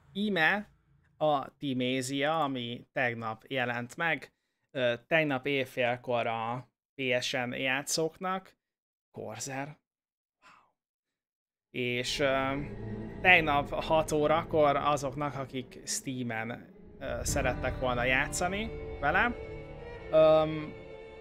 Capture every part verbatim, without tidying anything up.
íme a Timézia, ami tegnap jelent meg. Ö, tegnap éjfélkor a pé es en játszóknak. Corsair. És ö, tegnap hat órakor azoknak, akik Steamen ö, szerettek volna játszani vele. Öm,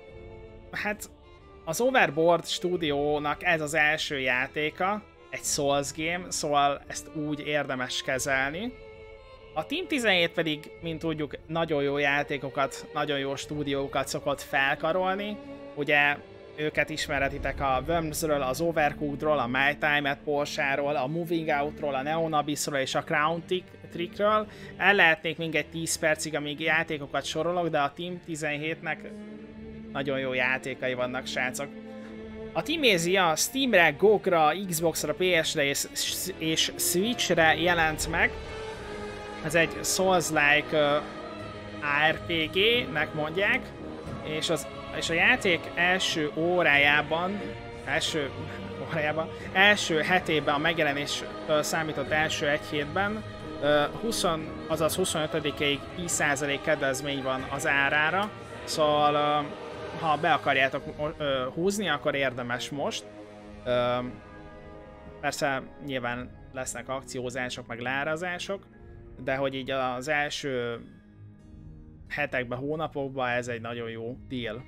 hát az Overboard stúdiónak ez az első játéka, egy Souls game, szóval ezt úgy érdemes kezelni. A Team tizenhét pedig, mint tudjuk, nagyon jó játékokat, nagyon jó stúdiókat szokott felkarolni. Ugye őket ismeretitek a Wormsről, az Overcookedról, a My Time at Porsche-ról, a Moving Outról, a Neon Abyssról és a Crown Trickről. El lehetnék még egy tíz percig, amíg játékokat sorolok, de a Team tizenhétnek nagyon jó játékai vannak, srácok. A Timézia Steamre, gé o gé-ra, Xboxra, pé es-re és, és Switchre jelent meg. Ez egy Souls-like uh, á er pé gé-nek mondják, és, az, és a játék első órájában, első órájában, első hetében, a megjelenéstől számított első egy hétben, uh, húsz, azaz huszonötödikéig tíz százalék kedvezmény van az árára, szóval uh, ha be akarjátok uh, húzni, akkor érdemes most. Uh, persze nyilván lesznek akciózások, meg leárazások, de hogy így az első hetekben, hónapokban ez egy nagyon jó deal.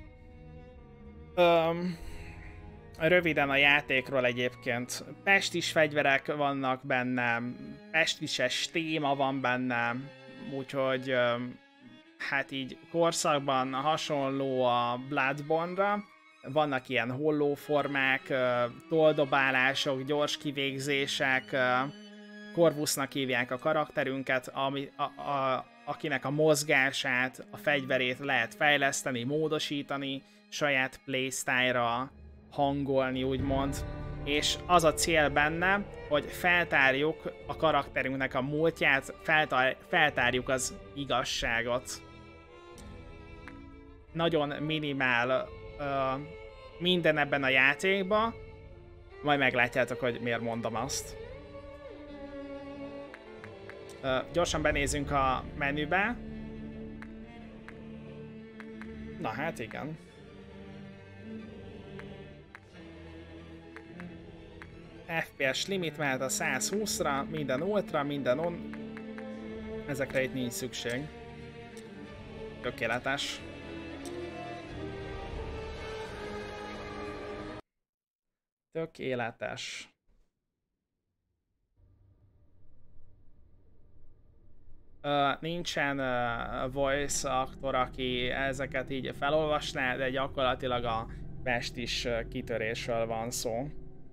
Um, röviden a játékról egyébként. Pestis fegyverek vannak benne, pestises téma van benne, úgyhogy um, hát így korszakban hasonló a Bloodborne-ra. Vannak ilyen hollóformák, uh, toldobálások, gyors kivégzések, uh, Corvusnak hívják a karakterünket, ami, a, a, akinek a mozgását, a fegyverét lehet fejleszteni, módosítani, saját playstyle-ra hangolni, úgymond. És az a cél benne, hogy feltárjuk a karakterünknek a múltját, feltár, feltárjuk az igazságot. Nagyon minimál uh, minden ebben a játékban, majd meglátjátok, hogy miért mondom azt. Uh, gyorsan benézünk a menübe. Na hát igen. ef pé es limit mehet a száz húszra, minden ultra, minden on. Ezekre itt nincs szükség. Tökéletes. Tökéletes. Uh, nincsen uh, voice aktor, aki ezeket így felolvasná, de gyakorlatilag a pestis uh, kitörésről van szó.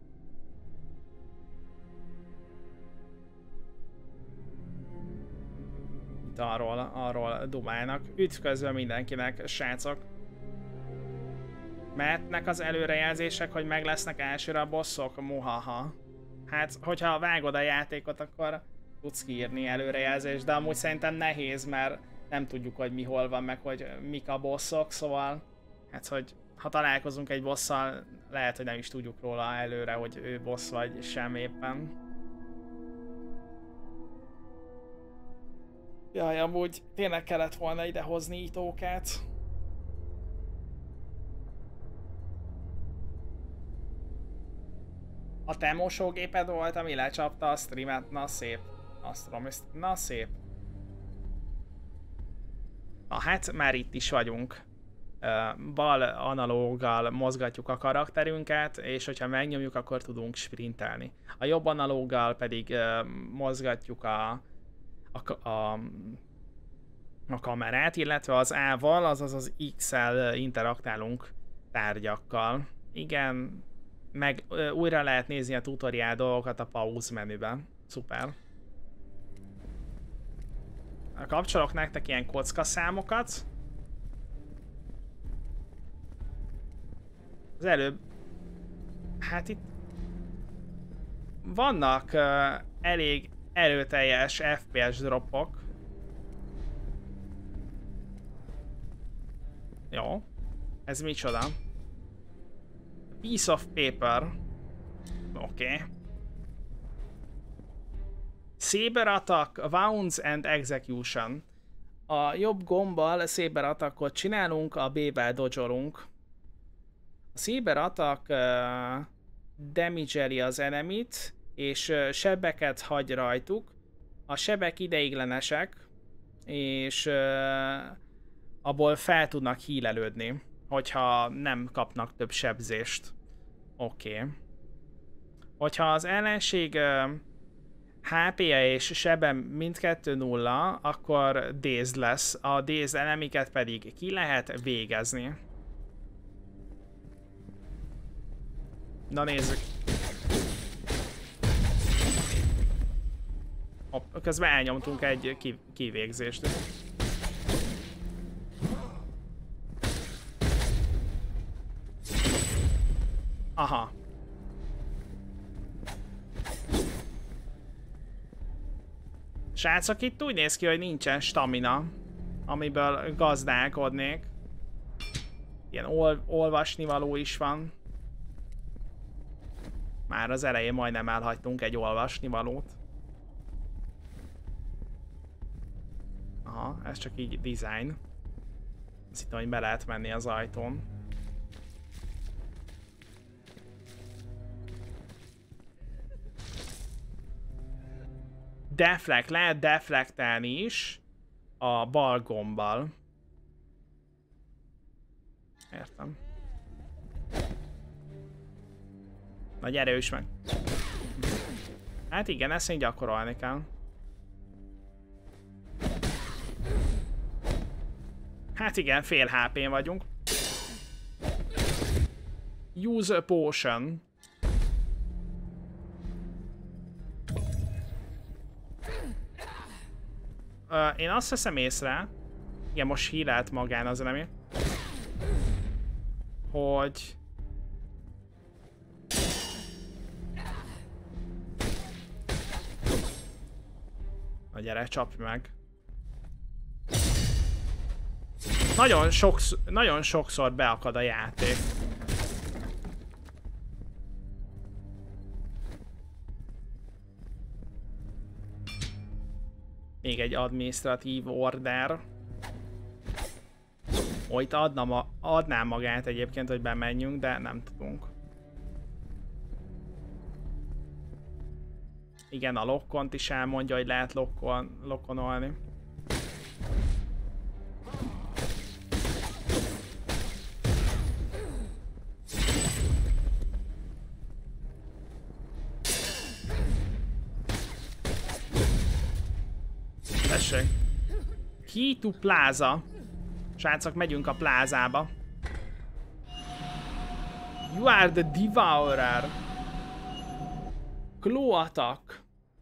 Itt arról, arról dumálnak. Üdvözlöm mindenkinek, srácok! Mehetnek az előrejelzések, hogy meg lesznek elsőre a bosszok? Muhaha. Hát, hogyha vágod a játékot, akkor tudsz kiírni előrejelzést, de amúgy szerintem nehéz, mert nem tudjuk, hogy mi hol van, meg hogy mik a bosszok, szóval hát, hogy ha találkozunk egy bosszal, lehet, hogy nem is tudjuk róla előre, hogy ő boss vagy sem éppen. Jaj, amúgy tényleg kellett volna idehozni itókát. A te mosógéped volt, ami lecsapta a streamet? Na szép. Azt tudom, ezt... Na szép. Na hát, már itt is vagyunk. Uh, bal analóggal mozgatjuk a karakterünket, és hogyha megnyomjuk, akkor tudunk sprintelni. A jobb analóggal pedig uh, mozgatjuk a, a, a, a kamerát, illetve az A-val, azaz az X-el interaktálunk tárgyakkal. Igen, meg uh, újra lehet nézni a tutoriál dolgokat a pause menüben. Szuper. Kapcsolok nektek ilyen kockaszámokat. Az előbb... Hát itt... Vannak uh, elég erőteljes ef pé es dropok. Jó. Ez micsoda? Piece of paper. Oké. Okay. Saber Attack, Wounds and Execution. A jobb gombbal Saber Attackot csinálunk, a B-vel dodge-olunk. A Saber Attack uh, damage-eli az enemit, és uh, sebeket hagy rajtuk. A sebek ideiglenesek, és uh, abból fel tudnak hílelődni, hogyha nem kapnak több sebzést. Oké. Okay. Hogyha az ellenség uh, há pé-je és sebe mindkettő nulla, akkor dazed lesz. A dazed enemiket pedig ki lehet végezni. Na nézzük. Hopp, közben elnyomtunk egy kivégzést. Aha. Srácok, itt úgy néz ki, hogy nincsen stamina, amiből gazdálkodnék. Ilyen ol olvasnivaló is van. Már az elején majdnem elhagytunk egy olvasnivalót. Aha, ez csak így design. Azt hittem, hogy be lehet menni az ajtón. Deflect, lehet deflektálni is a bal gombbal. Értem. Na gyere, üss meg. Hát igen, ezt még gyakorolni kell. Hát igen, fél há pén vagyunk. Use a potion. Uh, én azt veszem észre, igen, most hílelt magán az enemi, hogy na gyere, csapj meg. Nagyon, sokszor, nagyon sokszor beakad a játék. Még egy administratív order. Ó, itt adna ma adná magát egyébként, hogy bemenjünk, de nem tudunk. Igen, a lokkont is elmondja, hogy lehet lokkon, lokkonolni. Tessék. Key to Plaza. Srácok, megyünk a plázába. You are the Devourer. Claw Attack.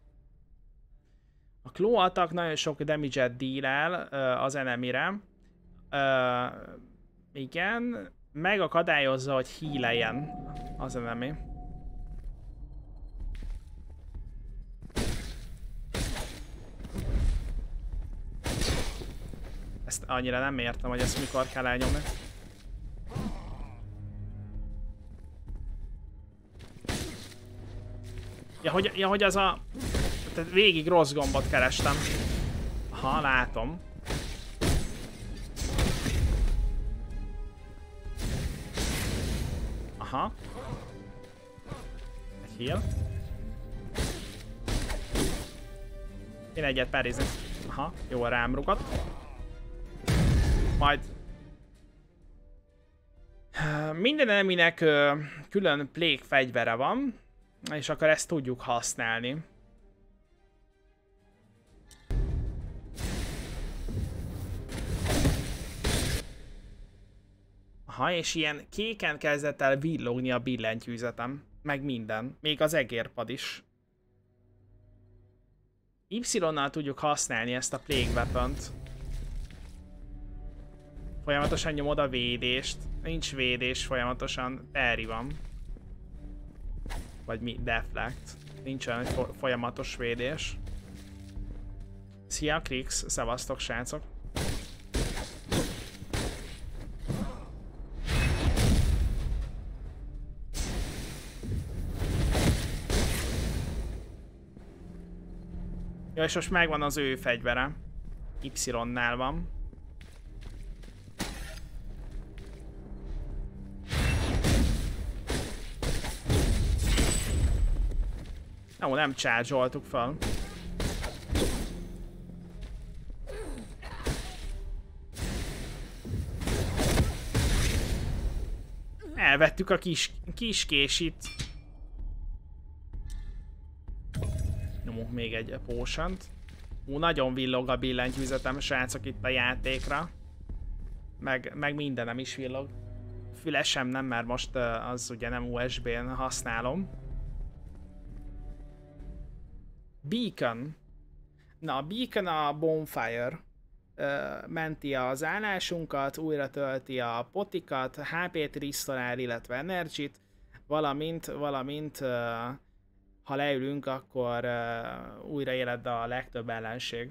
A Claw Attack nagyon sok damage-et deal-el uh, az enemire. Uh, igen. Megakadályozza, hogy heal-eljen az enemi. Ezt annyira nem értem, hogy ezt mikor kell elnyomni. Ja, hogy, ja, hogy az a... Tehát végig rossz gombot kerestem. Aha, látom. Aha. Egy heal. Én egyet perizni. Aha, jó, rám rugott. Majd... Minden eneminek külön plague fegyvere van, és akkor ezt tudjuk használni. Aha, és ilyen kéken kezdett el villogni a billentyűzetem. Meg minden. Még az egérpad is. Y-nal tudjuk használni ezt a plague weapont. Folyamatosan nyomod a védést. Nincs védés folyamatosan. Terry van. Vagy mi? Deflect. Nincs olyan folyamatos védés. Szia, Krix. Szevasztok, srácok. Ja, és most megvan az ő fegyvere. Y-nál van. Jó, nem charge-oltuk fel. Elvettük a kis, kis késit. Nyomunk még egy potion-t. Ú, nagyon villog a billentyűzetem, srácok, itt a játékra. Meg, meg mindenem is villog. Fülesem nem, mert most uh, az ugye nem u es bé-n használom. Beacon. Na, a Beacon a Bonfire. Uh, menti az állásunkat, újra tölti a potikat, há pét restore, illetve energy-t, valamint, valamint uh, ha leülünk, akkor uh, újra éled a legtöbb ellenség.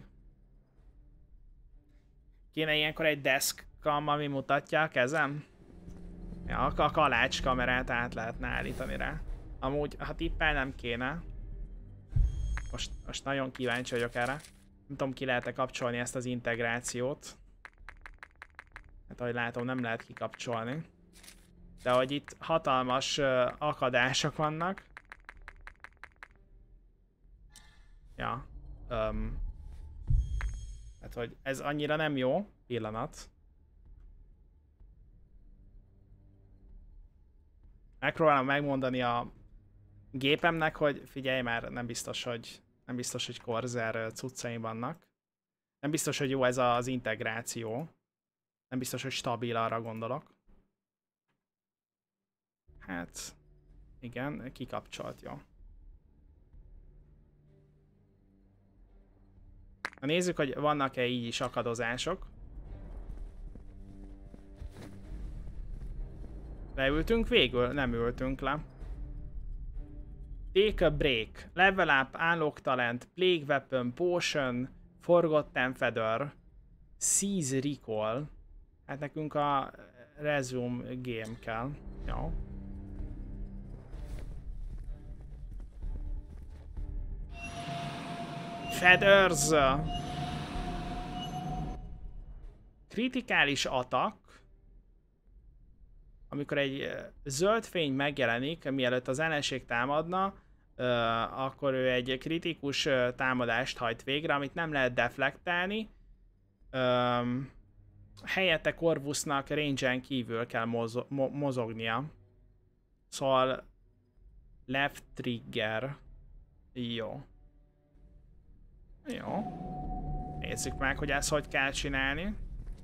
Kéne ilyenkor egy desk cam, ami mutatja a kezem? Ja, a kalács kamerát át lehetne állítani rá. Amúgy, ha tippelnem kéne. Most, most nagyon kíváncsi vagyok erre. Nem tudom, ki lehet-e kapcsolni ezt az integrációt. Hát ahogy látom, nem lehet kikapcsolni. De hogy itt hatalmas uh, akadások vannak. Ja. Um, hát, hogy ez annyira nem jó. Pillanat. Megpróbálom megmondani a gépemnek, hogy figyelj már, nem biztos, hogy nem biztos, hogy Corsair cuccaim vannak. Nem biztos, hogy jó ez az integráció. Nem biztos, hogy stabil, arra gondolok. Hát, igen, kikapcsolt, jó. Na nézzük, hogy vannak-e így is akadozások. Leültünk végül? Nem ültünk le. Take a break. Level up, unlock talent, plague weapon, potion, forgotten feather, seize recall. Hát nekünk a resume game kell. Jó. Feathers. Kritikális attack. Amikor egy zöld fény megjelenik, mielőtt az ellenség támadna, uh, akkor ő egy kritikus uh, támadást hajt végre, amit nem lehet deflektálni. Um, helyette Corvusnak range-en kívül kell mozo mo mozognia. Szóval left trigger. Jó. Jó. Nézzük meg, hogy ezt hogy kell csinálni.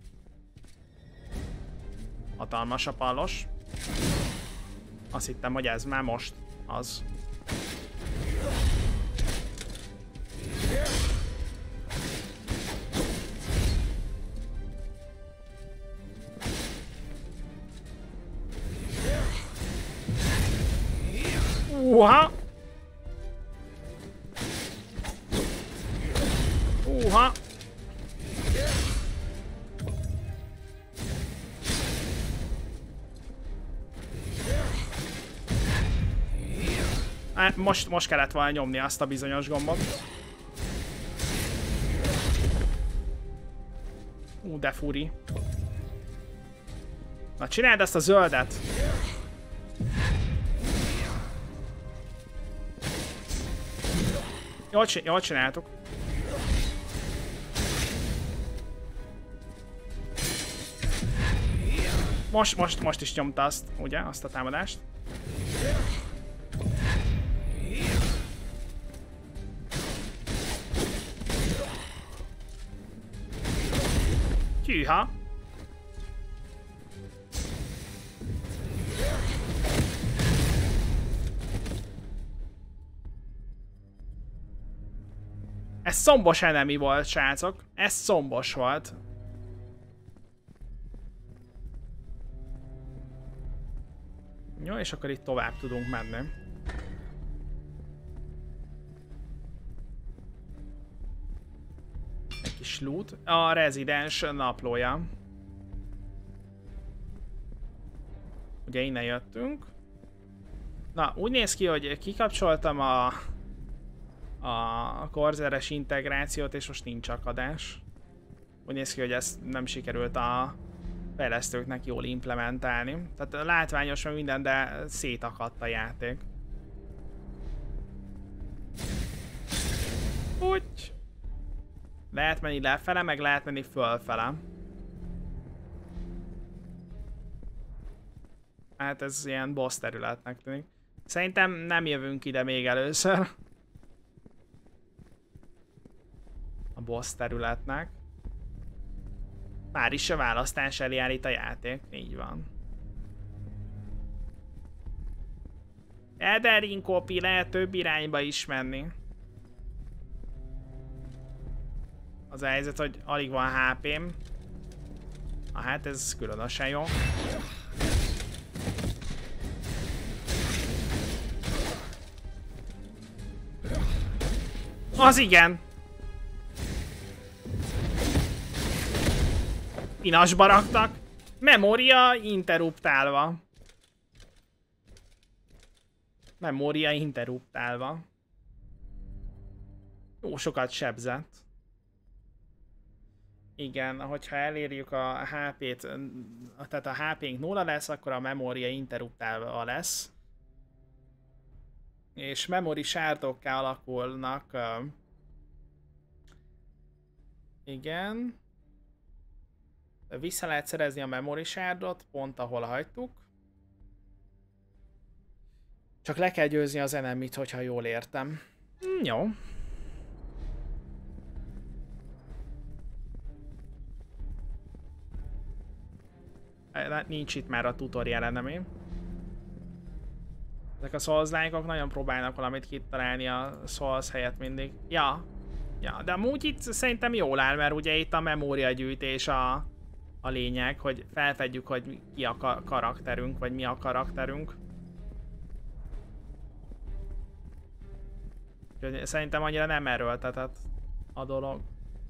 Hatalmas a pallos. Azt hittem, hogy ez már most az. Uha! Uha! Most, most kellett volna nyomni azt a bizonyos gombot. Ú, de furi. Na, csináld ezt a zöldet! Jól, jól csináltuk. Most, most, most is nyomta azt, ugye, azt a támadást. Hűha! Ez szombos enemy volt, srácok. Ez szombos volt. Jó, és akkor itt tovább tudunk menni. Egy kis loot. A rezidens naplója. Ugye innen jöttünk. Na, úgy néz ki, hogy kikapcsoltam a a korzeres integrációt, és most nincs akadás. Úgy néz ki, hogy ezt nem sikerült a fejlesztőknek jól implementálni. Tehát látványos meg minden, de szétakadt a játék. Úgy. Lehet menni lefele, meg lehet menni fölfele. Hát ez ilyen boss területnek tűnik. Szerintem nem jövünk ide még először. A boss területnek. Már is a választás elé állít a játék. Így van. Elderin kopi, lehet több irányba is menni. Az a helyzet, hogy alig van há pém. Ah, hát ez különösen jó. Az igen! Inasba raktak. Memória interruptálva. Memória interruptálva. Jó sokat sebzett. Igen, hogyha elérjük a há pét, tehát a há pénk nulla lesz, akkor a memória interruptálva lesz. És memory sárdokká alakulnak. Uh, igen. Vissza lehet szerezni a memory sárdot, pont ahol hagytuk. Csak le kell győzni az enemit, hogyha jól értem. Hm, jó. Nincs itt már a tutorial enemy. Ezek a Souls-like-ok nagyon próbálnak valamit kitalálni a Souls helyett mindig. Ja. Ja, de amúgy itt szerintem jól áll, mert ugye itt a memóriagyűjtés a, a lényeg, hogy felfedjük, hogy ki a karakterünk, vagy mi a karakterünk. Úgyhogy szerintem annyira nem erőltetett a dolog.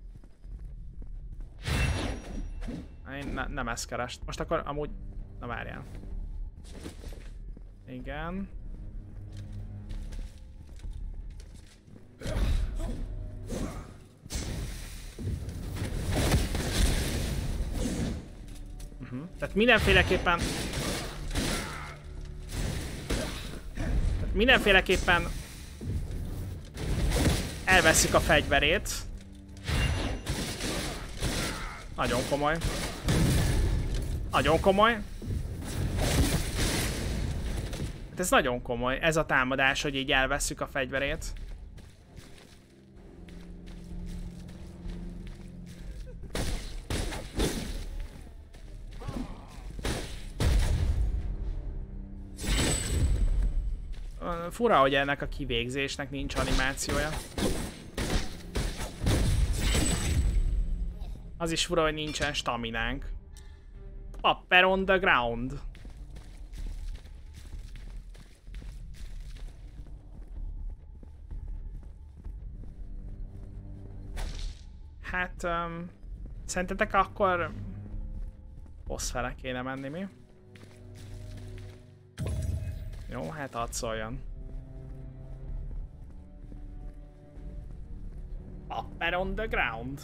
Én ne, nem ezt kerest. Most akkor amúgy... Na várjál. Igen. Uh-huh. Tehát mindenféleképpen... Tehát mindenféleképpen... Elveszik a fegyverét. Nagyon komoly. Nagyon komoly. Hát ez nagyon komoly, ez a támadás, hogy így elvesszük a fegyverét. Fura, hogy ennek a kivégzésnek nincs animációja. Az is fura, hogy nincsen staminánk. Upper on the ground. Hát... Um, szerintetek akkor... boss fele kéne menni, mi? Jó, hát hadd szóljon. Upper on the ground.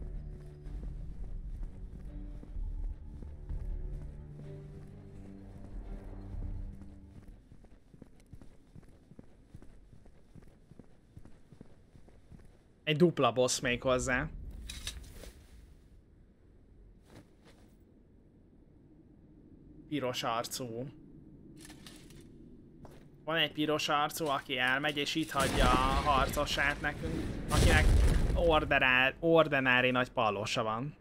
Egy dupla boss még hozzá. Piros arcú. Van egy piros arcú, aki elmegy és itt hagyja a harcosát nekünk, akinek ordenár, ordinári nagy pallosa van.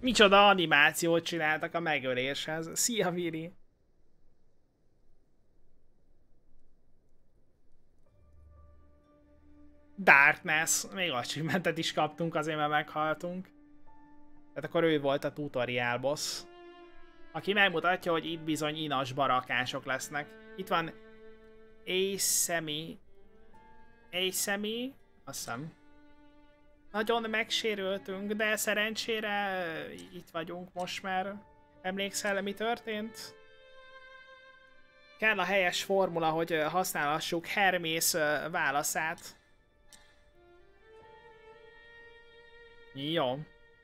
Micsoda animációt csináltak a megöléshez. Szia, Viri! Darkness. Még achievementet is kaptunk, azért mert meghaltunk. Tehát akkor ő volt a tutorial boss. Aki megmutatja, hogy itt bizony inas barakások lesznek. Itt van Asemi. Asemi? Azt hiszem. Nagyon megsérültünk, de szerencsére itt vagyunk most már. Emlékszel, mi történt? Kell a helyes formula, hogy használhassuk Hermész válaszát. Jó.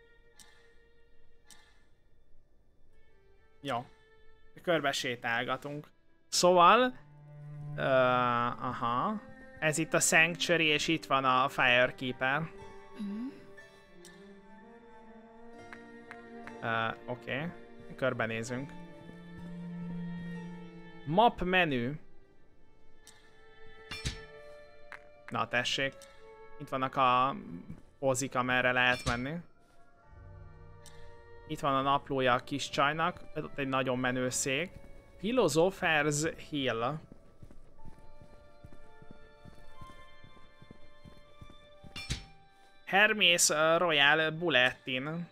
Jó. Körbe sétálgatunk. Szóval... Uh, aha. Ez itt a Sanctuary, és itt van a Firekeeper. Uh, Oké. Okay. Körbenézünk. Map menü. Na tessék. Itt vannak a pozik, amerre lehet menni. Itt van a naplója a kis csajnak. Ott egy nagyon menő szék. Philosopher's Hill. Hermész Royal Bulletin.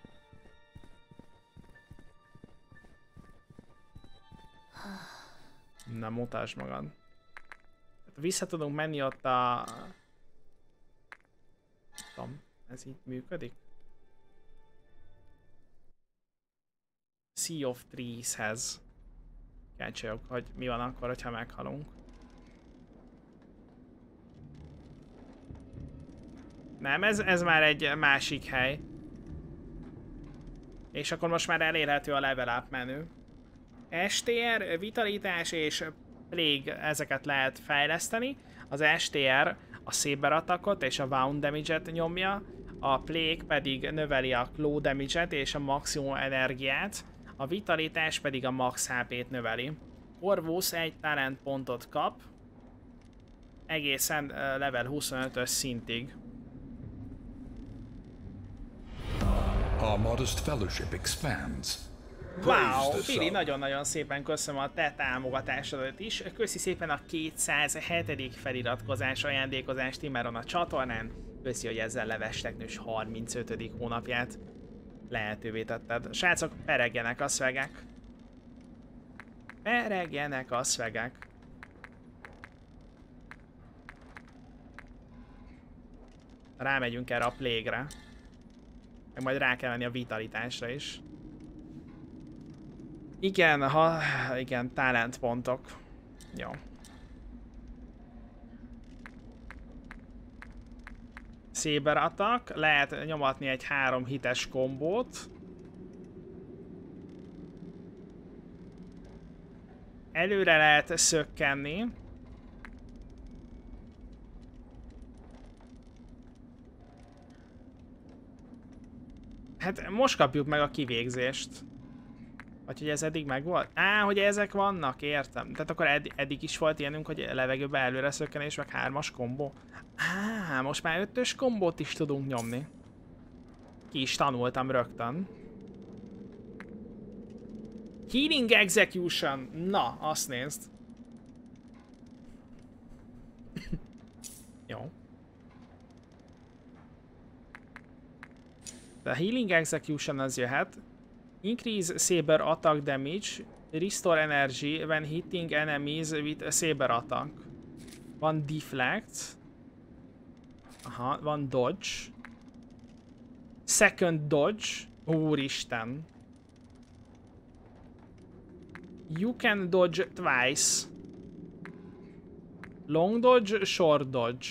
Na, mutasd magad. Vissza tudunk menni ott a... Tudom, ez így működik? Sea of Trees-hez. Kíváncsi vagyok, hogy mi van akkor, hogyha meghalunk. Nem, ez, ez már egy másik hely. És akkor most már elérhető a level up menü. es té er, vitalitás és plague, ezeket lehet fejleszteni. Az es té er a saber attackot és a wound damage-et nyomja, a plague pedig növeli a claw damage-et és a maximum energiát, a vitalitás pedig a max há pét növeli. Corvus egy talent pontot kap, egészen uh, level huszonötös szintig. Our modest fellowship expands. Wow, Fili, nagyon-nagyon szépen köszönöm a te támogatásodat is. Köszi szépen a kétszázhetedik feliratkozás ajándékozást immáron a csatornán. Köszi, hogy ezzel Levesteknős harmincötödik hónapját lehetővé tetted. Srácok, peregjenek a szvegek. Peregjenek a szvegek. Rámegyünk erre a plague-re. Meg majd rá kell menni a vitalitásra is. Igen, ha... igen, talentpontok. Jó. Saber attack. Lehet nyomatni egy három hites kombót. Előre lehet szökkenni. Hát most kapjuk meg a kivégzést. Vagy hogy ez eddig megvolt? Á, hogy ezek vannak, értem. Tehát akkor edd eddig is volt ilyenünk, hogy levegőbe előre szökkenés, meg hármas kombó. Á, most már ötös kombót is tudunk nyomni. Ki is tanultam rögtön. Healing Execution. Na, azt nézd. Jó. De a Healing Execution az jöhet. Increase saber attack damage. Restore energy when hitting enemies with a saber attack. Van deflect. Aha, van dodge. Second dodge. Úristen. You can dodge twice. Long dodge, short dodge.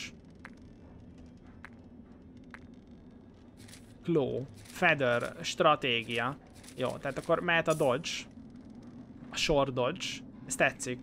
Claw. Feather. Stratégia. Jó, tehát akkor mehet a dodge. A short dodge. Ez tetszik.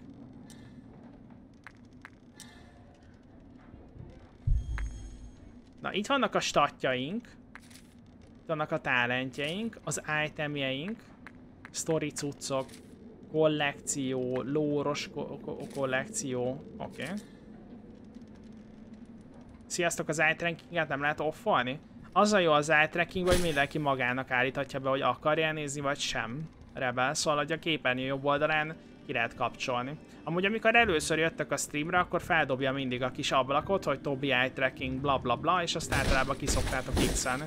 Na, itt vannak a statjaink. Itt vannak a talentjeink. Az itemjeink. Story cuccok. Kollekció. Lóros ko ko kollekció. Oké. Okay. Sziasztok, az eye-trackinget nem lehet offolni? Az a jó az eye tracking, hogy mindenki magának állíthatja be, hogy akarja nézni, vagy sem. Rebel, szóval, hogy a képernyő jobb oldalán ki lehet kapcsolni. Amúgy amikor először jöttek a streamre, akkor feldobja mindig a kis ablakot, hogy Tobi eye tracking, bla bla bla, és azt általában kiszoktátok x-elni.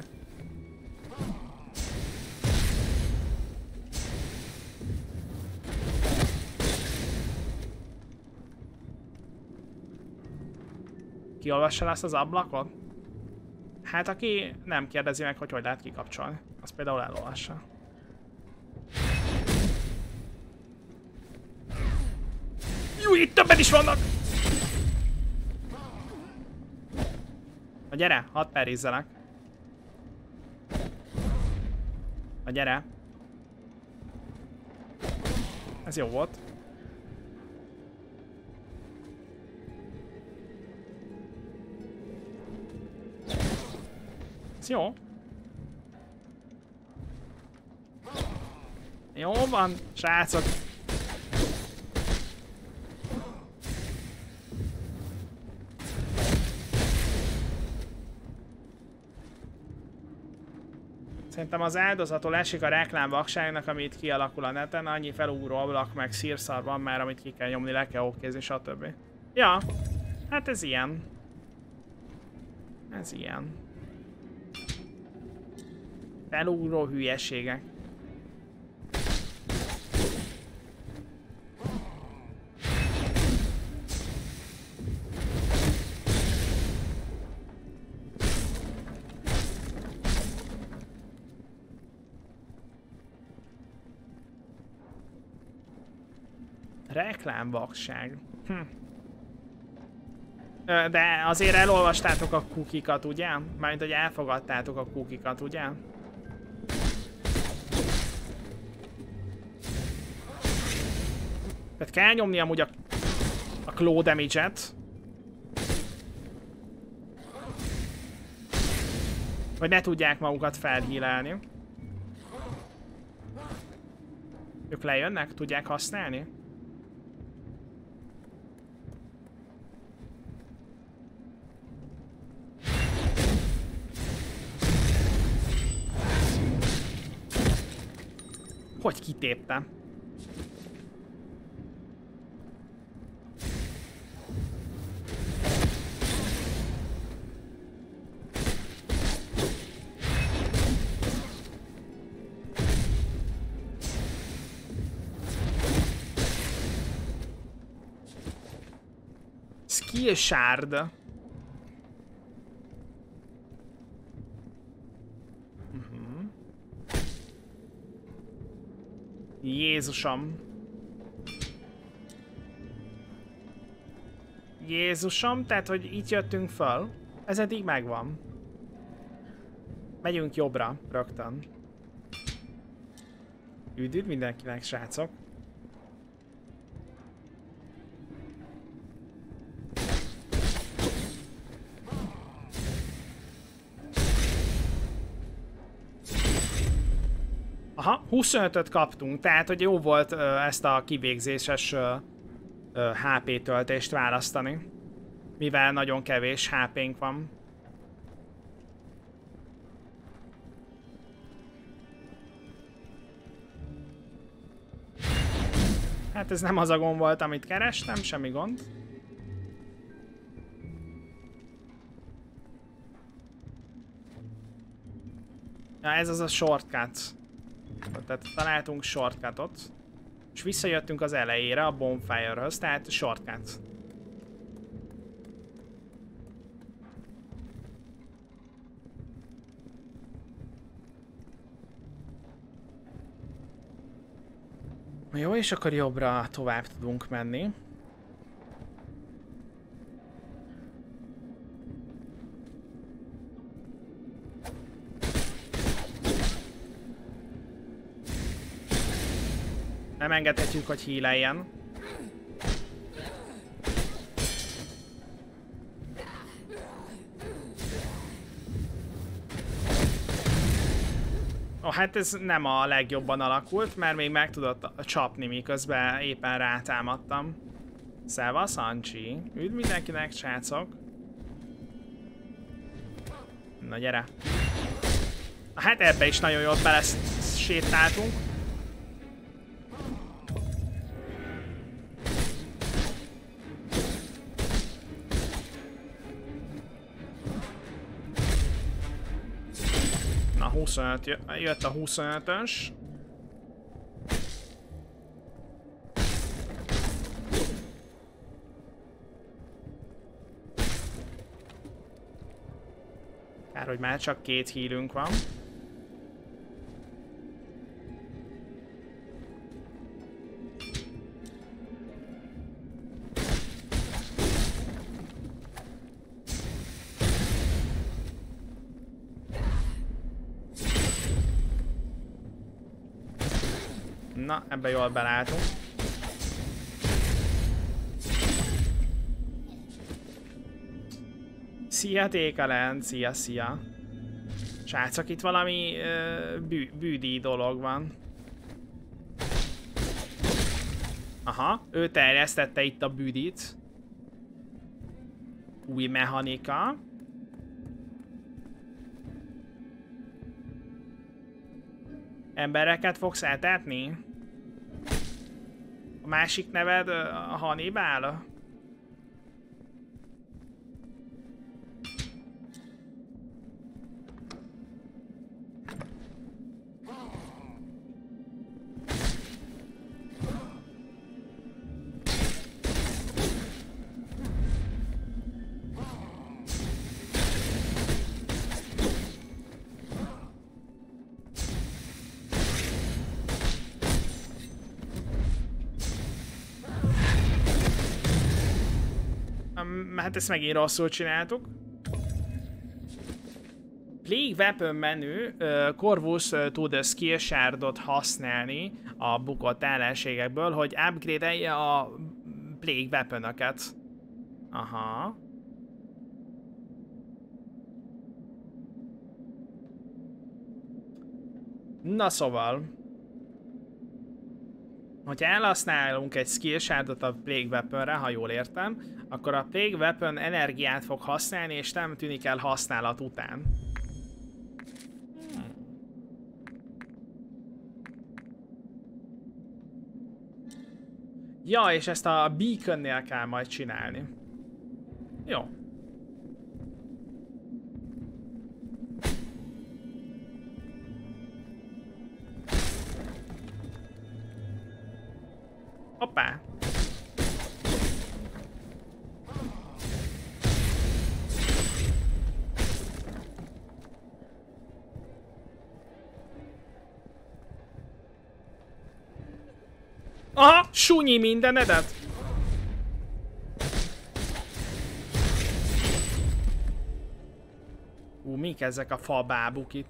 Kiolvassa azt az ablakot? Hát aki nem kérdezi meg, hogy hogy lehet kikapcsolni, az például elolvassa. Jú, itt többen is vannak! Na gyere, hadd perizzelek. Na gyere. Ez jó volt. Ez jó. Jó van, srácok. Szerintem az áldozattól esik a reklámvakságnak, amit kialakul a neten, annyi felugró ablak meg szírszar van már, amit ki kell nyomni, le kell okézni, stb. Ja, hát ez ilyen. Ez ilyen. Felugró hülyeségek. Reklámvakság. Hm. De azért elolvastátok a kukikat, ugye? Mármint, hogy elfogadtátok a kukikat, ugye? Tehát kell nyomni amúgy a, a claw damage-et. Hogy ne tudják magukat felhílelni. Ők lejönnek? Tudják használni? Hogy kitéptem? Skill shard. Jézusom. Jézusom, tehát hogy itt jöttünk föl. Ez eddig megvan. Megyünk jobbra, rögtön. Üdv mindenkinek, srácok. Aha, huszonötöt kaptunk, tehát hogy jó volt ö, ezt a kivégzéses ö, ö, há pé töltést választani. Mivel nagyon kevés há pénk van. Hát ez nem az a gomb volt, amit kerestem, semmi gond. Ja, ez az a shortcut. Tehát találtunk shortcutot. És visszajöttünk az elejére, a bonfire-höz, tehát shortcut. Jó, és akkor jobbra tovább tudunk menni. Nem engedhetjük, hogy healeljen. Ó, hát ez nem a legjobban alakult, mert még meg tudott csapni, miközben éppen rátámadtam. Szevasz, Ancsi. Üdv mindenkinek, srácok. Na gyere. Hát ebbe is nagyon jól bele sétáltunk. Na, huszonöt, jött a huszonötös. Kár, hogy már csak két hírünk van. Na, ebbe jól belátunk. Szia, Tékalent! Szia, szia! Srácok, itt valami uh, bű, bűdi dolog van. Aha, ő terjesztette itt a bűdit. Új mechanika. Embereket fogsz etetni? A másik neved uh, Hannibal? Hát ezt megint rosszul csináltuk. Plague Weapon menü, uh, Corvus uh, tud a skill shardot használni a bukott ellenségekből, hogy upgrade-elje a Plague Weapon-öket. Aha. Na szóval, hogyha elhasználunk egy skill shardot a Plague Weaponre, ha jól értem, akkor a Plague Weapon energiát fog használni, és nem tűnik el használat után. Hmm. Ja, és ezt a beaconnél kell majd csinálni. Jó. Hoppá! Aha! Sunyi mindenedet! Ú, mik ezek a falbábuk itt?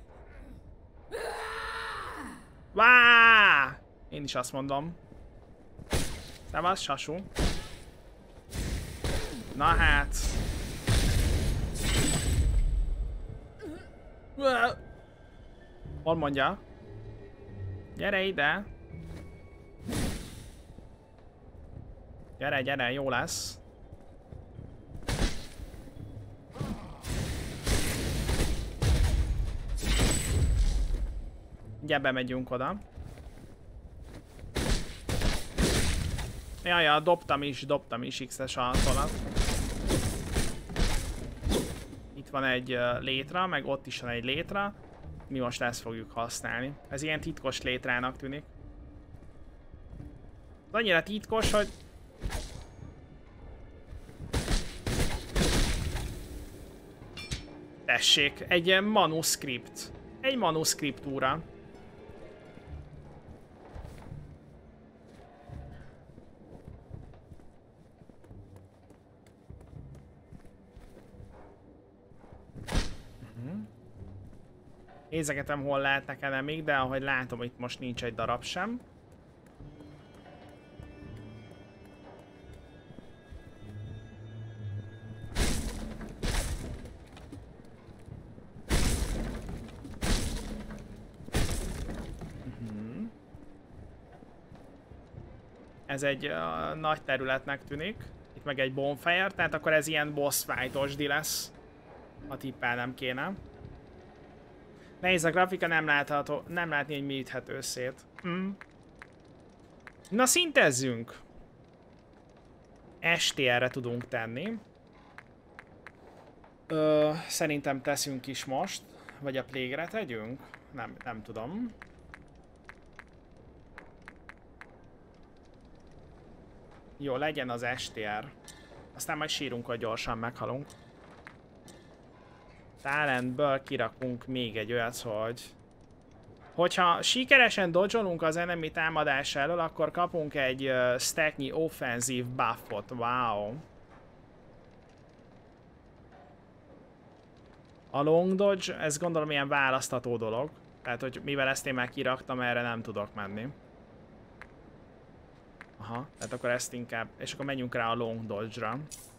Vá! Én is azt mondom. Szevasz, Sasú. Na hát. Hol mondja? Gyere ide. Gyere, gyere, jó lesz. Ugye bemegyünk oda. Jaj, dobtam is, dobtam is X-es altolat. Itt van egy uh, létra, meg ott is van egy létra. Mi most ezt fogjuk használni. Ez ilyen titkos létrának tűnik. Ez annyira titkos, hogy... Tessék, egy manuszkript. Egy manuszkriptúra. Nézegetem, hol lehetnek még, de ahogy látom, itt most nincs egy darab sem. Uh-huh. Ez egy uh, nagy területnek tűnik. Itt meg egy bonfire, tehát akkor ez ilyen boss fight-osdi lesz. Ha tippelnem kéne. Nehéz a grafika, nem látható, nem látni, hogy mi üthető szét. Hm. Na, szintezzünk! es té er-re tudunk tenni. Ö, szerintem teszünk is most. Vagy a Plague-re tegyünk? Nem, nem tudom. Jó, legyen az es té er. Aztán majd sírunk, hogy gyorsan meghalunk. Talentből kirakunk még egy olyat, hogy... Hogyha sikeresen dodge-olunk az enemy támadás elől, akkor kapunk egy uh, stacknyi offenzív buffot. Wow. A long dodge, ez gondolom ilyen választható dolog. Tehát, hogy mivel ezt én már kiraktam, erre nem tudok menni. Aha, tehát akkor ezt inkább... És akkor menjünk rá a long dodge-ra.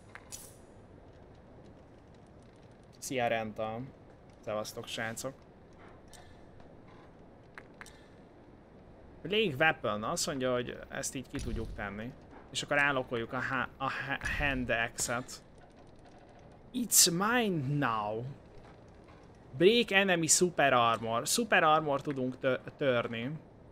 Szia Renta. Szevasztok, srácok. Plague Weapon azt mondja, hogy ezt így ki tudjuk tenni. És akkor állokoljuk a, ha a ha hand axe-et. It's mine now. Break enemy super armor. Super armor tudunk tö törni.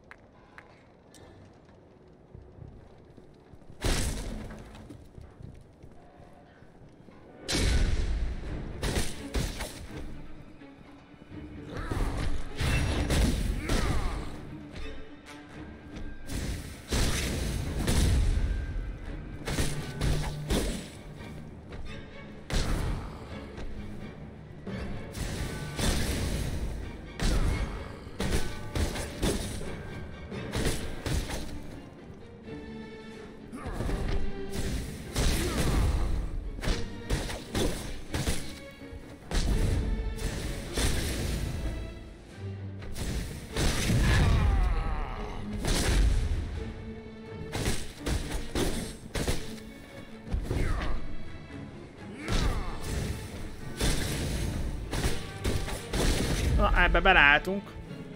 Na, ebbe beleálltunk.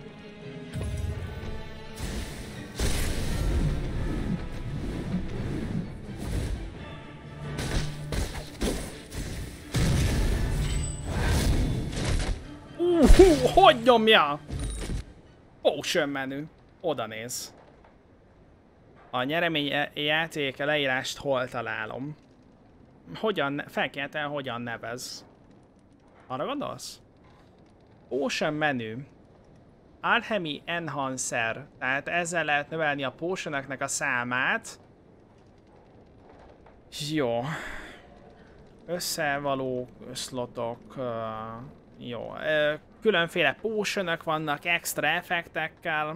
Uh, hogy nyomja? Potion menü. Oda néz. A nyeremény játék leírást hol találom? Hogyan, felkelten hogyan nevez? Arra gondolsz? Potion menü. Alchemy Enhancer. Tehát ezzel lehet növelni a potionoknak a számát. Jó. Összevaló szlotok. Uh, jó. Uh, különféle potionok vannak extra effektekkel.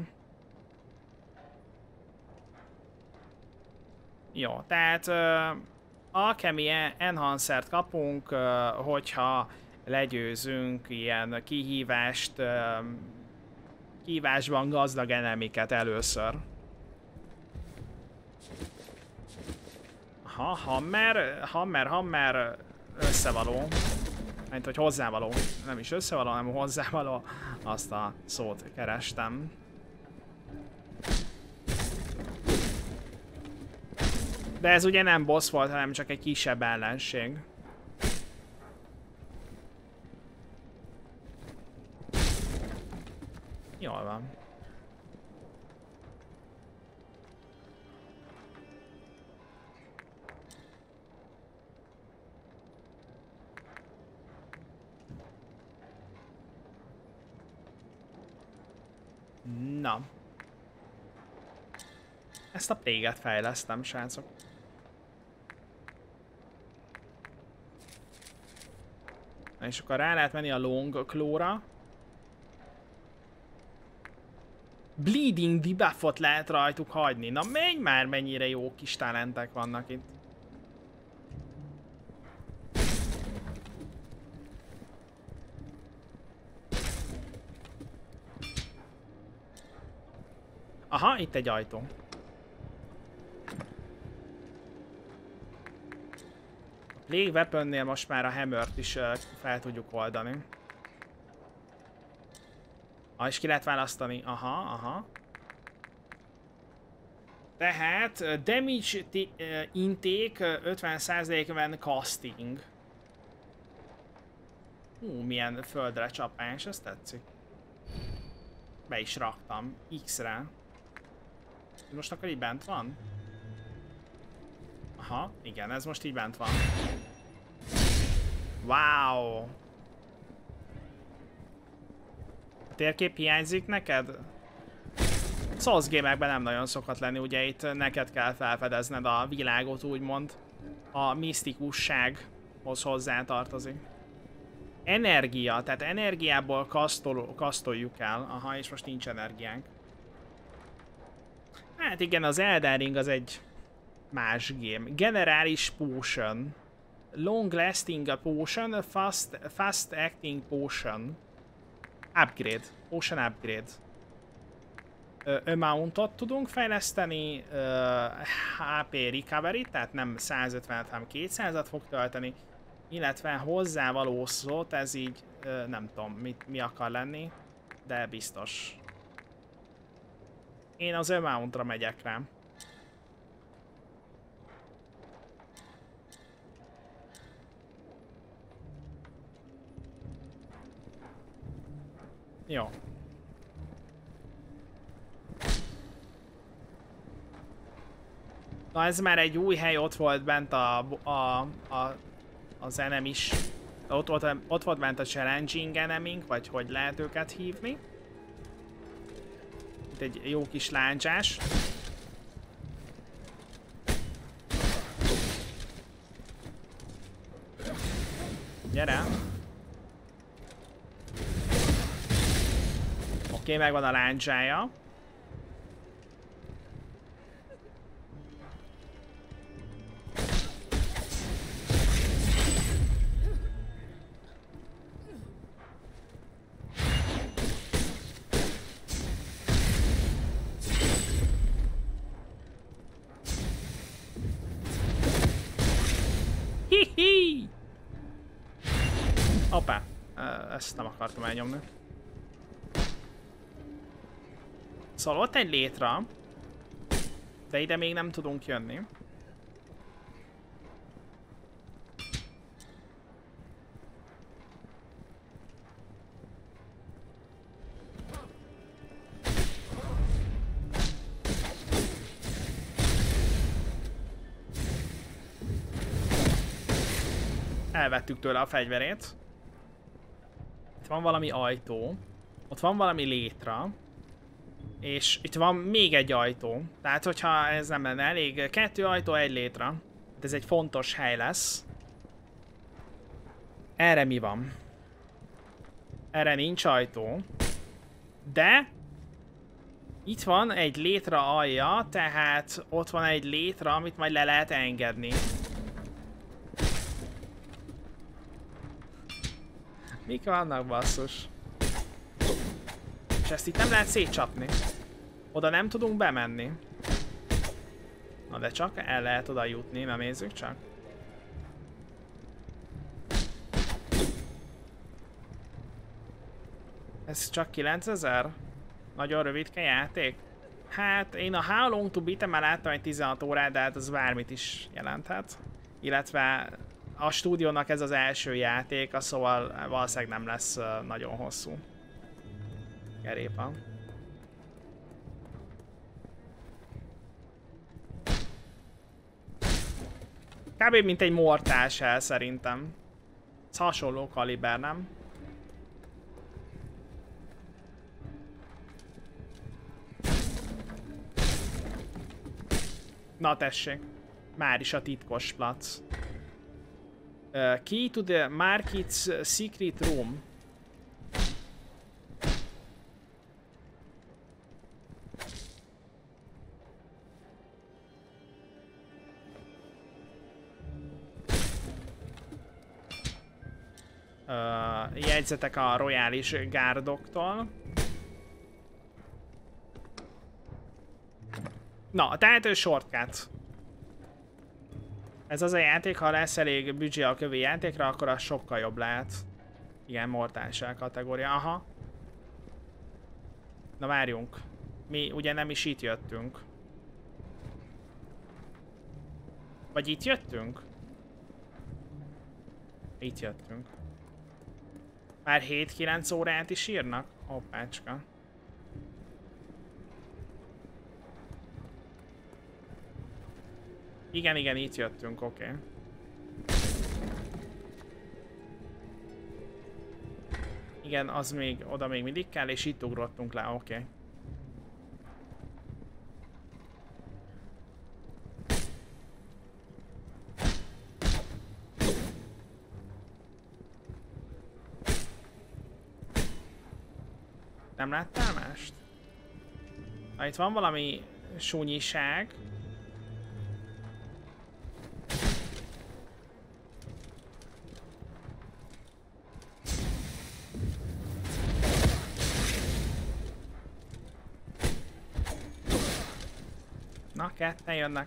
Jó, tehát uh, Alchemy Enhancert kapunk, uh, hogyha legyőzünk ilyen kihívást, uh, kihívásban gazdag enemiket először. Aha, hammer, hammer, hammer, összevaló. Mint hogy hozzávaló. Nem is összevaló, hanem hozzávaló. Azt a szót kerestem. De ez ugye nem boss volt, hanem csak egy kisebb ellenség. Jól van. Na. Ezt a Plague-et fejlesztem, srácok. Na és akkor rá lehet menni a Long Claw-ra. Bleeding debuffot lehet rajtuk hagyni. Na menj már, mennyire jó kis talentek vannak itt. Aha, itt egy ajtó. A Plague Weaponnél most már a Hammert is uh, fel tudjuk oldani. Ah, és ki lehet választani. Aha, aha. Tehát uh, damage uh, intake uh, ötven százalékban casting. Hú, milyen földre csapás, ez tetszik. Be is raktam. X-re. Most akkor így bent van? Aha, igen, ez most így bent van. Wow! A térkép hiányzik neked? Souls game-ekben nem nagyon szokott lenni, ugye itt neked kell felfedezned a világot, úgymond. A misztikussághoz hozzátartozik. Energia, tehát energiából kasztol, kasztoljuk el. Aha, és most nincs energiánk. Hát igen, az Elden Ring az egy más game. Generális potion. Long lasting potion, fast, fast acting potion. Upgrade. Potion upgrade. Amountot tudunk fejleszteni, há pé recovery, tehát nem százötvenet, hanem kétszázat fog tölteni, illetve hozzá való szót, ez így nem tudom mit, mi akar lenni, de biztos. Én az amountra megyek rá. Jó. Na ez már egy új hely, ott volt bent a, a, a, az enem is. Ott volt, ott volt bent a challenging enemink, vagy hogy lehet őket hívni. Itt egy jó kis láncsás. Gyere! Oké, okay, megvan a láncsája. Hihi! Hoppá, ezt nem akartam elnyomni. Szóval ott egy létra, de ide még nem tudunk jönni. Elvettük tőle a fegyverét. Itt van valami ajtó. Ott van valami létra. És itt van még egy ajtó. Tehát, hogyha ez nem lenne elég, kettő ajtó, egy létra. Ez egy fontos hely lesz. Erre mi van? Erre nincs ajtó. De itt van egy létra alja, tehát ott van egy létra, amit majd le lehet engedni. Mik vannak, basszus? És ezt itt nem lehet szétcsapni. Oda nem tudunk bemenni. Na de csak el lehet oda jutni, na nézzük csak. Ez csak kilencezer? Nagyon rövidke játék? Hát én a How Long to Beat-en már láttam egy tizenhat órát, de hát az bármit is jelenthet. Illetve a stúdiónak ez az első játéka, szóval valószínűleg nem lesz nagyon hosszú. Gerépa. Kb. Mint egy Mortal Shell szerintem. Ez hasonló kaliber, nem? Na tessék. Már is a titkos plac. Uh, key to the market's secret room. Uh, jegyzetek a royális gárdoktól. Na, tehát ő shortcut. Ez az a játék, ha lesz elég büdzsé a kövi játékra, akkor az sokkal jobb lehet. Igen, Mortal Shell kategória, aha. Na várjunk. Mi ugye nem is itt jöttünk. Vagy itt jöttünk? Itt jöttünk. Már hét-kilenc órát is írnak? Hoppácska. Igen, igen, itt jöttünk, oké. Okay. Igen, az még, oda még mindig kell, és itt ugrottunk le, oké. Okay. Nem láttál mást? Ha itt van valami súnyiság. Na, ketten jönnek.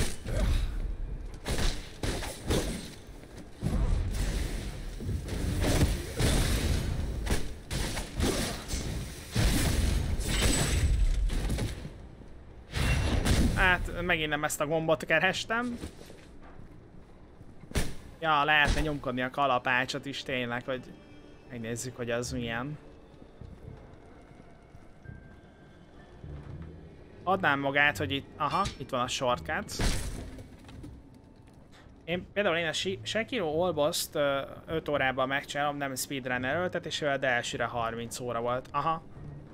Hát, megint nem ezt a gombot kerestem. Ja, lehetne nyomkodni a kalapácsot is tényleg, hogy megnézzük, hogy az milyen. Adnám magát, hogy itt... Aha, itt van a shortcut. Én például én a Sekiro All Boss-t öt órában megcsinálom, nem speedrun erőltetésével, de elsőre harminc óra volt. Aha.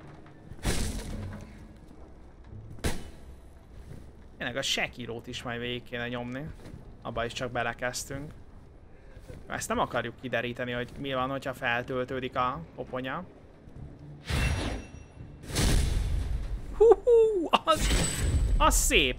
Tényleg a Sekirót is majd végig kéne nyomni. Abba is csak belekezdtünk. Ezt nem akarjuk kideríteni, hogy mi van, hogyha feltöltődik a poponya. Hú, az, az szép.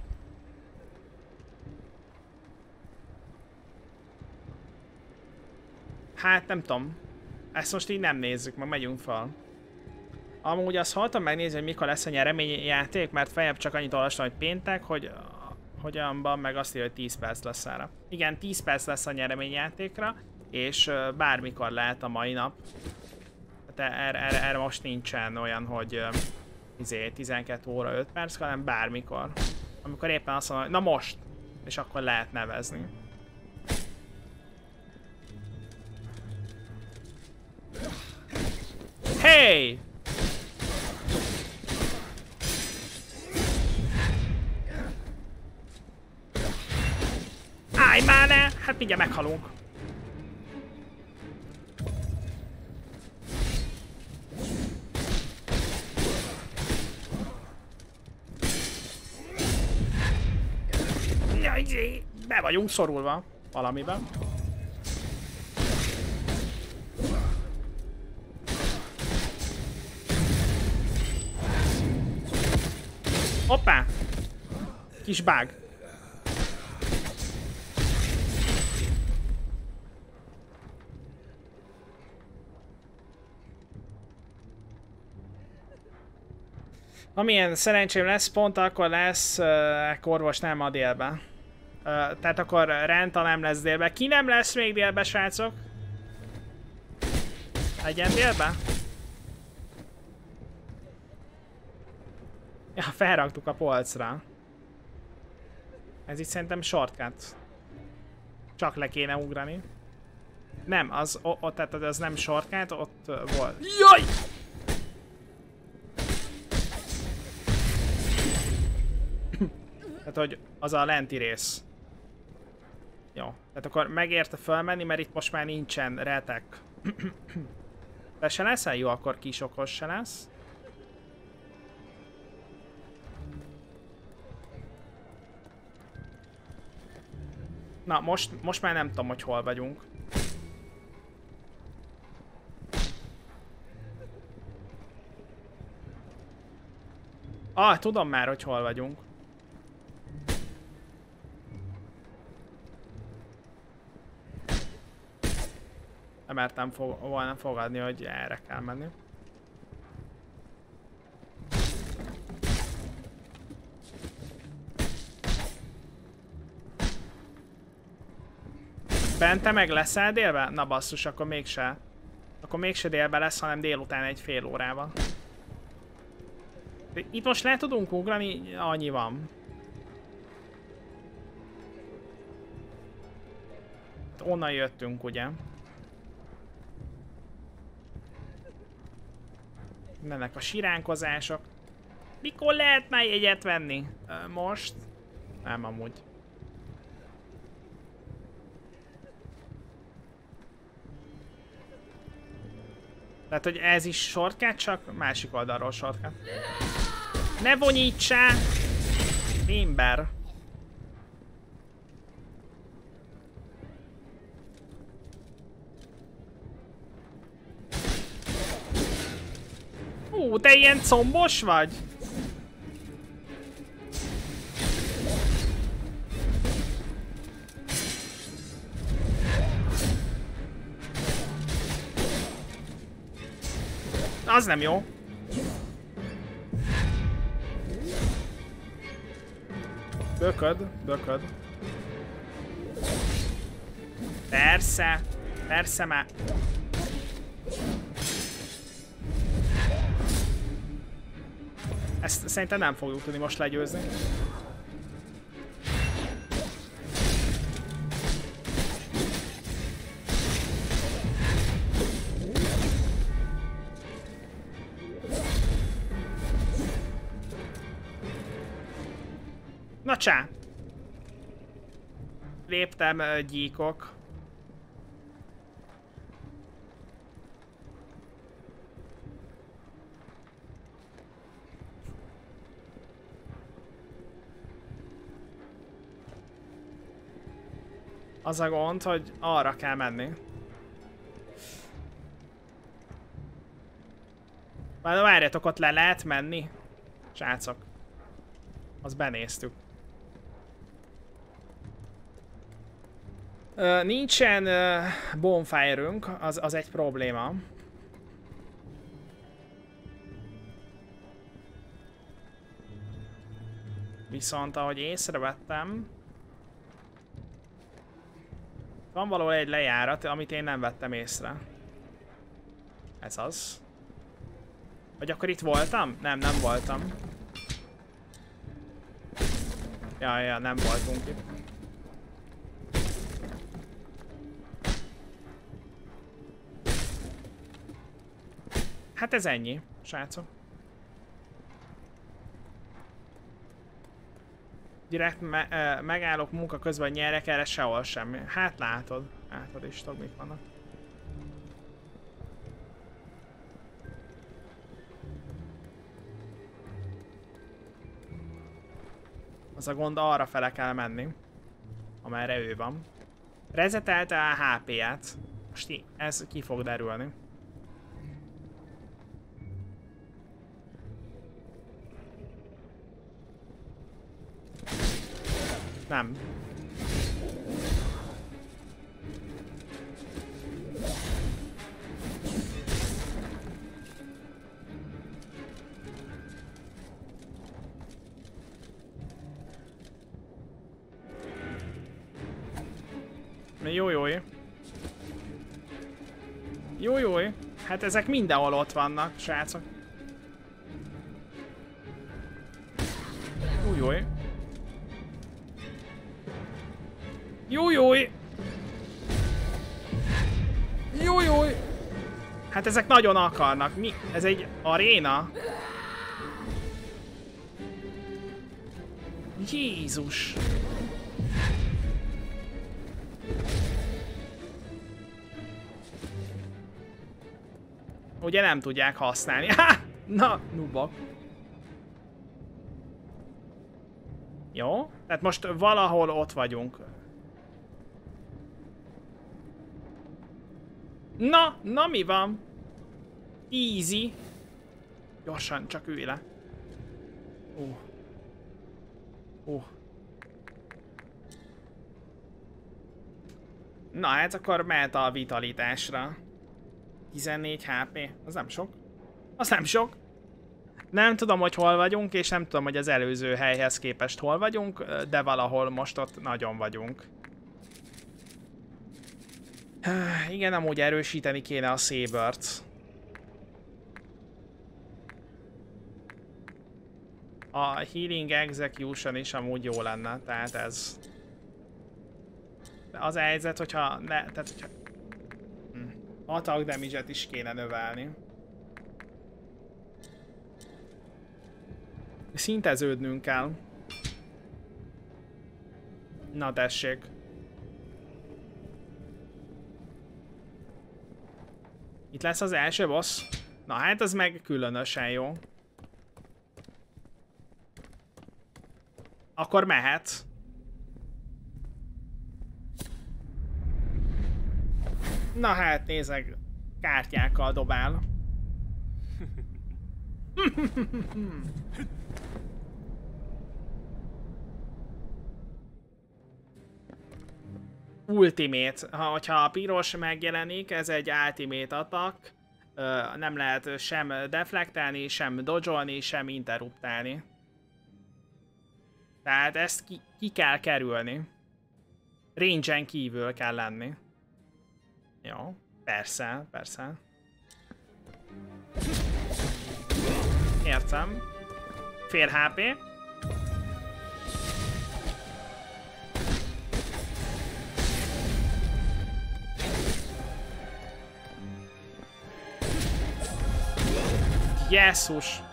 Hát nem tudom. Ezt most így nem nézzük, meg megyünk fel. Amúgy azt hallottam megnézni, hogy mikor lesz a nyereményjáték, mert feljebb csak annyit olvastam, hogy péntek, hogy hogyanban meg azt írja, hogy tíz perc lesz erre. Igen, tíz perc lesz a nyereményjátékra, és bármikor lehet a mai nap. Tehát erre, erre, erre most nincsen olyan, hogy izé, tizenkét óra öt perc, hanem bármikor. Amikor éppen azt mondom, hogy na most! És akkor lehet nevezni. Hey! Állj már le! Hát mindjárt meghalunk. Jaj, be vagyunk szorulva valamiben. Hoppá! Kis bug. Amilyen szerencsém lesz, pont akkor lesz uh, orvos nem a délbe. Uh, tehát akkor Renta nem lesz délbe. Ki nem lesz még délbe, srácok? Legyen délbe? Ja, felraktuk a polcra. Ez itt szerintem shortcut. Csak le kéne ugrani. Nem, az ott, tehát az nem shortcut, ott uh, volt. Jaj! Tehát, hogy az a lenti rész. Jó. Tehát akkor megérte felmenni, mert itt most már nincsen retek. De se lesz? Jó, akkor kis okos se lesz. Na, most, most már nem tudom, hogy hol vagyunk. Ah, tudom már, hogy hol vagyunk. Nem mertem fog volna fogadni, hogy erre kell menni. Bente meg leszel délbe? Na basszus, akkor mégse. Akkor mégse délbe lesz, hanem délután egy fél órával. De itt most le tudunk ugrani, annyi van. Onnan jöttünk, ugye? Mennek a siránkozások. Mikor lehet már jegyet venni? Most? Nem, amúgy. Tehát, hogy ez is shortcut, csak másik oldalról shortcut. Ne vonyítsál! Ember. Ú, te ilyen combos vagy? Az nem jó. Bököd, bököd. Persze, persze már. Ezt szerintem nem fogjuk tudni most legyőzni. Na csá! Léptem uh, gyíkok. Az a gond, hogy arra kell menni. Már várjatok, ott le lehet menni? Srácok. Azt benéztük. Uh, nincsen uh, bonfire-ünk, az, az egy probléma. Viszont ahogy észrevettem, van valahol egy lejárat, amit én nem vettem észre. Ez az. Vagy akkor itt voltam? Nem, nem voltam. Ja, ja, nem voltunk itt. Hát ez ennyi, srácok. Direkt me uh, megállok munka közben, nyerek, erre sehol semmi. Hát látod, látod is, tudod mik vannak. Az a gond, arra fele kell menni, amerre ő van. Rezetelte a há pé-ját. Most ez ki fog derülni. Nem. Jó, jó. Jó, jó. Hát ezek mindenhol ott vannak, srácok. Jó, jó. Jó, jó. Jó, jó. Hát ezek nagyon akarnak. Mi? Ez egy aréna? Jézus. Ugye nem tudják használni. Ha! Na, nubak. Jó, tehát most valahol ott vagyunk. Na, na mi van? Easy. Gyorsan, csak ülj le. Ó. Uh. Ó. Uh. Na, hát akkor mehet a vitalitásra. tizennégy há pé, az nem sok. Az nem sok. Nem tudom, hogy hol vagyunk, és nem tudom, hogy az előző helyhez képest hol vagyunk, de valahol most ott nagyon vagyunk. Igen, amúgy erősíteni kéne a Sabert. A Healing Execution is amúgy jó lenne, tehát ez... De az a helyzet, hogyha ne... Tehát, hogyha... Hm. Attack damage-et is kéne növelni. Szinteződnünk kell. Na tessék. Itt lesz az első boss? Na hát ez meg különösen jó. Akkor mehet. Na hát nézzek, kártyákkal dobál. Ultimate. Ha, hogyha a piros megjelenik, ez egy ultimate attack. Ö, nem lehet sem deflektálni, sem dodge-olni, sem interruptálni. Tehát ezt ki, ki kell kerülni. Range-en kívül kell lenni. Jó, persze, persze. Értem. Fél há pé. Jesszus!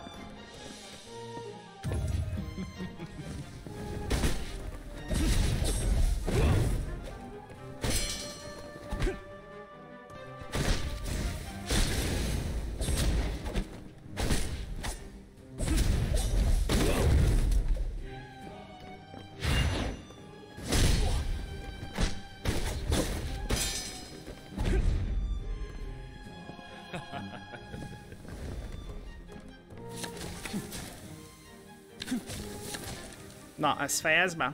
Na, ezt fejezd be.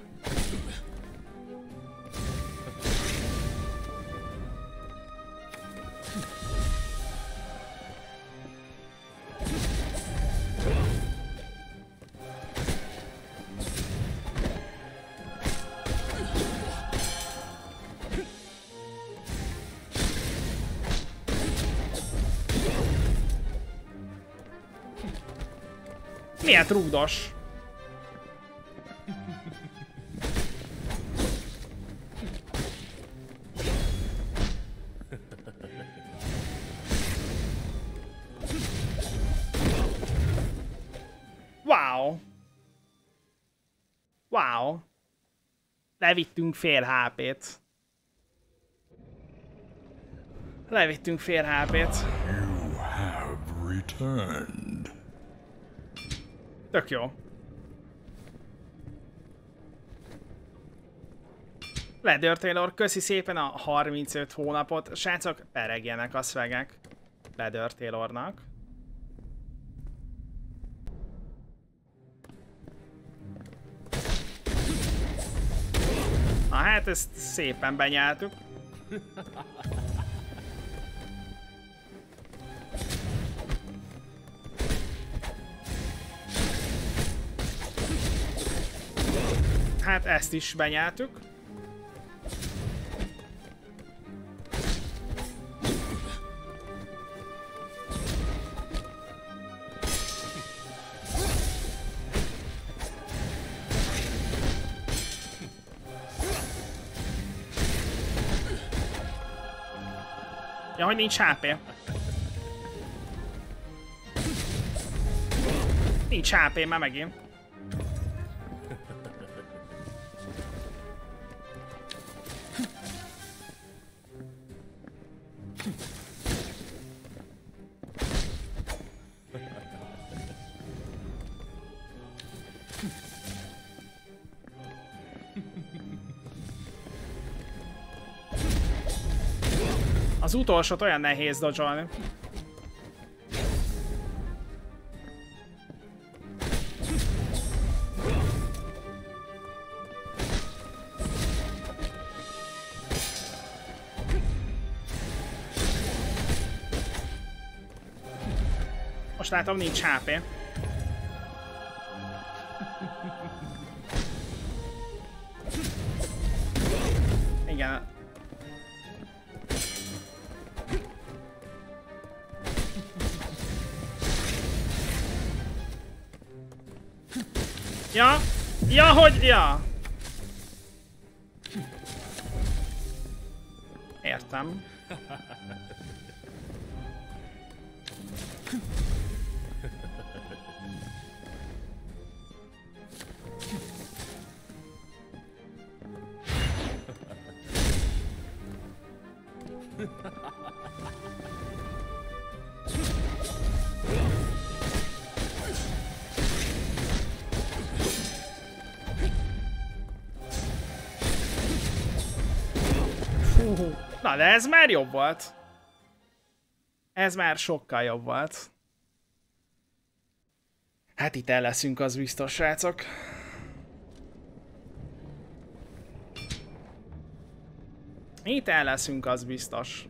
Miért rúgdos? Wow. Wow. Levittünk fél há pét. Levittünk fél há pét. You have returned. Tök jó. Leather Taylor, köszi szépen a harmincöt hónapot. Srácok, peregjenek a szvegek Leather Taylornak. Na hát ezt szépen benyeltük. Hát ezt is benyeltük. Ja, hogy nincs há pé. Nincs há pé már megint. Az utolsót olyan nehéz dodge-olni. Most látom, nincs há pé. Igen. Ja, ja, hogy, ja. Értem. Na, de ez már jobb volt. Ez már sokkal jobb volt. Hát itt el leszünk, az biztos, srácok. Itt el leszünk, az biztos.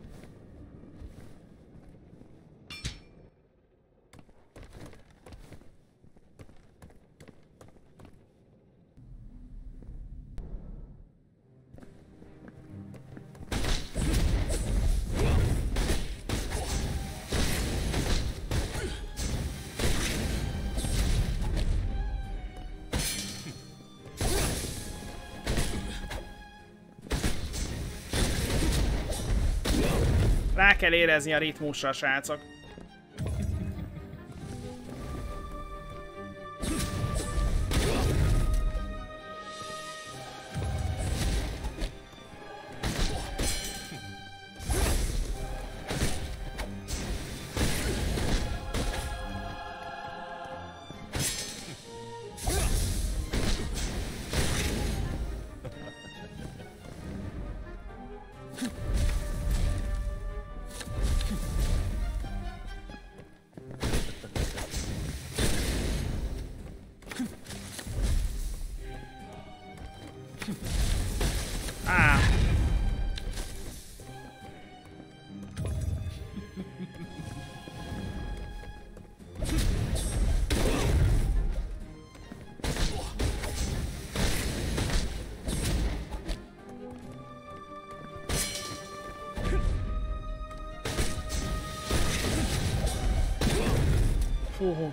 Rá kell érezni a ritmusra, srácok. Ah. Fú.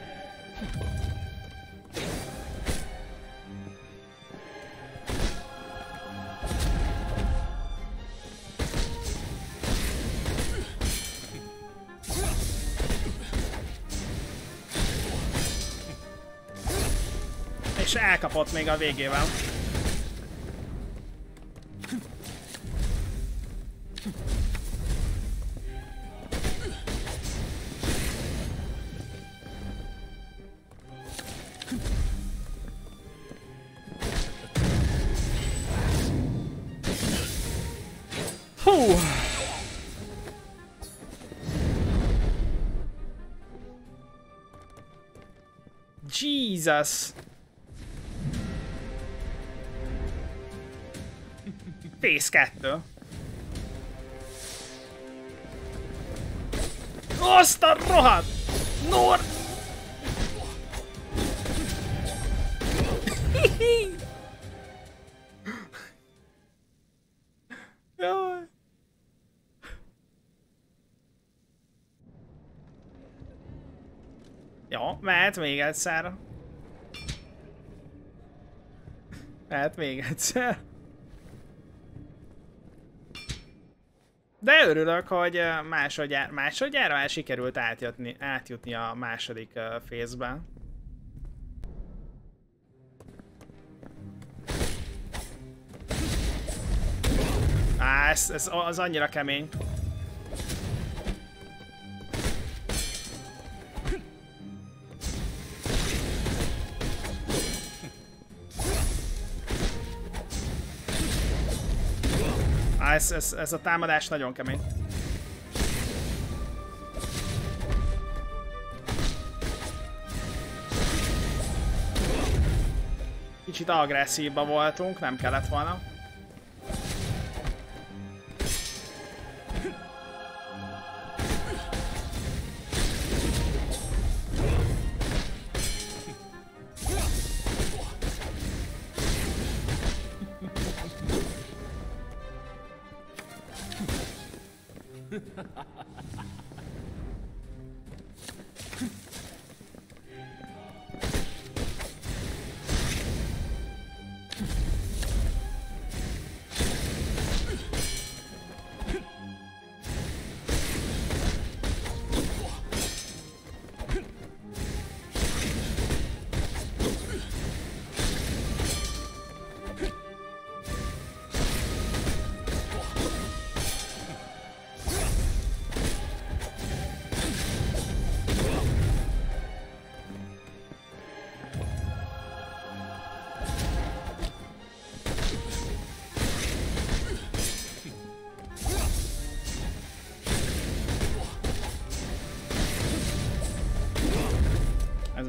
És elkapott még a végével. Hú! Jesus! Phase kettő. Azt a rohadt! Nor! Jaj. Jó, mehet még egyszer. Mehet még egyszer. De örülök, hogy másodjára, másodjára már sikerült átjutni, átjutni a második uh, phase-ben. Á, ez, ez az annyira kemény. Á, ez, ez, ez a támadás nagyon kemény. Kicsit agresszívba voltunk, nem kellett volna.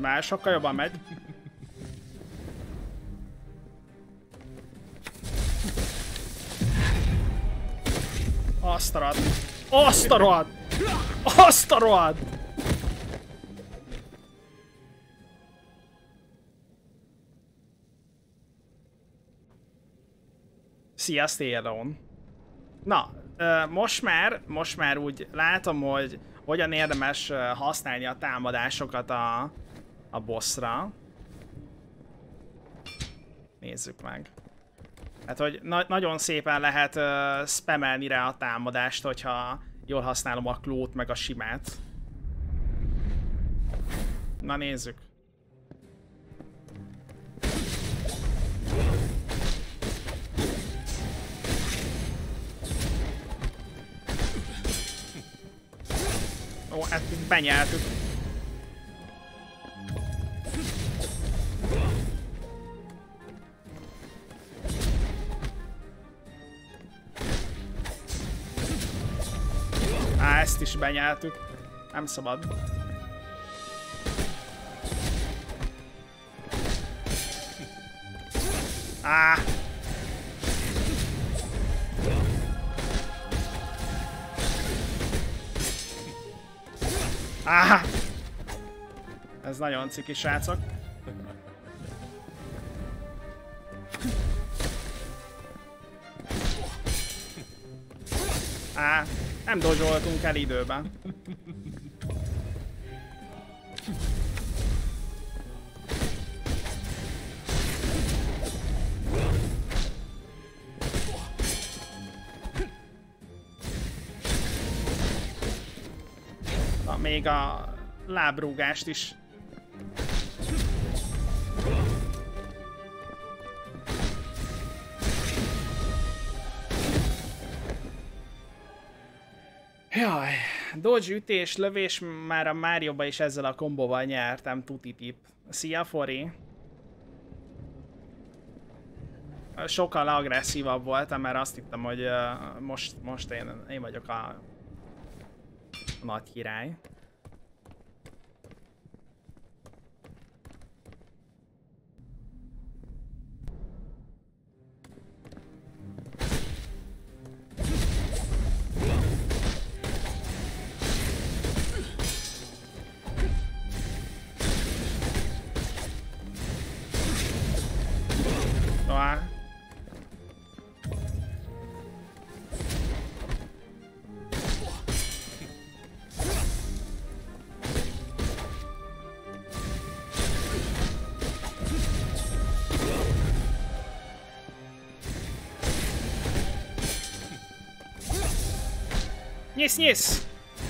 már sokkal jobban megy. Azt a rohadt! Azt a rohadt! Azt a rohadt! Szia, Stéron! Na, most már, most már úgy látom, hogy hogyan érdemes használni a támadásokat a, a bossra. Nézzük meg. Hát, hogy na nagyon szépen lehet uh, spamelni rá a támadást, hogyha jól használom a klót meg a simát. Na nézzük. Ó, hát benyeltük. Á, ezt is benyeltük. Nem szabad. Á! Á! Ez nagyon ciki, srácok. Á, nem dozsoltunk el időben. Na, még a lábrúgást is. Jaj, dodge, ütés, lövés, már a Marioba is ezzel a kombóval nyertem, tuti tip. Szia, Fori! Sokkal agresszívabb voltam, mert azt hittem, hogy uh, most, most én, én vagyok a, a nagy király. Tovább. Nyisz, nyisz!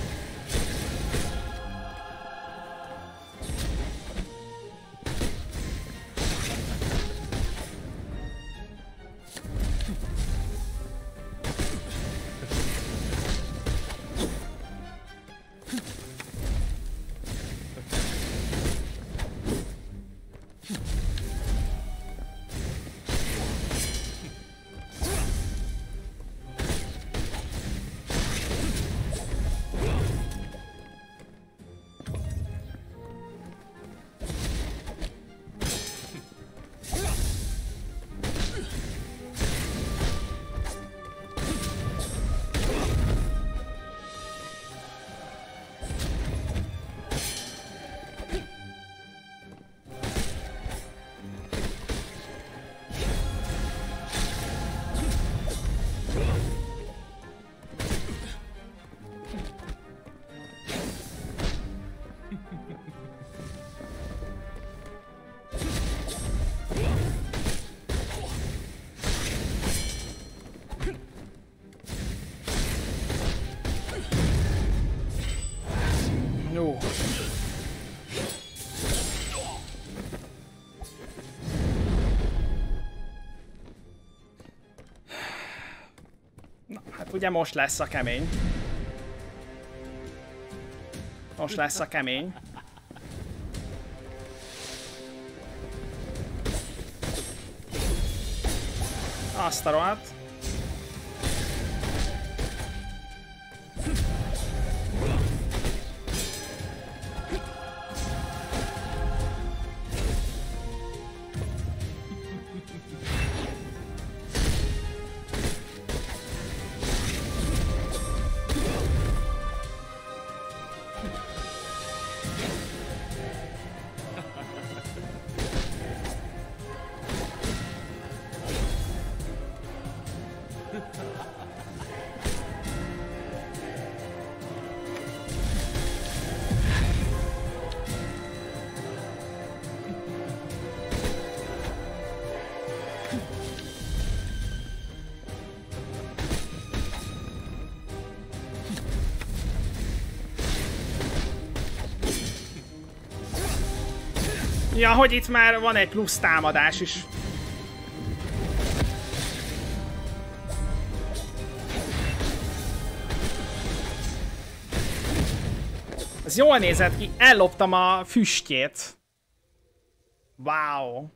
Jó. Na, hát ugye most lesz a kemény. Most lesz a kemény. Azt a rohadt. Ja, hogy itt már van egy plusz támadás is. Ez jól nézett ki, elloptam a füstjét. Wow.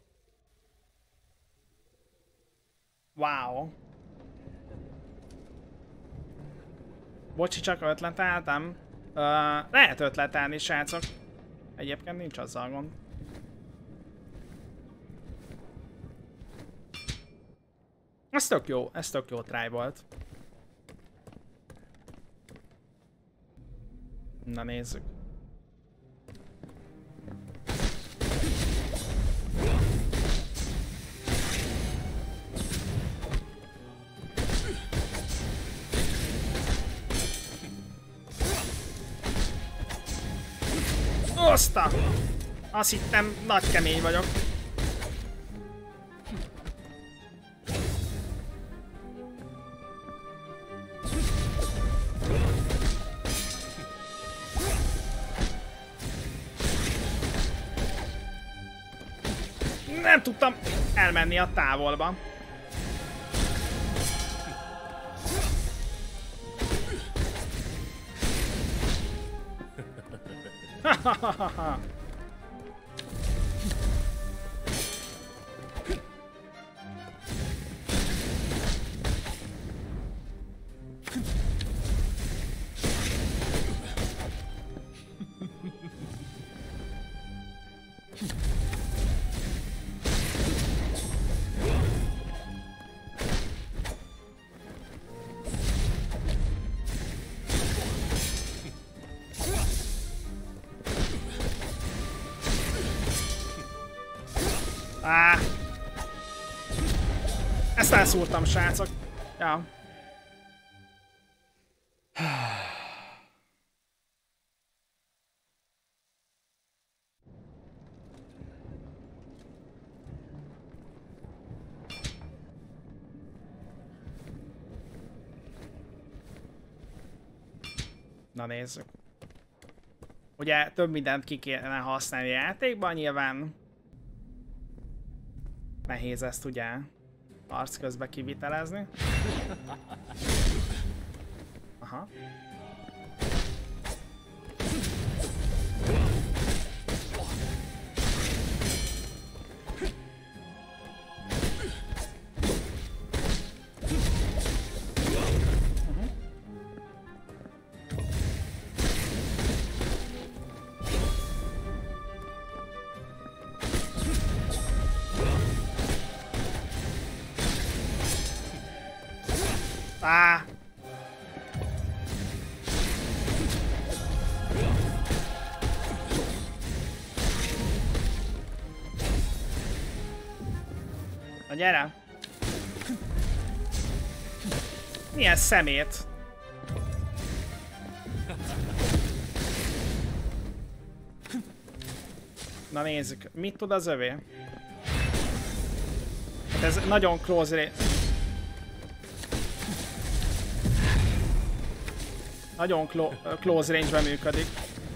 Wow. Bocsi, csak ötleteltem. Uh, lehet ötletelni, srácok. Egyébként nincs azzal gond. Ez tök jó, ez tök jó try volt. Na nézzük. Oszta! Azt hittem, nagy kemény vagyok. Nem tudtam elmenni a távolba. Á. Ezt elszúrtam, srácok. Ja. Na nézzük. Ugye több mindent ki kéne használni a játékban, nyilván nehéz ezt ugye arc közben kivitelezni. Aha. Á. Na gyere! Milyen szemét? Na nézzük, mit tud az övé? Hát ez nagyon close. Nagyon close range-ben működik.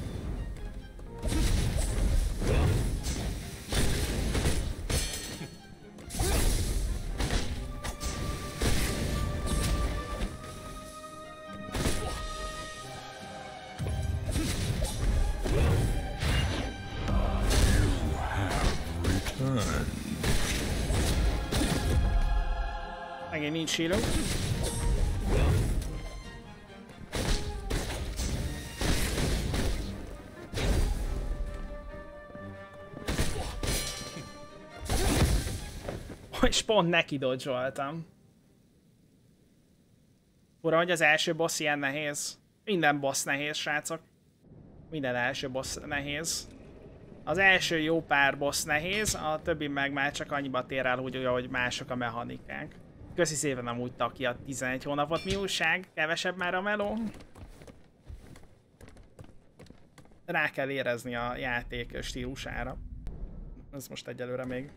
Megint nincs shield. És pont neki dodge-oltam. Ura, hogy az első boss ilyen nehéz. Minden boss nehéz, srácok. Minden első boss nehéz. Az első jó pár boss nehéz, a többi meg már csak annyiba tér el, úgy, hogy mások a mechanikák. Köszi szépen amúgy Taki a tizenegy hónapot. Mi újság? Kevesebb már a meló? Rá kell érezni a játék stílusára. Ez most egyelőre még.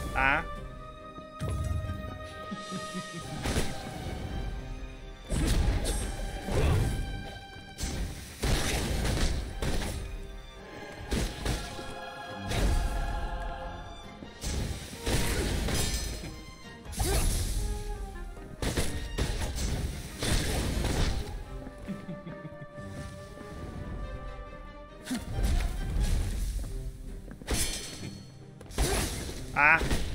Á. Á.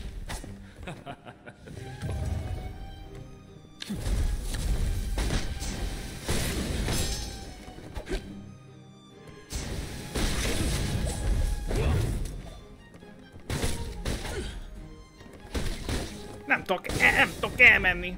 Nem tudok, nem tudok elmenni.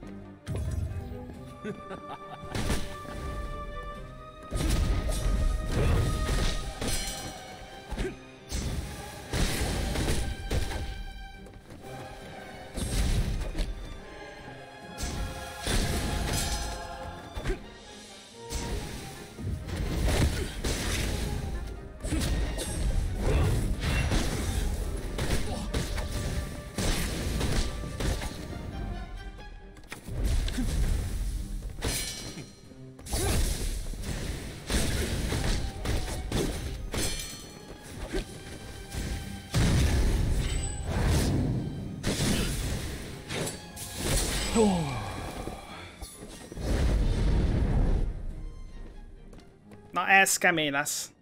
Na ez kemény lesz.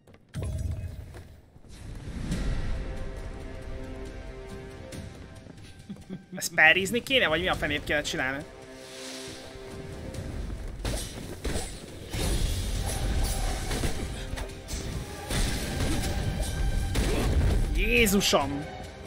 Ezt parrizni kéne, vagy mi a fenét kéne csinálni? Jézusom!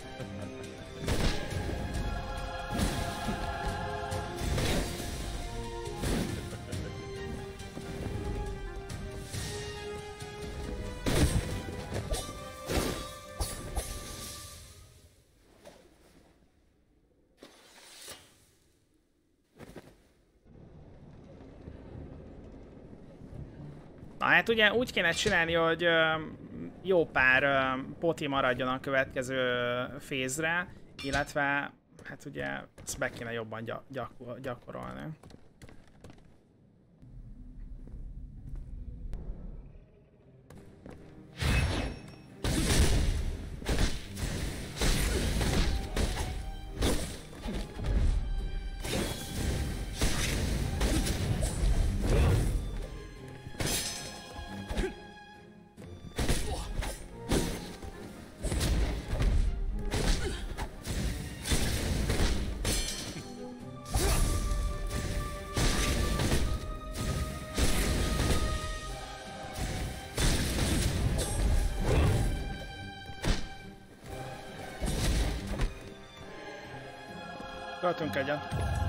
Na hát ugye úgy kéne csinálni, hogy jó pár poti maradjon a következő fézre, illetve hát ugye ezt be kéne jobban gyak gyakor gyakorolni. Költünk egyet.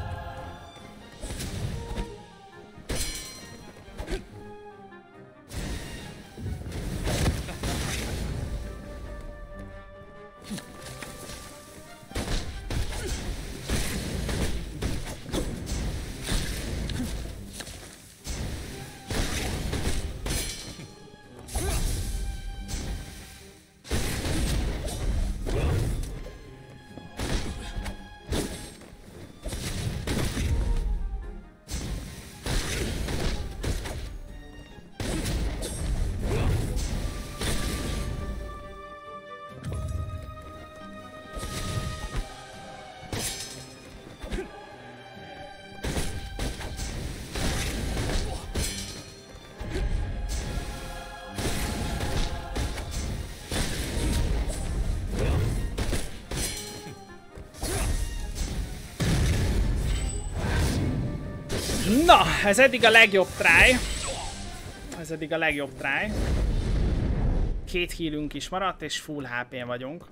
Na, ez eddig a legjobb try. Ez eddig a legjobb try. Két healünk is maradt, és full há pén vagyunk.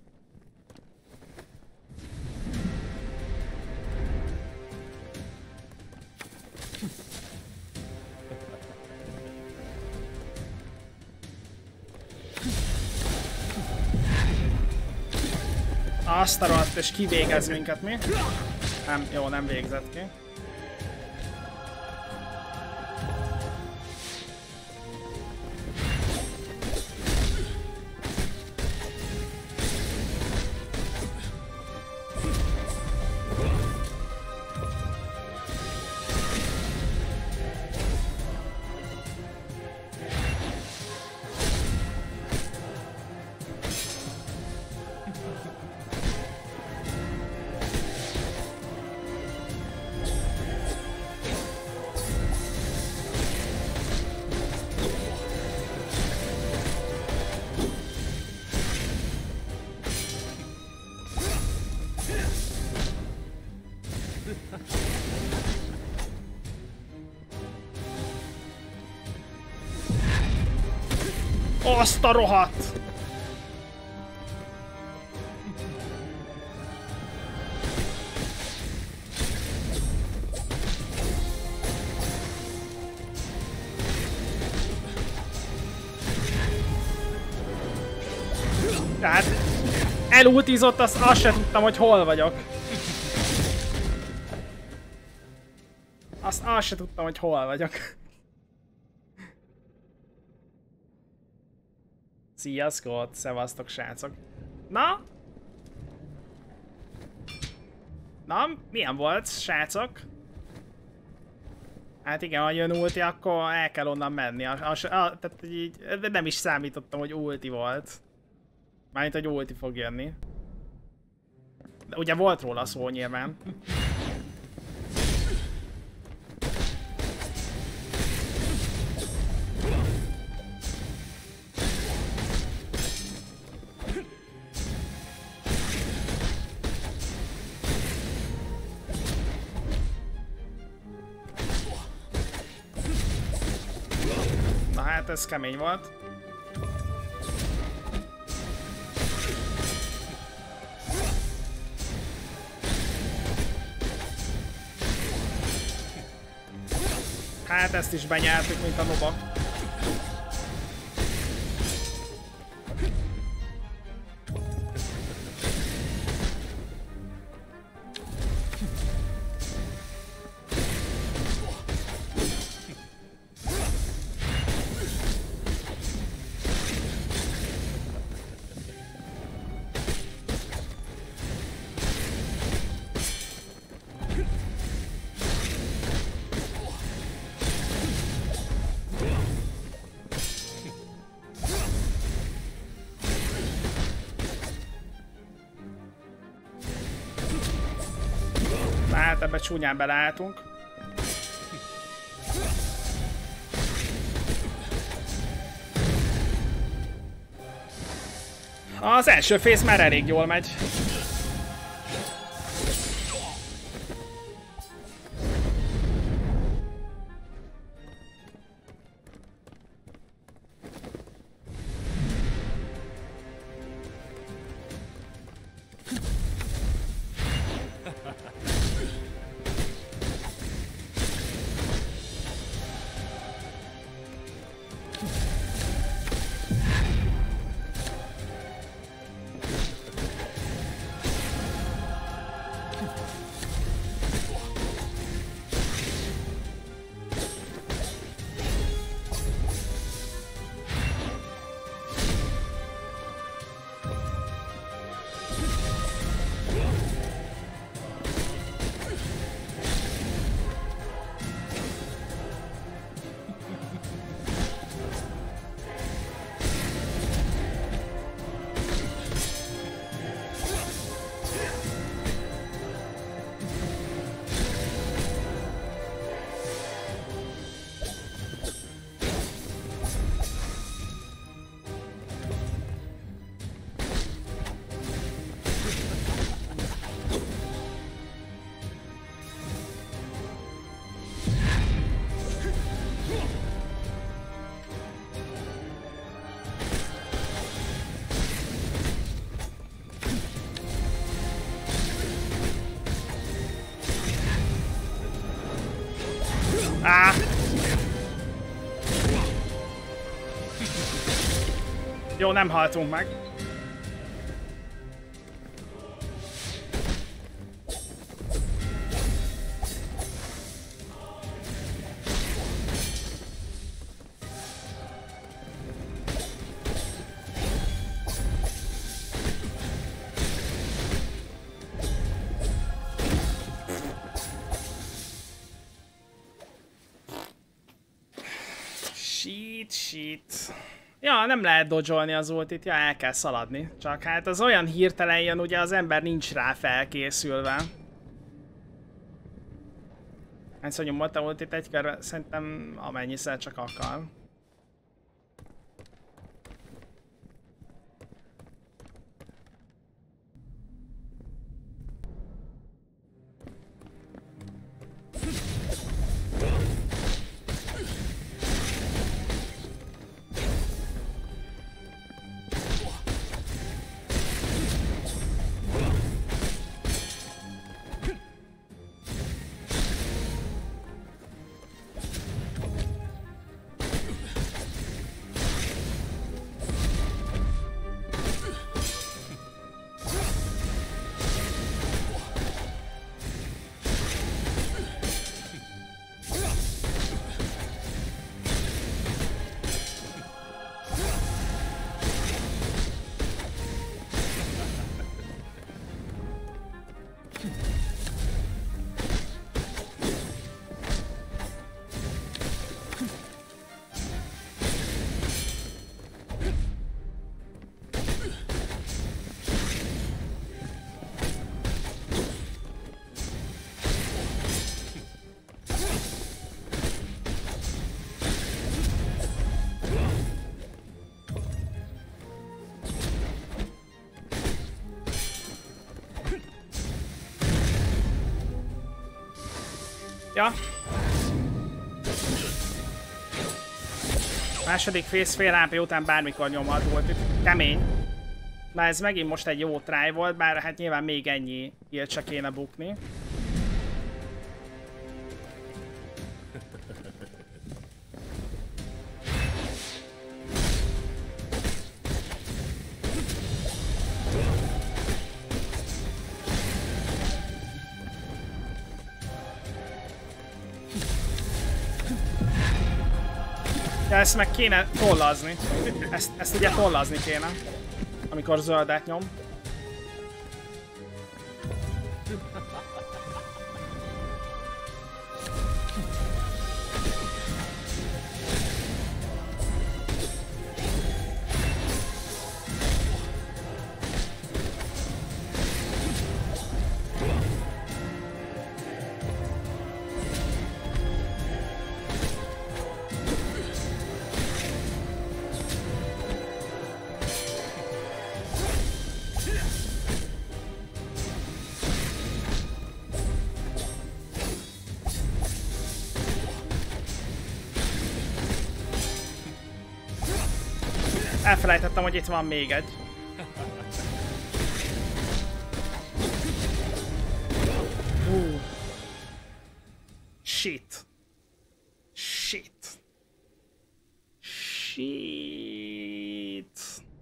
Azt a rohadt, és kivégez minket mi? Nem, jó, nem végzett ki. Azt a rohadt! Tehát elultizott, azt, azt se tudtam, hogy hol vagyok. Azt, azt se tudtam, hogy hol vagyok. Sziasztok, szevasztok srácok. Na? Na, milyen volt, srácok? Hát igen, ha jön ulti, akkor el kell onnan menni. A, a, a, tehát így, nem is számítottam, hogy ulti volt. Mármint, hogy ulti fog jönni. De ugye volt róla szó nyilván. Na hát ez kemény volt. Hát ezt is benyeltük, mint a noba. Hát ebbe csúnyán beleálltunk. Az első phase már elég jól megy. Á! Jó, nem haltunk meg. Ja, nem lehet dodge-olni az ultit, ja, el kell szaladni. Csak hát az olyan hirtelen jön, ugye az ember nincs rá felkészülve. Hányszor nyomott a ultit egy körbe? Szerintem amennyiszer csak akar. Ja. Második fész fél há pé után bármikor nyomhat volt itt. Kemény. Na ez megint most egy jó try volt, bár hát nyilván még ennyi ilyet se kéne bukni. Ja, ezt meg kéne tollazni. Ezt, ezt ugye tollazni kéne, amikor zöldet nyom. Elfelejtettem, hogy itt van még egy. Uh. Shit. Shit. Shit.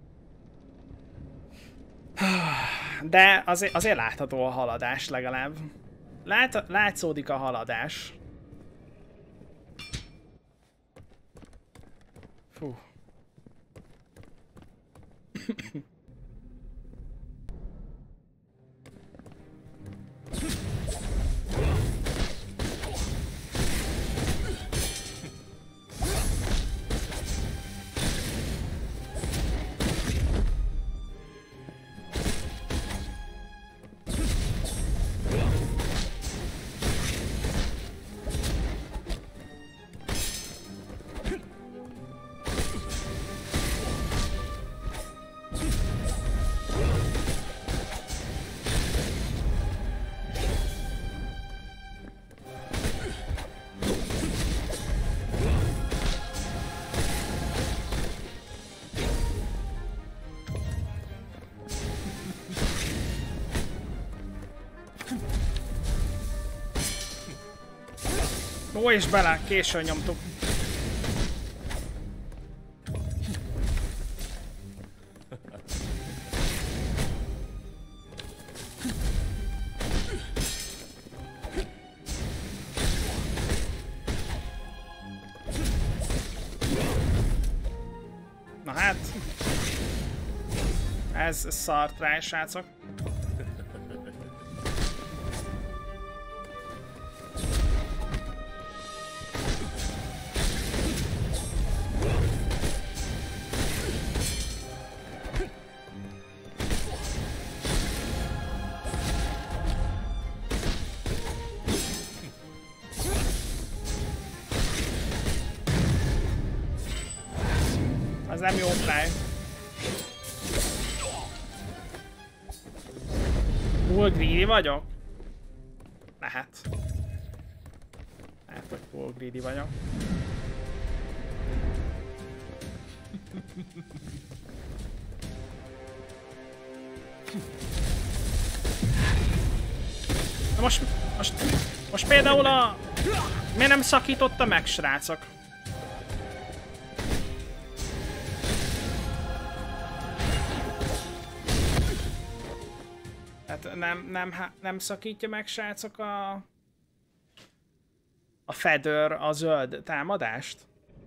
De azért, azért látható a haladás legalább. Lát, látszódik a haladás. Fú. Ó, és bele, későn nyomtuk. Na hát. Ez szart rá, srácok. nem jó fráj. Túl greedy vagyok? Lehet. Lehet, hogy túl greedy vagyok. Na most, most, most például a... Miért nem szakította meg, srácok? Hát nem, nem, nem szakítja meg, srácok, a... A Feather, a zöld támadást?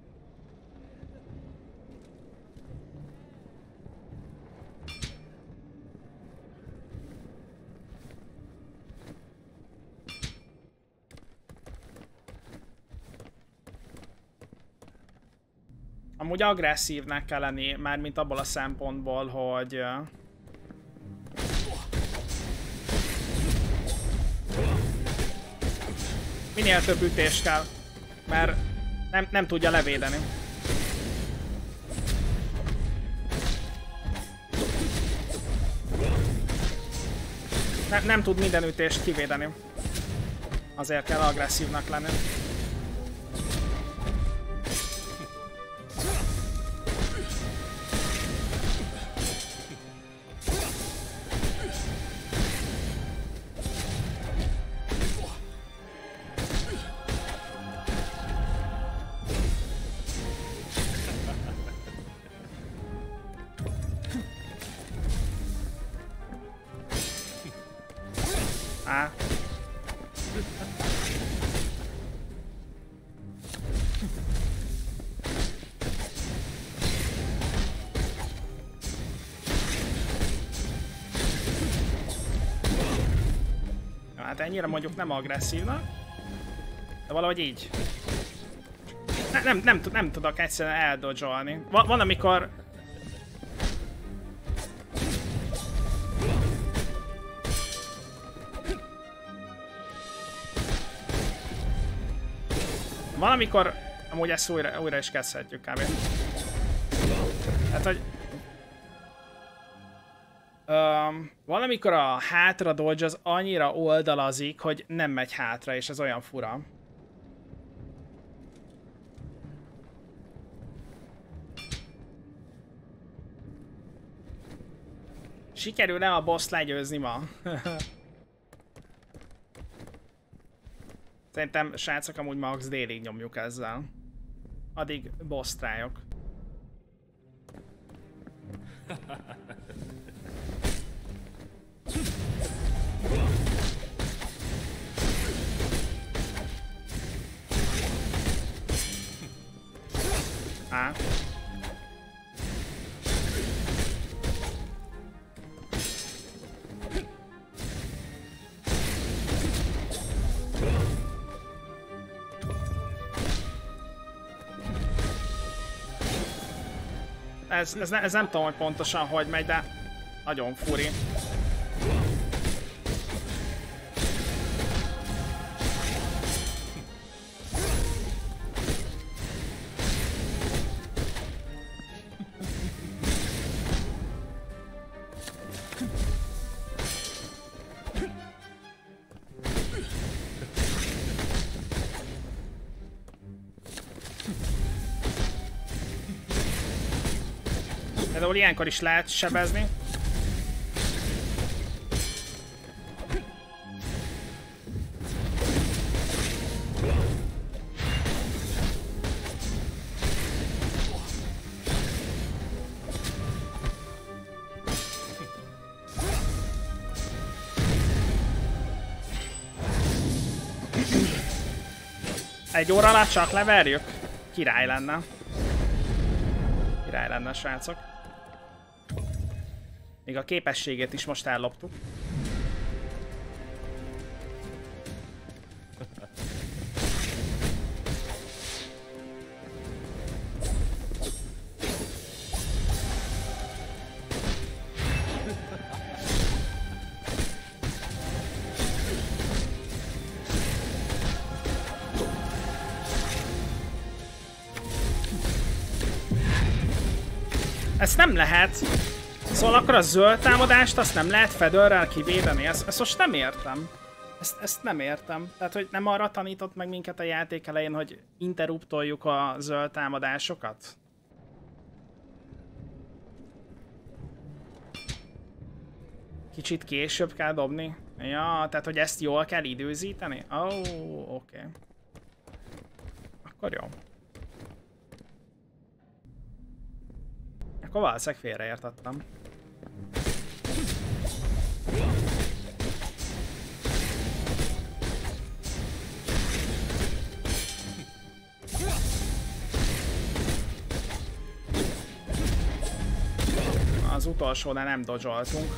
Amúgy agresszívnek kell lenni, mármint abból a szempontból, hogy... Minél több ütés kell, mert nem, nem tudja levédeni. Ne, nem tud minden ütést kivédeni. Azért kell agresszívnak lenni. Á. Hát ennyire mondjuk nem agresszívnak, de valahogy így. Ne, nem, nem, nem tudok egyszerűen eldodge-olni. Van, van amikor... Van, amikor... Amúgy ezt újra, újra is kezdhetjük kb. Hát, hogy... Um, valamikor a hátra dodge az annyira oldalazik, hogy nem megy hátra, és ez olyan fura. Sikerül-e a boss legyőzni ma? Szerintem, srácok, amúgy max délig nyomjuk ezzel. Addig boss trájok. Á. Ez, ez, ez nem tudom, hogy pontosan hogy megy, de nagyon furi. Például ilyenkor is lehet sebezni. Egy óra alatt csak leverjük? Király lenne. Király lenne, srácok. Még a képességét is most elloptuk. Ezt nem lehet. Szóval akkor a zöld támadást azt nem lehet fedőrrel kivédeni. Ezt, ezt most nem értem. Ezt, ezt nem értem. Tehát, hogy nem arra tanított meg minket a játék elején, hogy interruptoljuk a zöld támadásokat? Kicsit később kell dobni? Ja, tehát, hogy ezt jól kell időzíteni? Ó, oh, oké. Okay. Akkor jó. Akkor valószínűleg félreértettem. Az utolsónál nem dodge-oltunk.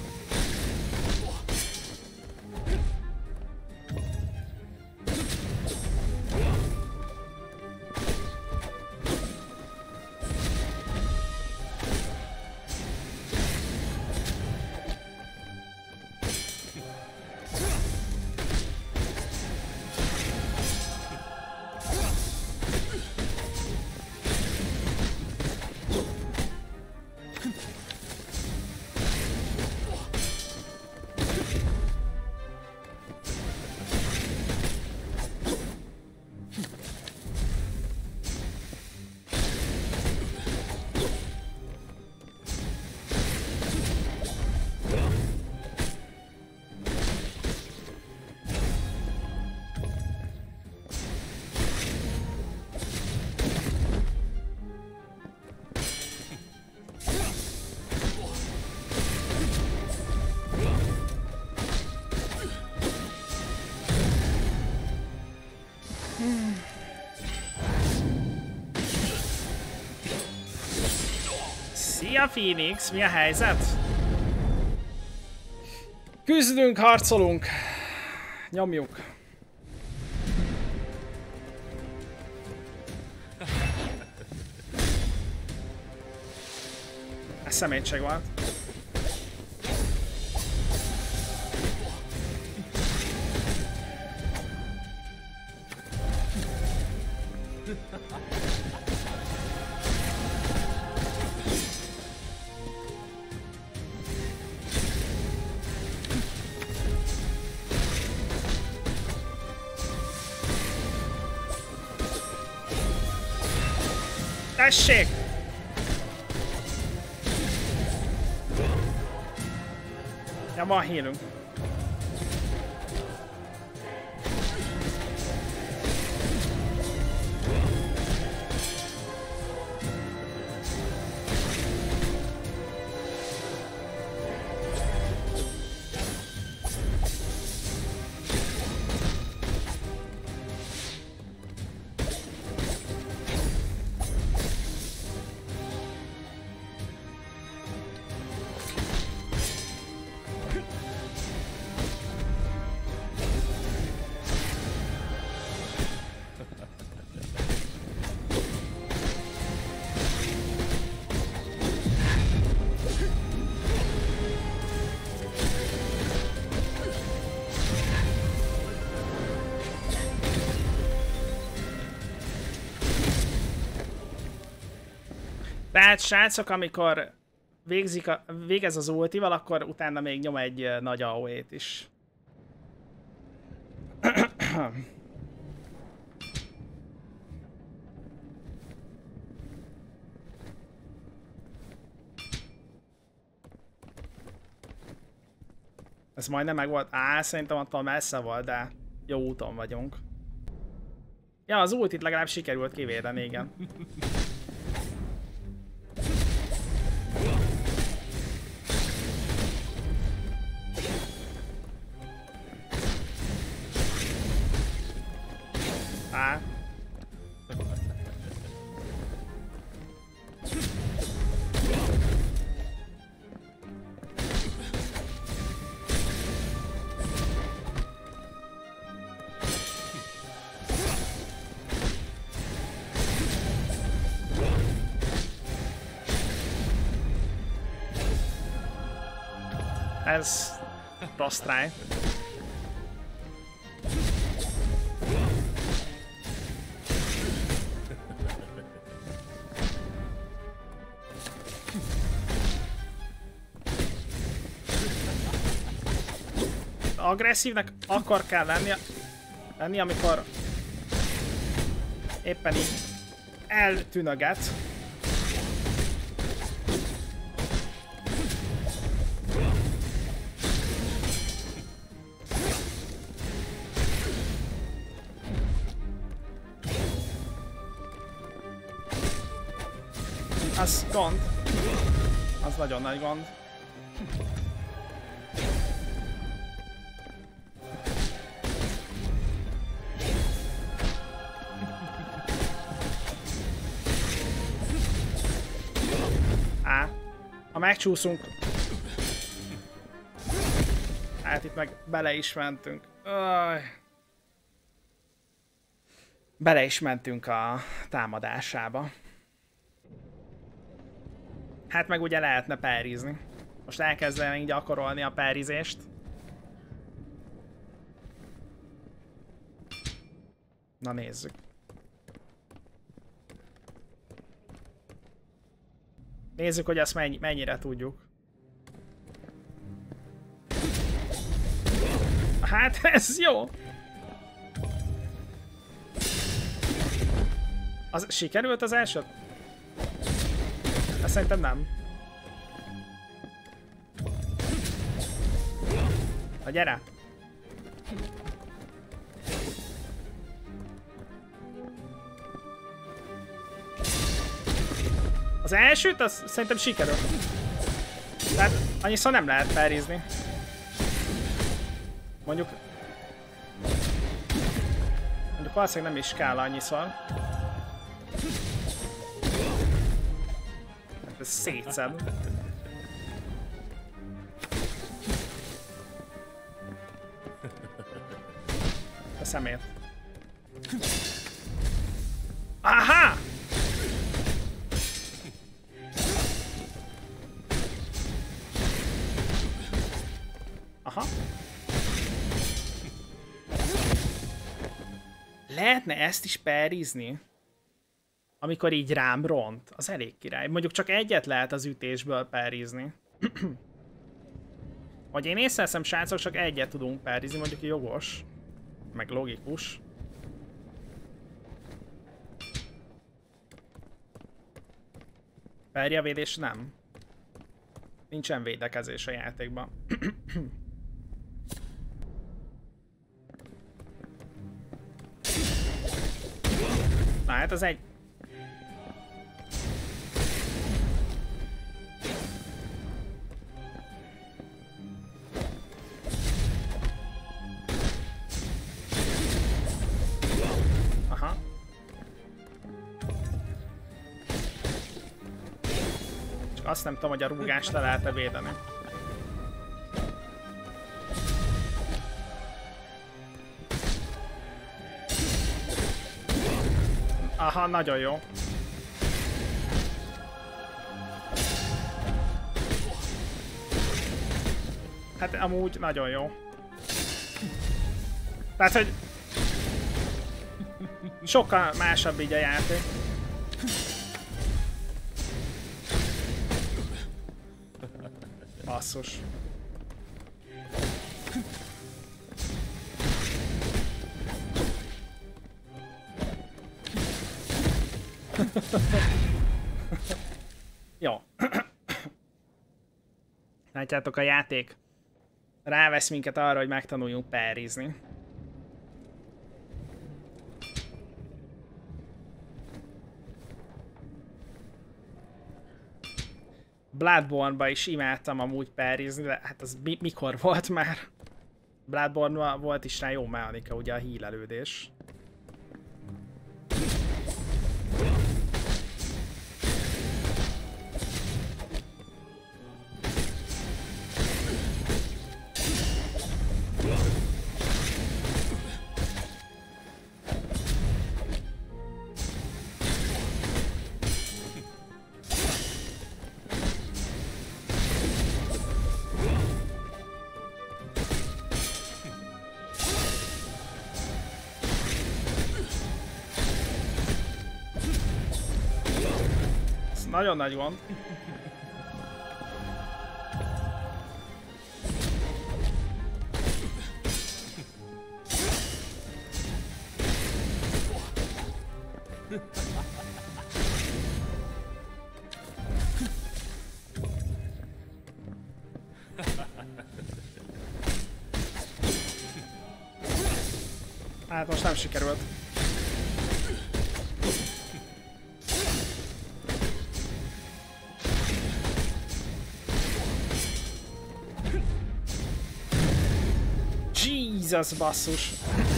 Szia Phoenix, mi a helyzet? Küzdünk, harcolunk. Nyomjuk. Ez szemétség volt. Tessék! Ja, van healünk. Tehát srácok, amikor végzik a, végez az ultival, akkor utána még nyom egy uh, nagy á o é-t is. Ez majdnem meg volt. Á, szerintem attól messze volt, de jó úton vagyunk. Ja, az ultit legalább sikerült kivédeni, igen. Á. Ez rossz try. agresszívnek akkor kell lenni, lenni, amikor éppen így eltűnöget. Az gond. Az nagyon nagy gond. Á, ha megcsúszunk. Hát itt meg bele is mentünk. Öj. Bele is mentünk a támadásába. Hát meg ugye lehetne párizni. Most elkezdenénk gyakorolni a párizést. Na nézzük. Nézzük, hogy azt mennyi, mennyire tudjuk. Hát ez jó! Az sikerült az első? Azt szerintem nem. Na gyere! Az elsőt, az szerintem sikerül. Tehát annyiszor nem lehet felrizni. Mondjuk... Mondjuk valószínűleg nem is kell annyiszor. Ez szétszed. A szemét. Aha! Aha. Lehetne ezt is párizni? Amikor így rám ront, az elég király. Mondjuk csak egyet lehet az ütésből párizni. Hogy én észreveszem, srácok, csak egyet tudunk párizni, mondjuk jogos. Meg logikus. Perjavédés nem. Nincsen védekezés a játékban. Na hát az egy... Aha. Csak azt nem tudom, hogy a rúgást le lehet-e védeni. Aha, nagyon jó. Hát amúgy nagyon jó. Tehát, hogy sokkal másabb így a játék. Basszus. Jó. Látjátok, a játék rávesz minket arra, hogy megtanuljunk párizni. Bloodborne-ba is imádtam amúgy párizni, de hát az mi mikor volt már? Bloodborne-ban volt is rá jó mechanika, ugye a hílelődés. Nagyon nagy gond. Hát most nem sikerült. Jesus, basszus.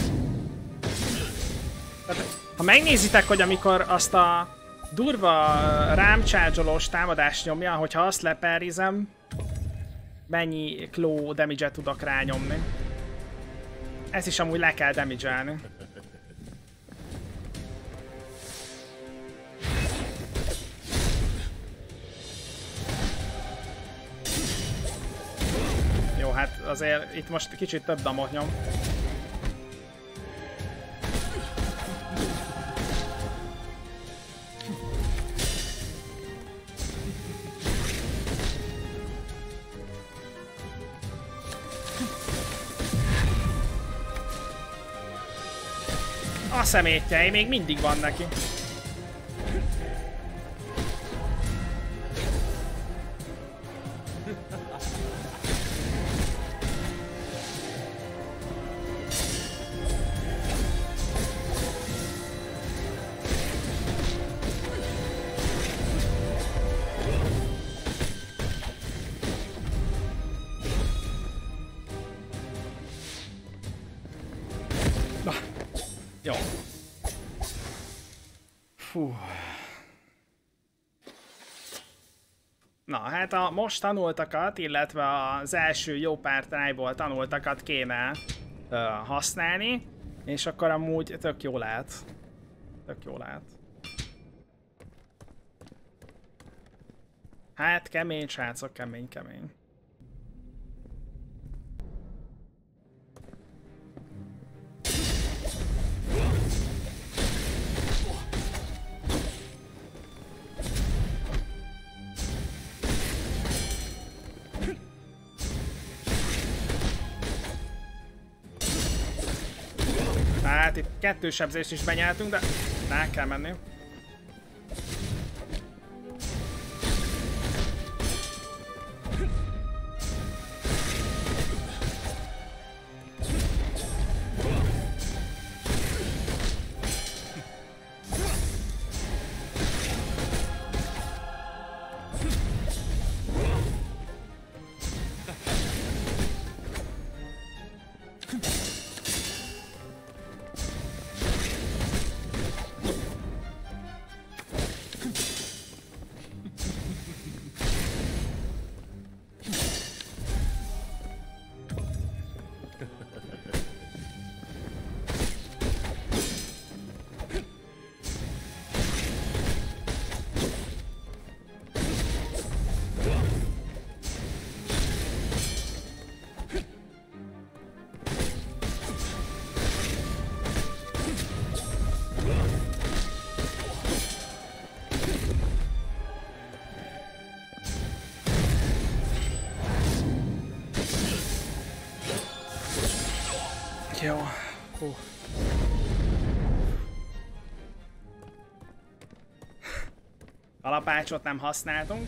Tehát, ha megnézitek, hogy amikor azt a durva rámcsárzsolós támadást nyomja, hogyha azt leperizem, mennyi claw damage-et tudok rányomni. Ezt is amúgy le kell damage-elni. Jó, hát azért itt most kicsit több damot nyom. A szemétjei még mindig van neki. Jó. Fú. Na, hát a most tanultakat, illetve az első jó pár trájból tanultakat kéne uh, használni, és akkor amúgy tök jó lehet. Tök jó lehet. Hát kemény, srácok, kemény, kemény. Hát itt kettős sebzést is benyeltünk, de rá kell menni. Jó. Hú. Kalapácsot nem használtunk.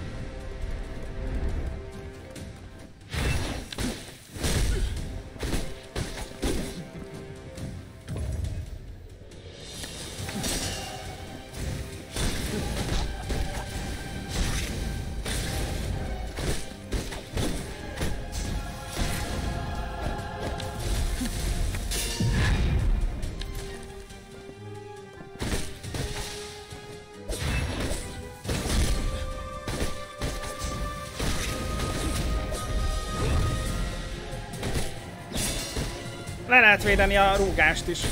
Le lehet védeni a rúgást is.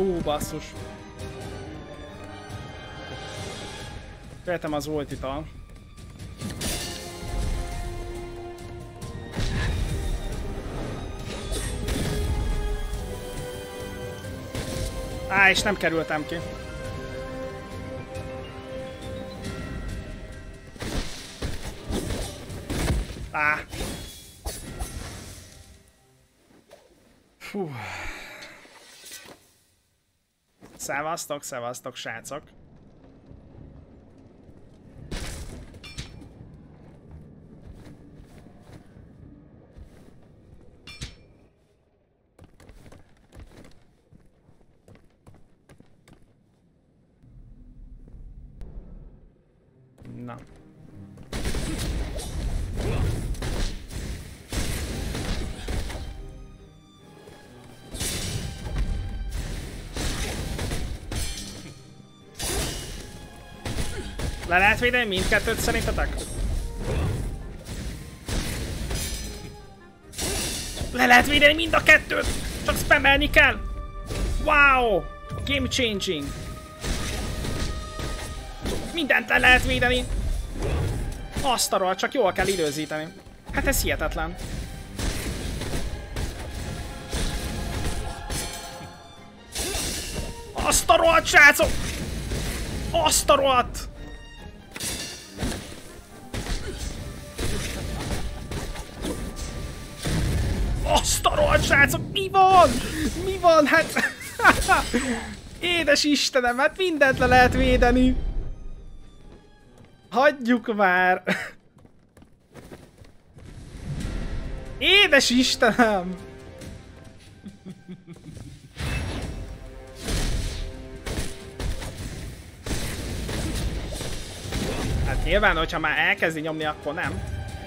Ú, basszus. Követem az ultitól. Á, és nem kerültem ki. Á. Fú. Szevasztok, szevasztok, srácok. Na. Le lehet védeni mindkettőt szerintetek? Le lehet védeni mind a kettőt! Csak spamelni kell! Wow! Game changing! Mindent le lehet védeni! Azt a rohadt, csak jól kell időzíteni. Hát ez hihetetlen. Azt a rohadt, srácok! Azt a rohadt! Azt a rohadt, srácok! Mi van? Mi van? Hát... Édes Istenem, hát mindent le lehet védeni! Hagyjuk már! Édes Istenem! Hát nyilván, hogyha már elkezdi nyomni, akkor nem.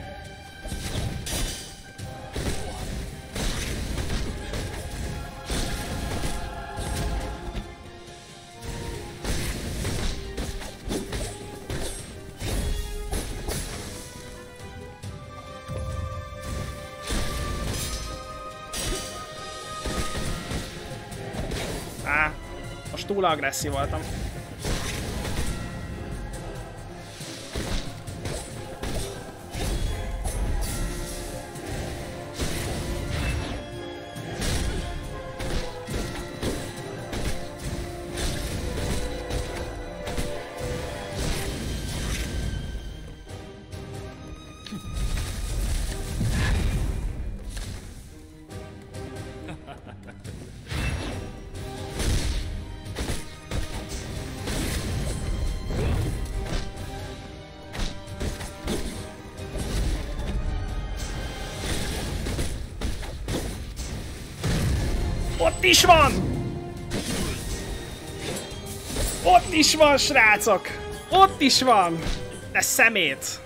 Á, most túl agresszív voltam. Ott is van! Ott is van, srácok! Ott is van! De szemét!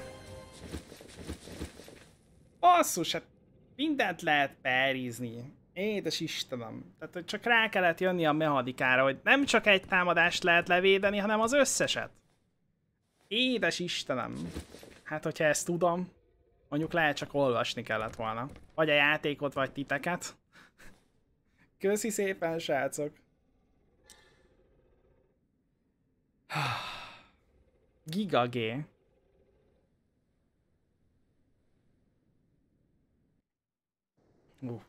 Basszus, hát mindent lehet perízni. Édes Istenem. Tehát, hogy csak rá kellett jönni a mechanikára, hogy nem csak egy támadást lehet levédeni, hanem az összeset. Édes Istenem. Hát, hogyha ezt tudom, mondjuk lehet csak olvasni kellett volna. Vagy a játékot, vagy titeket. Köszi szépen, srácok! Giga G. Uh.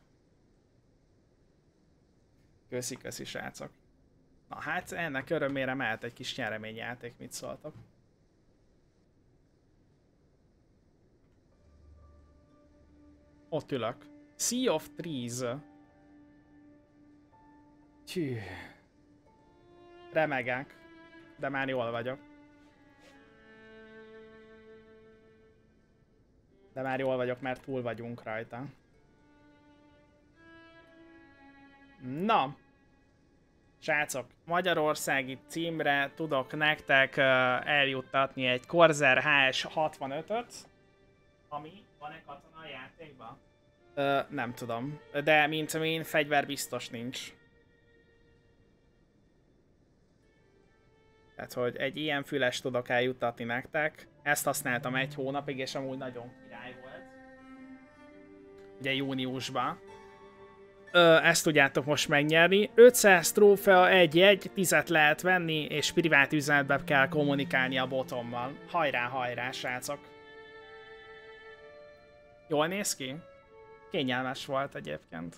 Köszi, köszi, srácok. Na hát, ennek örömére mehet egy kis nyereményjáték, mit szóltok? Ott ülök. Sea of Trees. Hű. Remegek, de már jól vagyok. De már jól vagyok, mert túl vagyunk rajta. Na! Srácok, magyarországi címre tudok nektek uh, eljuttatni egy Corsair há es hatvanötöt, ami van-e katona a játékban? Uh, nem tudom, de mint én, fegyver biztos nincs. Tehát, hogy egy ilyen füles tudok eljuttatni nektek. Ezt használtam egy hónapig, és amúgy nagyon király volt. Ugye júniusban. Ö, ezt tudjátok most megnyerni. ötszáz trófea, egy jegy, tízet lehet venni, és privát üzenetbe kell kommunikálni a botommal. Hajrá, hajrá, srácok! Jól néz ki? Kényelmes volt egyébként.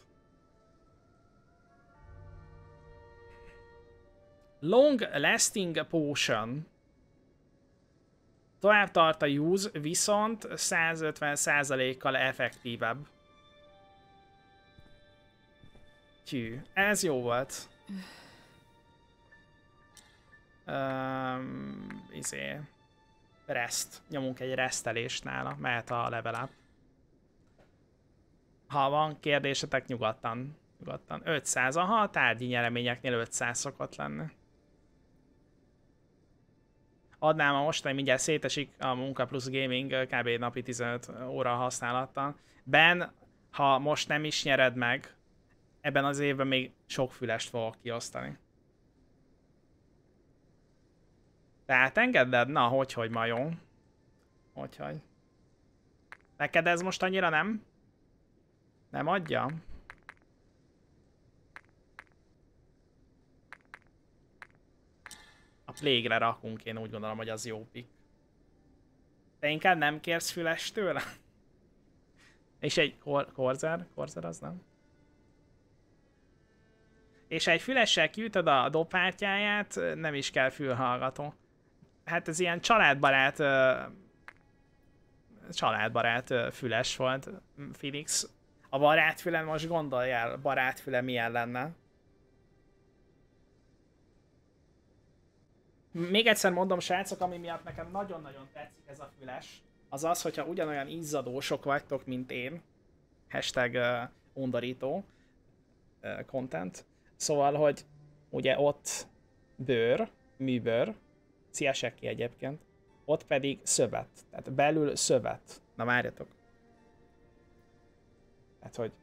Long Lasting Potion. Tovább tart a use, viszont százötven százalékkal effektívebb. Hű, ez jó volt. Um, izé. Rest. Nyomunk egy restelést nála, mehet a level up. Ha van kérdésetek, nyugodtan. Nyugodtan. ötszáz, aha, a tárgyi nyereményeknél ötszáz szokott lenni. Adnám a mostani, mindjárt szétesik a munka plusz gaming kb. Napi tizenöt óra használattal. Ben, ha most nem is nyered meg, ebben az évben még sok fülest fogok kiosztani. Tehát engeded? Na, hogyhogy majom. Hogyhogy. Neked ez most annyira nem? Nem adja? A Plague-re rakunk, én úgy gondolom, hogy az jó pick. Te inkább nem kérsz füles tőle? És egy Korzer? Korzer az nem? És ha egy fülessel kiütöd a dobpártyáját, nem is kell fülhallgató. Hát ez ilyen családbarát... családbarát füles volt, Felix. A barátfülen most gondoljál, barátfüle milyen lenne. Még egyszer mondom, srácok, ami miatt nekem nagyon-nagyon tetszik ez a füles, az az, hogyha ugyanolyan izzadósok vagytok, mint én. Hashtag uh, undorító uh, content. Szóval, hogy ugye ott bőr, műbőr, szia Seki egyébként, ott pedig szövet, tehát belül szövet. Na várjatok. Tehát, hogy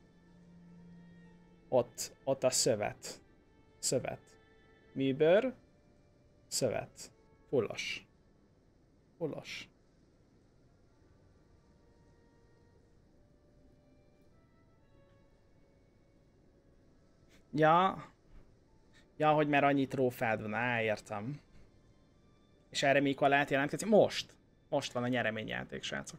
ott, ott a szövet. Szövet. Műbőr, szövet. Fullos. Fullos. Ja. Ja, hogy mert annyi trófád van. Á, értem. És erre mikor lehet jelentkezni? Most. Most van a nyereményjáték, srácok.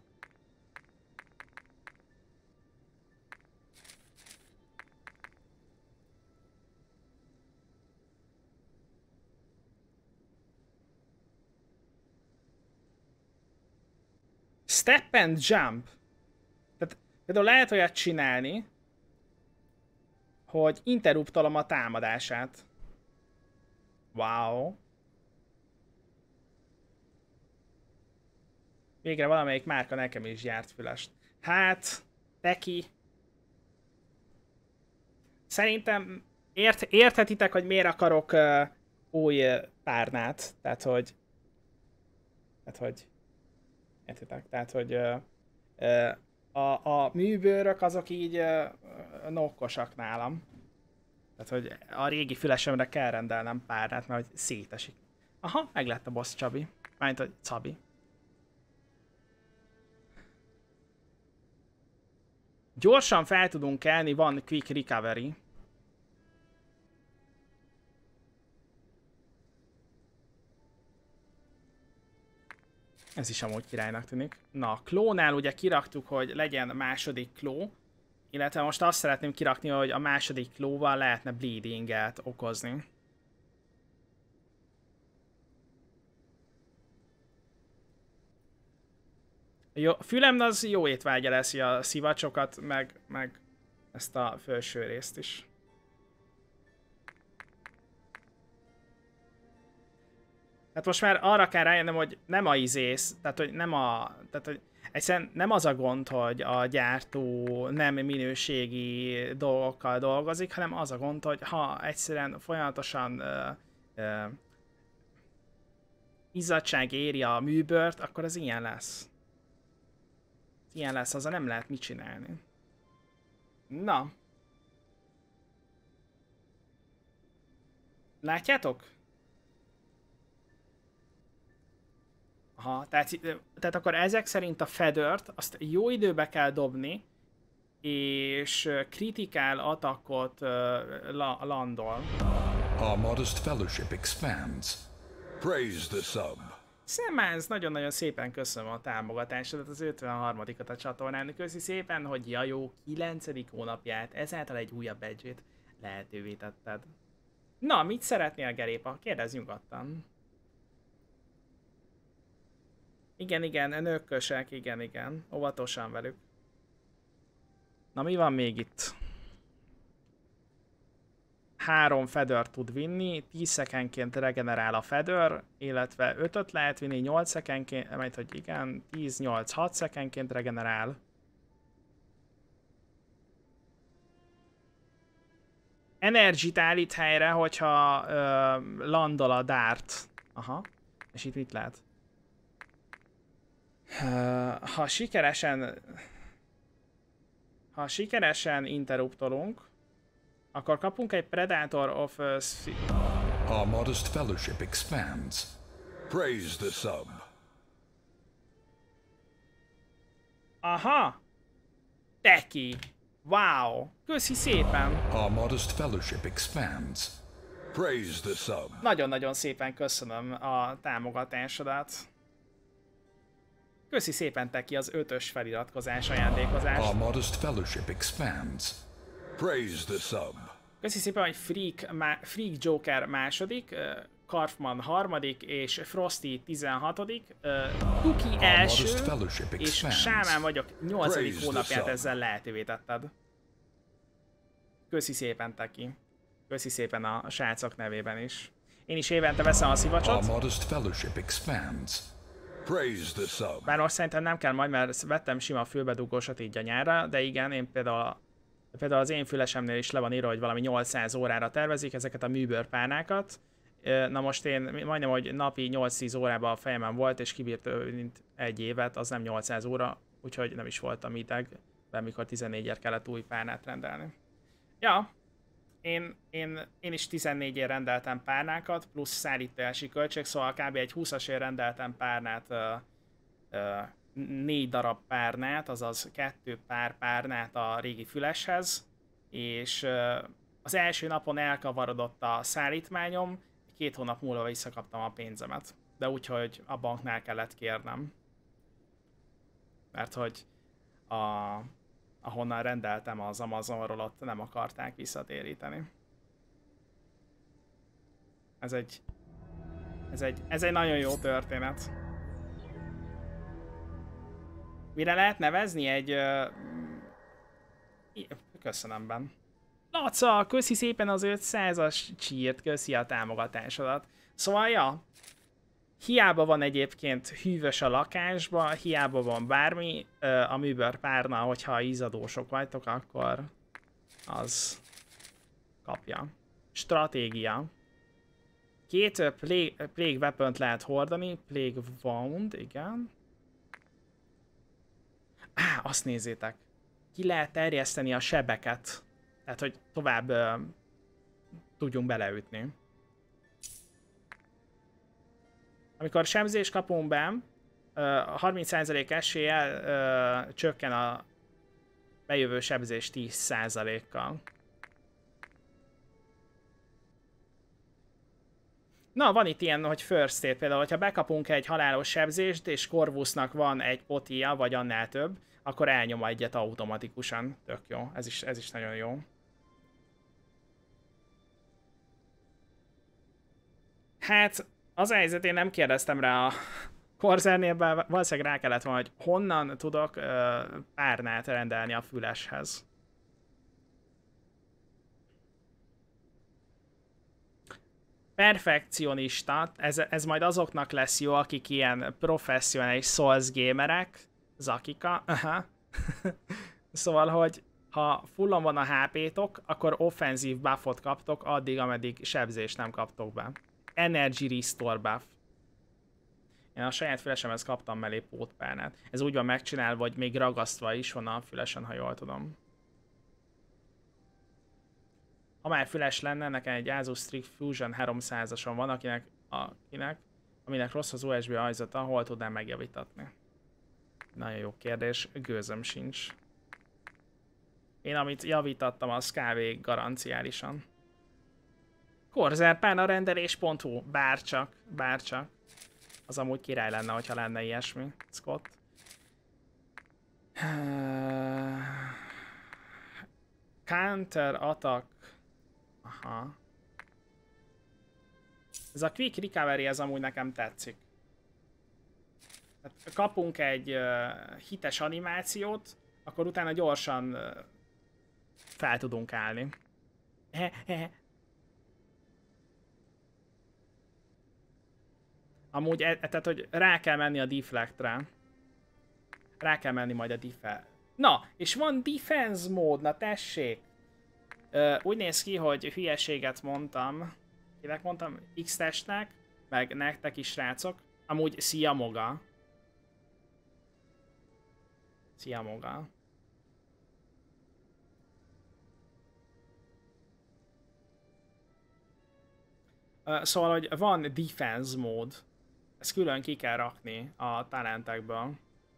Step and jump. Tehát például lehet olyat csinálni, hogy interruptolom a támadását. Wow. Végre valamelyik márka nekem is gyárt fülest. Hát, Teki. Szerintem ért, érthetitek, hogy miért akarok uh, új uh, párnát. Tehát, hogy... Tehát, hogy... Értitek? Tehát, hogy uh, uh, a, a műbőrök azok így uh, nokkosak nálam. Tehát, hogy a régi fülesemre kell rendelnem párnát, mert hogy szétesik. Aha, meg lett a boss Csabi. Mármint, hogy Cabi. Gyorsan fel tudunk kelni, van quick recovery. Ez is amúgy királynak tűnik. Na, a klónál ugye kiraktuk, hogy legyen második kló. Illetve most azt szeretném kirakni, hogy a második klóval lehetne bleedinget okozni. Jó, a fülem az jó étvágya lesz a szivacsokat, meg, meg ezt a felső részt is. Hát most már arra kell rájönnöm, hogy nem a izész, tehát hogy nem a... Tehát, hogy egyszerűen nem az a gond, hogy a gyártó nem minőségi dolgokkal dolgozik, hanem az a gond, hogy ha egyszerűen folyamatosan uh, uh, izzadság éri a műbört, akkor az ilyen lesz. Ilyen lesz, azzal nem lehet mit csinálni. Na. Látjátok? Aha, tehát, tehát akkor ezek szerint a fedört azt jó időbe kell dobni, és kritikál attackot uh, la landol. Our modest fellowship expands. Praise the sub. Szemánz, nagyon-nagyon szépen köszönöm a támogatásodat, az ötvenharmadikat a csatornán. Köszi szépen, hogy Jajó kilencedik hónapját, ezáltal egy újabb badge-t lehetővé tetted. Na, mit szeretnél, Gerépa? Kérdezz nyugodtan. Igen, igen, nőkösek, igen, igen. Óvatosan velük. Na, mi van még itt? Három fedőr tud vinni, tíz szekenként regenerál a fedőr, illetve ötöt lehet vinni, nyolc szekenként, majd hogy igen, tíz, nyolc, hat szekenként regenerál. Energit állít helyre, hogyha ö, landol a dart. Aha, és itt mit lehet? Uh, ha sikeresen... Ha sikeresen interruptolunk, akkor kapunk egy Predator of... Uh, Our modest fellowship expands. Praise the sub. Aha! Teki! Wow! Köszi szépen! Our modest fellowship expands. Praise the sub. Nagyon-nagyon szépen köszönöm a támogatásodat. Köszi szépen, Teki, az ötös feliratkozás ajándékozást. Our modest fellowship expands. Praise the sub. Köszi szépen, hogy Freak, Freak Joker második, Karfman harmadik és Frosty tizenhatodik, Tuki első és Sámán vagyok nyolcadik hónapját ezzel lehetővé tetted. Köszi szépen, Teki. Köszi szépen a srácok nevében is. Én is évente veszem a szivacsot. Bár most szerintem nem kell majd, mert vettem sima fülbedugósat így a nyárra, de igen, én például, például az én fülesemnél is le van írva, hogy valami nyolcszáz órára tervezik ezeket a műbőrpárnákat. Na most én majdnem, hogy napi nyolc-tíz órában a fejemen volt, és kibírt mint egy évet, az nem nyolcszáz óra, úgyhogy nem is voltam ideg, de mikor tizennégyért kellett új párnát rendelni. Ja, én, én, én is tizennégyért rendeltem párnákat, plusz szállítási költség, szóval kb. Egy húszasért rendeltem párnát, ö, ö, négy darab párnát, azaz kettő pár párnát a régi füleshez, és ö, az első napon elkavarodott a szállítmányom, két hónap múlva visszakaptam a pénzemet, de úgy, hogy a banknál kellett kérnem. Mert hogy a... ahonnan rendeltem az Amazonról, ott nem akarták visszatéríteni. Ez egy, ez egy, ez egy nagyon jó történet. Mire lehet nevezni? Egy... Uh, köszönöm, Ben. Laca, köszi szépen az ötszázas csírt, köszi a támogatásodat. Szóval, ja, hiába van egyébként hűvös a lakásba, hiába van bármi, a műbőr párna, hogyha izzadósok vagytok, akkor az kapja. Stratégia. Két Plague, plague Weapon-t lehet hordani, Plague Wound, igen. Á, azt nézzétek. Ki lehet terjeszteni a sebeket. Tehát, hogy tovább uh, tudjunk beleütni. Amikor sebzést kapunk be, harminc százalék eséllyel uh, csökken a bejövő sebzés tíz százalékkal. Na, van itt ilyen, hogy first aid, például, hogyha bekapunk egy halálos sebzést, és Corvusnak van egy potia, vagy annál több, akkor elnyom egyet automatikusan. Tök jó, ez is, ez is nagyon jó. Hát, az a helyzet, én nem kérdeztem rá a Corzernél, valószínűleg rá kellett volna, hogy honnan tudok ö, párnát rendelni a füleshez. Perfekcionista, ez, ez majd azoknak lesz jó, akik ilyen professzionális Souls gamerek, Zakika, aha. Szóval, hogy ha fullon van a há pétok, akkor offenzív buffot kaptok addig, ameddig sebzést nem kaptok be. Energy Restore buff. Én a saját fülesemhez kaptam mellé pótpárnát. Ez úgy van megcsinálva, hogy még ragasztva is van a fülesen, ha jól tudom. Ha már füles lenne, nekem egy Asus Strix Fusion háromszázason van, akinek, akinek, aminek rossz az u es bé ajzata, hol tudnám megjavítatni? Nagyon jó kérdés, gőzöm sincs. Én amit javítottam, az kb. Garanciálisan. Corsair Pána rendelés pont hu. Bárcsak, bárcsak. Az amúgy király lenne, hogyha lenne ilyesmi. Scott. Counter attack. Aha. Ez a quick recovery, ez amúgy nekem tetszik. Tehát kapunk egy uh, hites animációt, akkor utána gyorsan uh, fel tudunk állni. Amúgy, e, tehát, hogy rá kell menni a deflectre. Rá kell menni majd a defense. Na, és van defense mód, na tessék! Uh, úgy néz ki, hogy hülyeséget mondtam. Kinek mondtam? X-testnek, meg nektek is, srácok. Amúgy szia moga. Szia moga. Uh, szóval, hogy van defense mód. Ezt külön ki kell rakni a talentekből.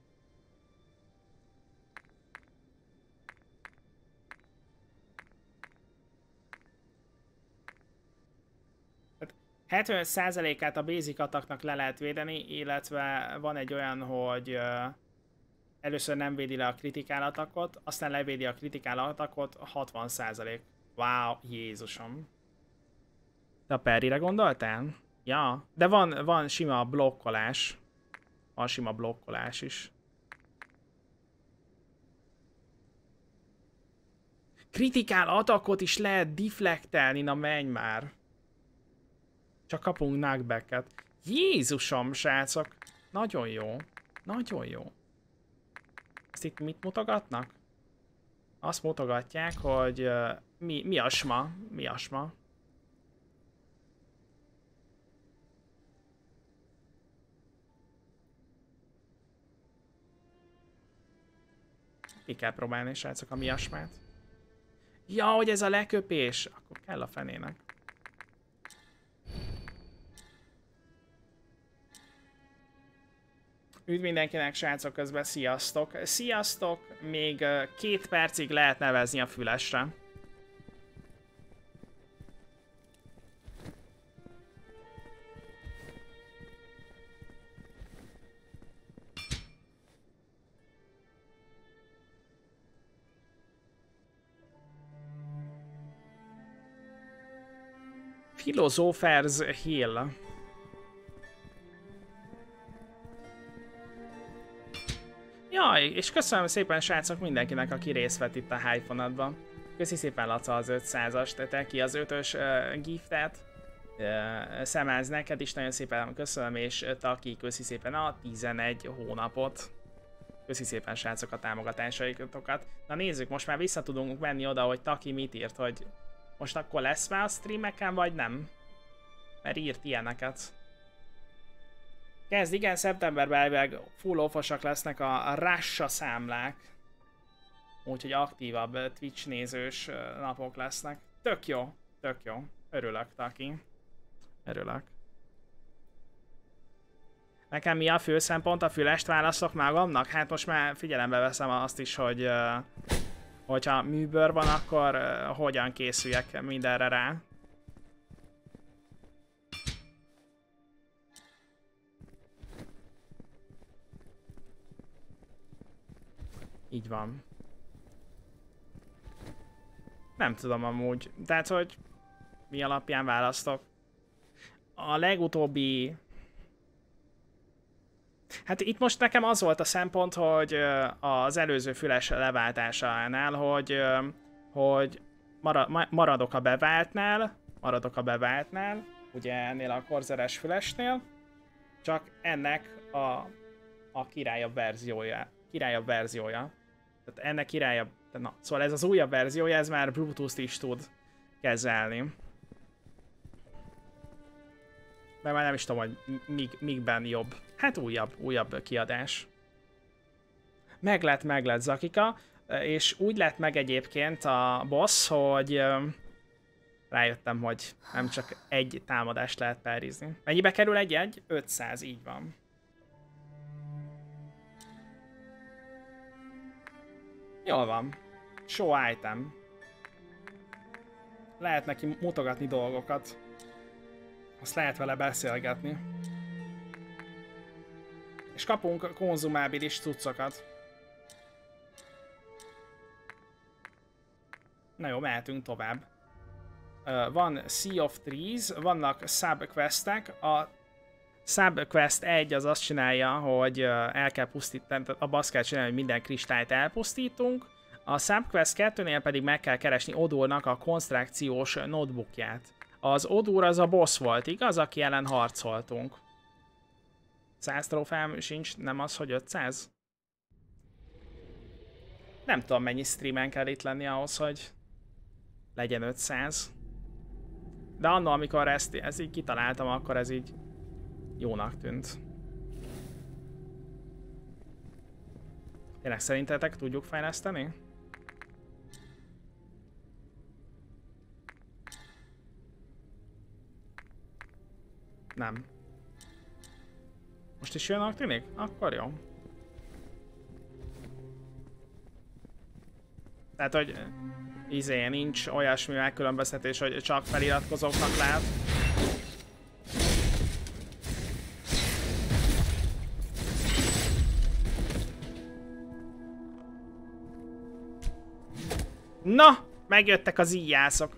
hetvenöt százalékát a basic attacknak le lehet védeni, illetve van egy olyan, hogy uh, először nem védi le a kritikál attackot, aztán levédi a kritikál attackot hatvan százalék. Wow, Jézusom. Te a parryre gondoltál? Ja, de van, van sima blokkolás. Van sima blokkolás is. Kritikál attackot is lehet deflektelni, na menj már. Csak kapunk knockbacket. Jézusom, srácok! Nagyon jó. Nagyon jó. Ezt itt mit mutogatnak? Azt mutogatják, hogy uh, mi, mi a sma? Mi a sma? Ki kell próbálni, srácok, a miasmát. Ja, hogy ez a leköpés! Akkor kell a fenének. Üdv mindenkinek, srácok, közben sziasztok! Sziasztok! Még két percig lehet nevezni a fülesre. Philosopher's Hill. Jaj, és köszönöm szépen, srácok, mindenkinek, aki részt vett itt a Hyphonatban. Köszi szépen, Laca, az ötszázast, te ki az ötös uh, giftet. Uh, Szemáz, neked is nagyon szépen köszönöm, és Taki, köszi szépen a tizenegy hónapot. Köszi szépen, srácok, a támogatásaitokat. Na nézzük, most már vissza tudunk menni oda, hogy Taki mit írt, hogy most akkor lesz már a streameken, vagy nem? Mert írt ilyeneket. Kezd, igen, szeptemberben elvileg full offosak lesznek a, a Russia számlák. Úgyhogy aktívabb Twitch nézős napok lesznek. Tök jó, tök jó. Örülök, Taki. Örülök. Nekem mi a fő szempont? A fülest választok magamnak? Hát most már figyelembe veszem azt is, hogy uh, hogyha műbőr van, akkor uh, hogyan készüljek mindenre rá. Így van. Nem tudom amúgy. Tehát, hogy mi alapján választok. A legutóbbi... Hát itt most nekem az volt a szempont, hogy az előző füles leváltásánál, hogy, hogy maradok a beváltnál, maradok a beváltnál, ugye ennél a korzeres fülesnél, csak ennek a, a királyabb verziója. Királyabb verziója. Tehát ennek királyabb... Na, szóval ez az újabb verziója, ez már Bluetooth-t is tud kezelni. De már nem is tudom, hogy míg, mígben jobb. Hát újabb, újabb kiadás. Meg lett, meg lett Zakika, és úgy lett meg egyébként a boss, hogy rájöttem, hogy nem csak egy támadást lehet parrizni. Mennyibe kerül egy-egy? ötszáz, így van. Jól van. Show item. Lehet neki mutogatni dolgokat. Azt lehet vele beszélgetni. És kapunk konzumábilis cuccokat. Na jó, mehetünk tovább. Uh, van Sea of Trees, vannak subquestek. A subquest egy az azt csinálja, hogy uh, el kell pusztítani, abba azt kell csinálni, hogy minden kristályt elpusztítunk. A subquest kettőnél pedig meg kell keresni Odornak a konstrukciós notebookját. Az Odor az a boss volt, igaz? Aki ellen harcoltunk. száz trófeám sincs, nem az, hogy ötszáz? Nem tudom, mennyi streamen kell itt lenni ahhoz, hogy legyen ötszáz. De annól, amikor ezt, ezt így kitaláltam, akkor ez így jónak tűnt. Tényleg szerintetek tudjuk fejleszteni? Nem. Most is jónak tűnik? Akkor jó. Tehát, hogy izé, nincs olyasmi megkülönböztetés, hogy csak feliratkozóknak lát. Na! Megjöttek az íjászok.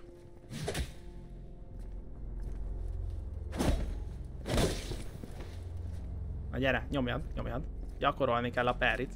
Na gyere, nyomjad, nyomjad. Gyakorolni kell a perit.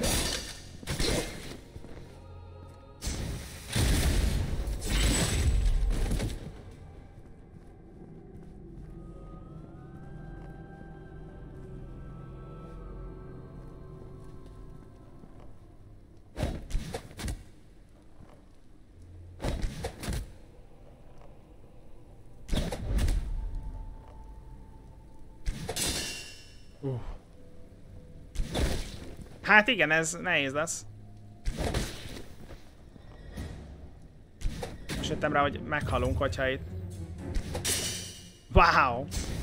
Uh. Hát igen, ez nehéz lesz. Most jöttem rá, hogy meghalunk, hogyha itt... Wow!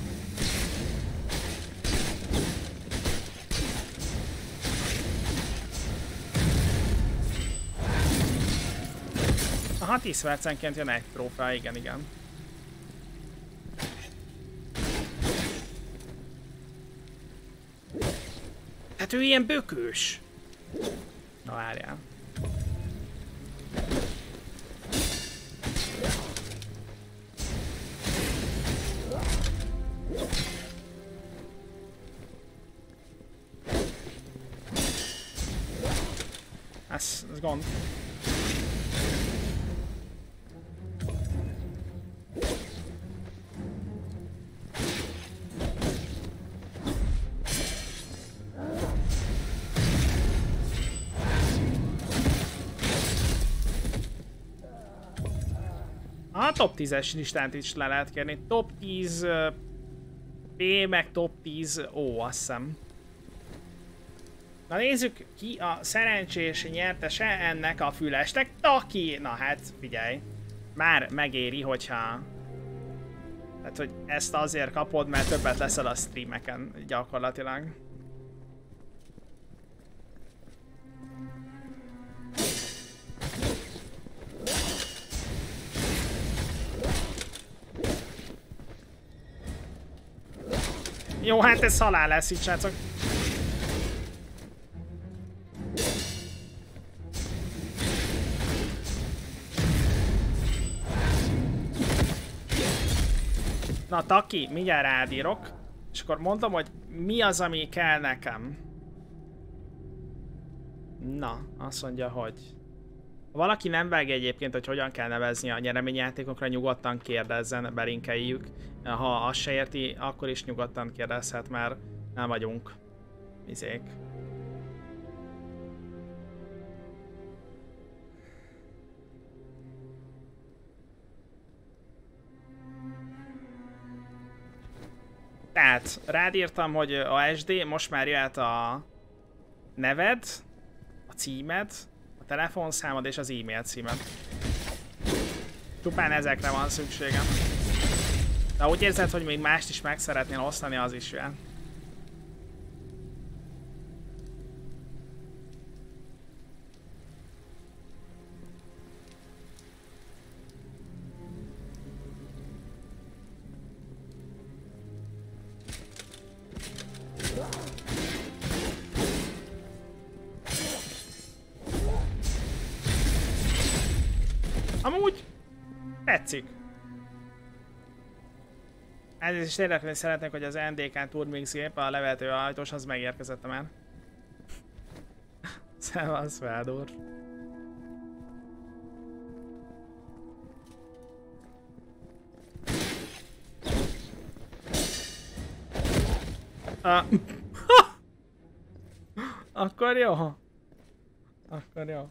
Aha, tíz percenként jön egy trófea, igen, igen. Hát ő ilyen bökős. Na várjál. Ez, ez gond. A top tízes listát is le lehet kérni. Top tíz P, meg top tíz O, azt hiszem. Na nézzük ki a szerencsés nyertese ennek a fülesnek. Taki! Na hát figyelj. Már megéri, hogyha... Tehát, hogy ezt azért kapod, mert többet leszel a streameken gyakorlatilag. Jó, hát ez halál lesz itt, srácok. Na, Taki, mindjárt rád írok, és akkor mondom, hogy mi az, ami kell nekem. Na, azt mondja, hogy... Ha valaki nem vágja egyébként, hogy hogyan kell nevezni a nyereményjátékokra, nyugodtan kérdezzen, belinkeljük. Ha azt se érti, akkor is nyugodtan kérdezhet, mert nem vagyunk izék. Tehát rád írtam, hogy a es dé, most már jöhet a neved, a címed, a telefonszámod és az e-mail címed. Csupán ezekre van szükségem. De úgy érzed, hogy még mást is meg szeretnél osztani, az is jön. Amúgy tetszik. Ez is tényleg szeretnék, hogy az en dé ká Turmix gép, a levehető ajtós, az megérkezett már. Szevasz, Fádor. Ah. Akkor jó. Akkor jó.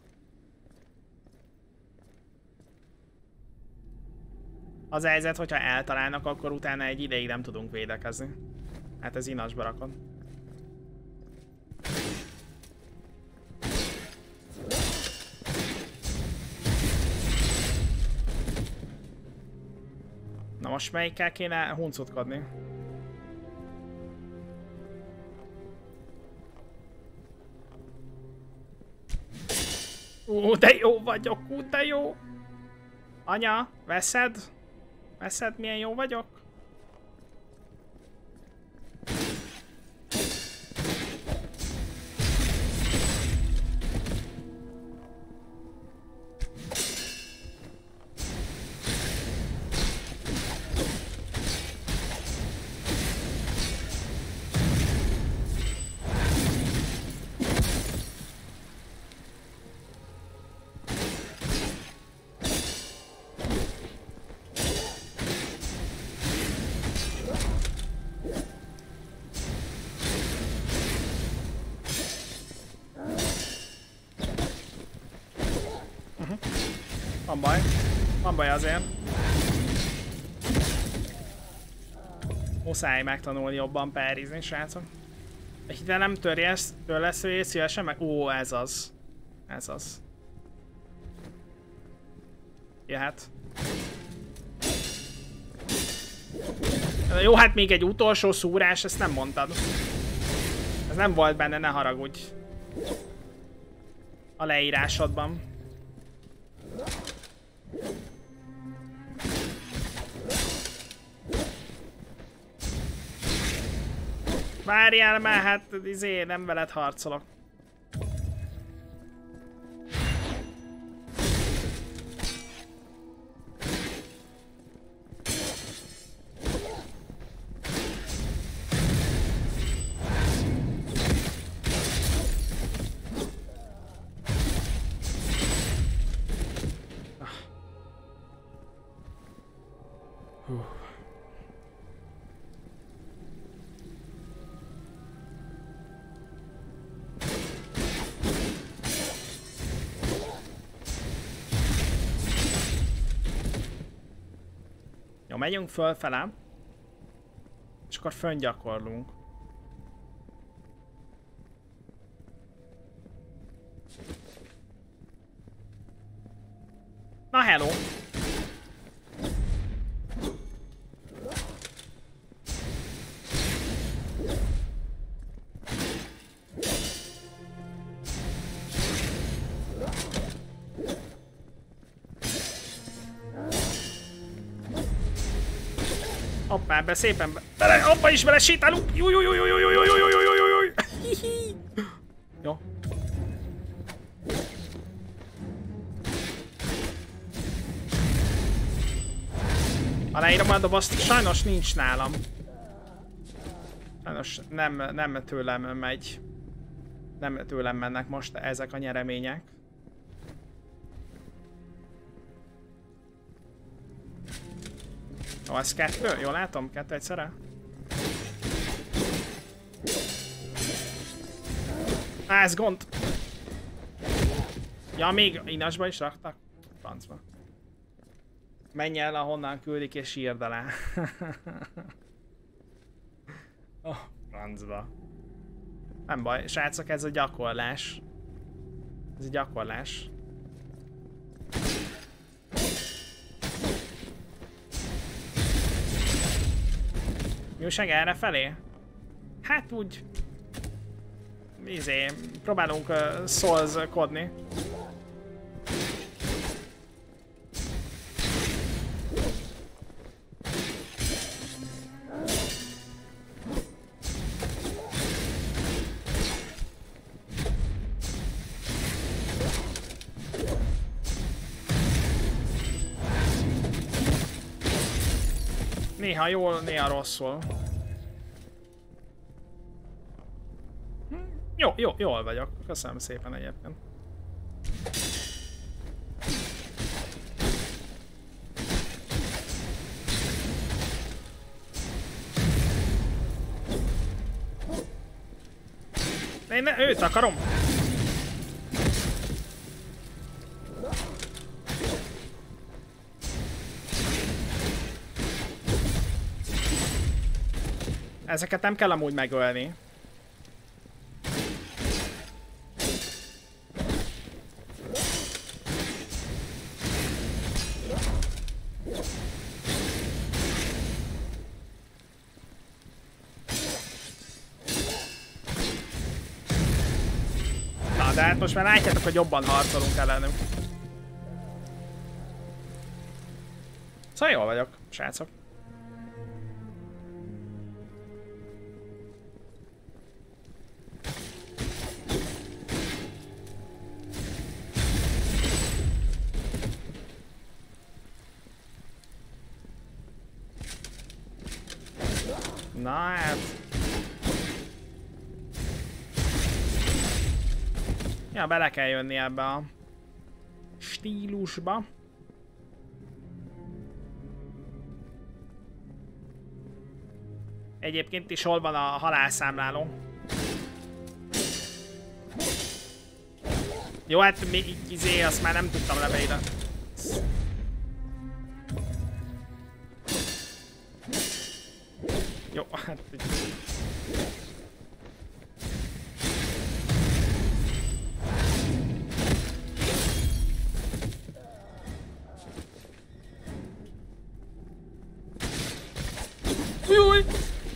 Az a helyzet, hogyha eltalálnak, akkor utána egy ideig nem tudunk védekezni. Hát ez inasba rakod. Na most melyikkel kéne huncutkodni? Ú, de jó vagyok, ú, de jó! Anya, veszed? Veszed, milyen jó vagyok? Van baj. Van baj azért. Muszáj megtanulni jobban párizni, srácok. De nem törjesz, tőlesz, hogy szívesen meg... Ó, ez az. Ez az. Jöhet. Jó, hát még egy utolsó szúrás, ezt nem mondtad. Ez nem volt benne, ne haragudj. A leírásodban. Várjál már, hát izé, nem veled harcolok. Jó, megyünk fölfele, és akkor föngyakorlunk. Na hello! Hoppá, be szépen be... Bele, hoppa is bele sétálunk! Jó, jó, jó, jó, jó, jó, jó, jó, jó, jó, jó, jó, jó. Jó. Aláírom a dobozt, sajnos nincs nálam. Sajnos nem, nem tőlem megy. Nem tőlem mennek most ezek a nyeremények. Ó, ez kettő? Jól látom? Kettő egyszerre? Á, ez gond! Ja, még inasba is raktak? Francba. Menj el, ahonnan küldik, és írd alá. Oh, francba. Nem baj, srácok, ez a gyakorlás. Ez a gyakorlás. Mi újság erre felé? Hát úgy... Izé, próbálunk uh, Souls-kodni. Néha jól, néha rosszul. Hm, jó, jó, jól vagyok. Köszönöm szépen egyébként. Én ne, őt akarom. Ezeket nem kell amúgy megölni. Na, de hát most már látjátok, hogy jobban harcolunk ellenünk. Szóval jól vagyok, srácok. Na hát... Ja, bele kell jönni ebbe a stílusba. Egyébként is hol van a halálszámláló? Jó, hát még izé, azt már nem tudtam lebeírni. Jó, hát... Júj!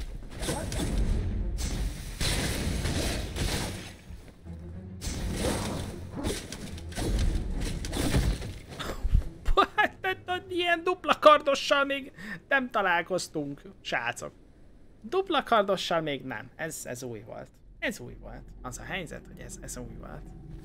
Ilyen dupla kardossal még nem találkoztunk, srácok. Dupla kardossal még nem. Ez, ez új volt. Ez új volt. Az a helyzet, hogy ez, ez új volt.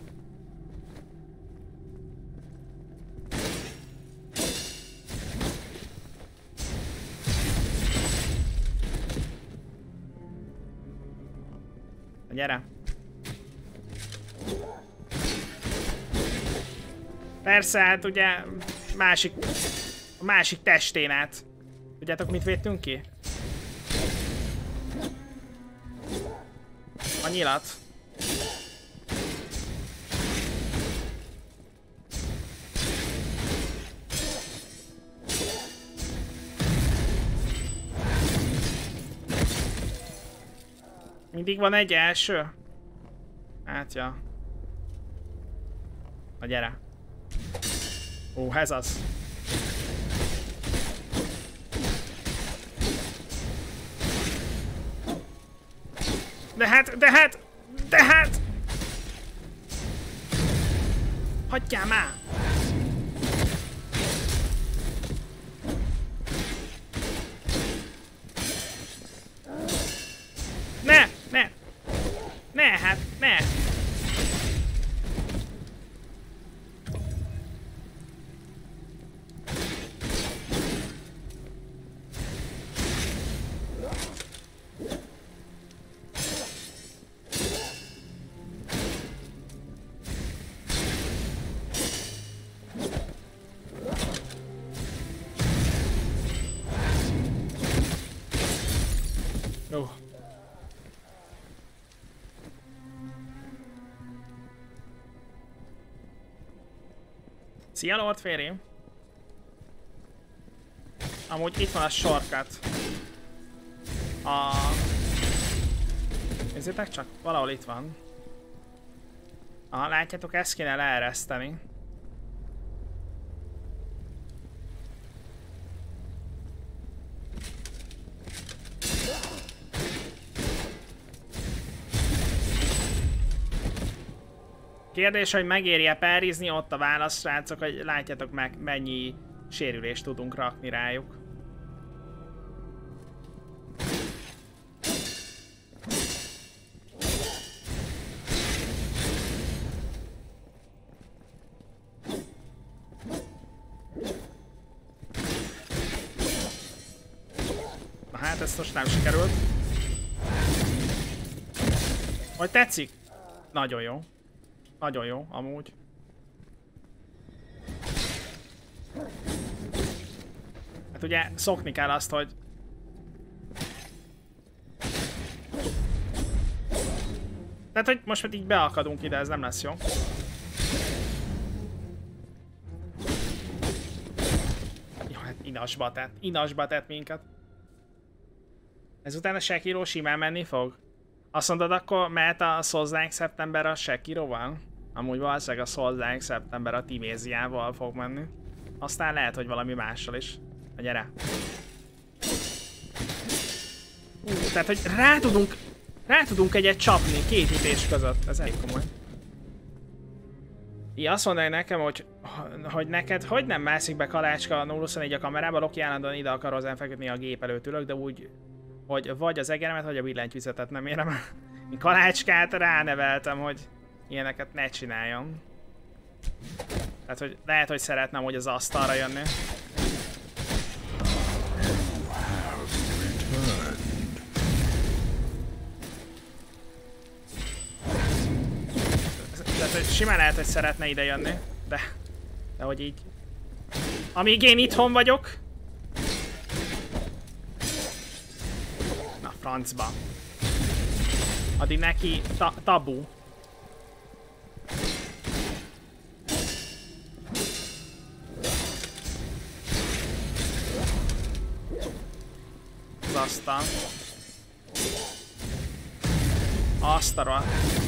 Gyere. Persze, hát ugye másik, a másik testén át. Tudjátok, mit védtünk ki? A nyilat. Mindig van egy első? Hát, ja. Na gyere. Ó, ez az. De hát, de hát, de hát! Hagyjál már! Ne, ne! Ne, hát, ne! Jó. Szia, Lord Fairy! Amúgy itt van a shortcut. A... Nézzétek csak, valahol itt van. Aha, látjátok, ezt kéne leereszteni. Kérdés, hogy megéri-e párizni, ott a válasz, srácok, hogy látjátok meg, mennyi sérülést tudunk rakni rájuk. hát ezt most nem sikerült. Hogy tetszik? Nagyon jó. Nagyon jó, amúgy. Hát ugye szokni kell azt, hogy... Tehát, hogy most már így beakadunk ide, ez nem lesz jó. Jó, hát inasba tett, inasba tett minket. Ezután a Sekiro simán menni fog? Azt mondod, akkor mehet a Souls-like szeptember a Sekiroval? Amúgy valószínűleg a Souls-like szeptember a Timéziával fog menni. Aztán lehet, hogy valami mással is. Na gyere! Uh, tehát, hogy rá tudunk, rá tudunk egyet csapni két ütés között. Ez elég komoly. Így azt mondani nekem, hogy, hogy neked hogy nem mászik be Kalácska a nulla huszonnégy a kamerába, Loki állandóan ide akar hozzám feküdni, a gép előtt ülök, de úgy, hogy vagy az egeremet, vagy a billentyűzetet nem érem. Én Kalácskát ráneveltem, hogy ilyeneket ne csináljon. Tehát, hogy lehet, hogy szeretném, hogy az asztalra jönni. Tehát, hogy simán lehet, hogy szeretne ide jönni, de... De hogy így... Amíg én itthon vagyok... Na, francba. Addig neki ta tabu. Az asztal. Asztalra.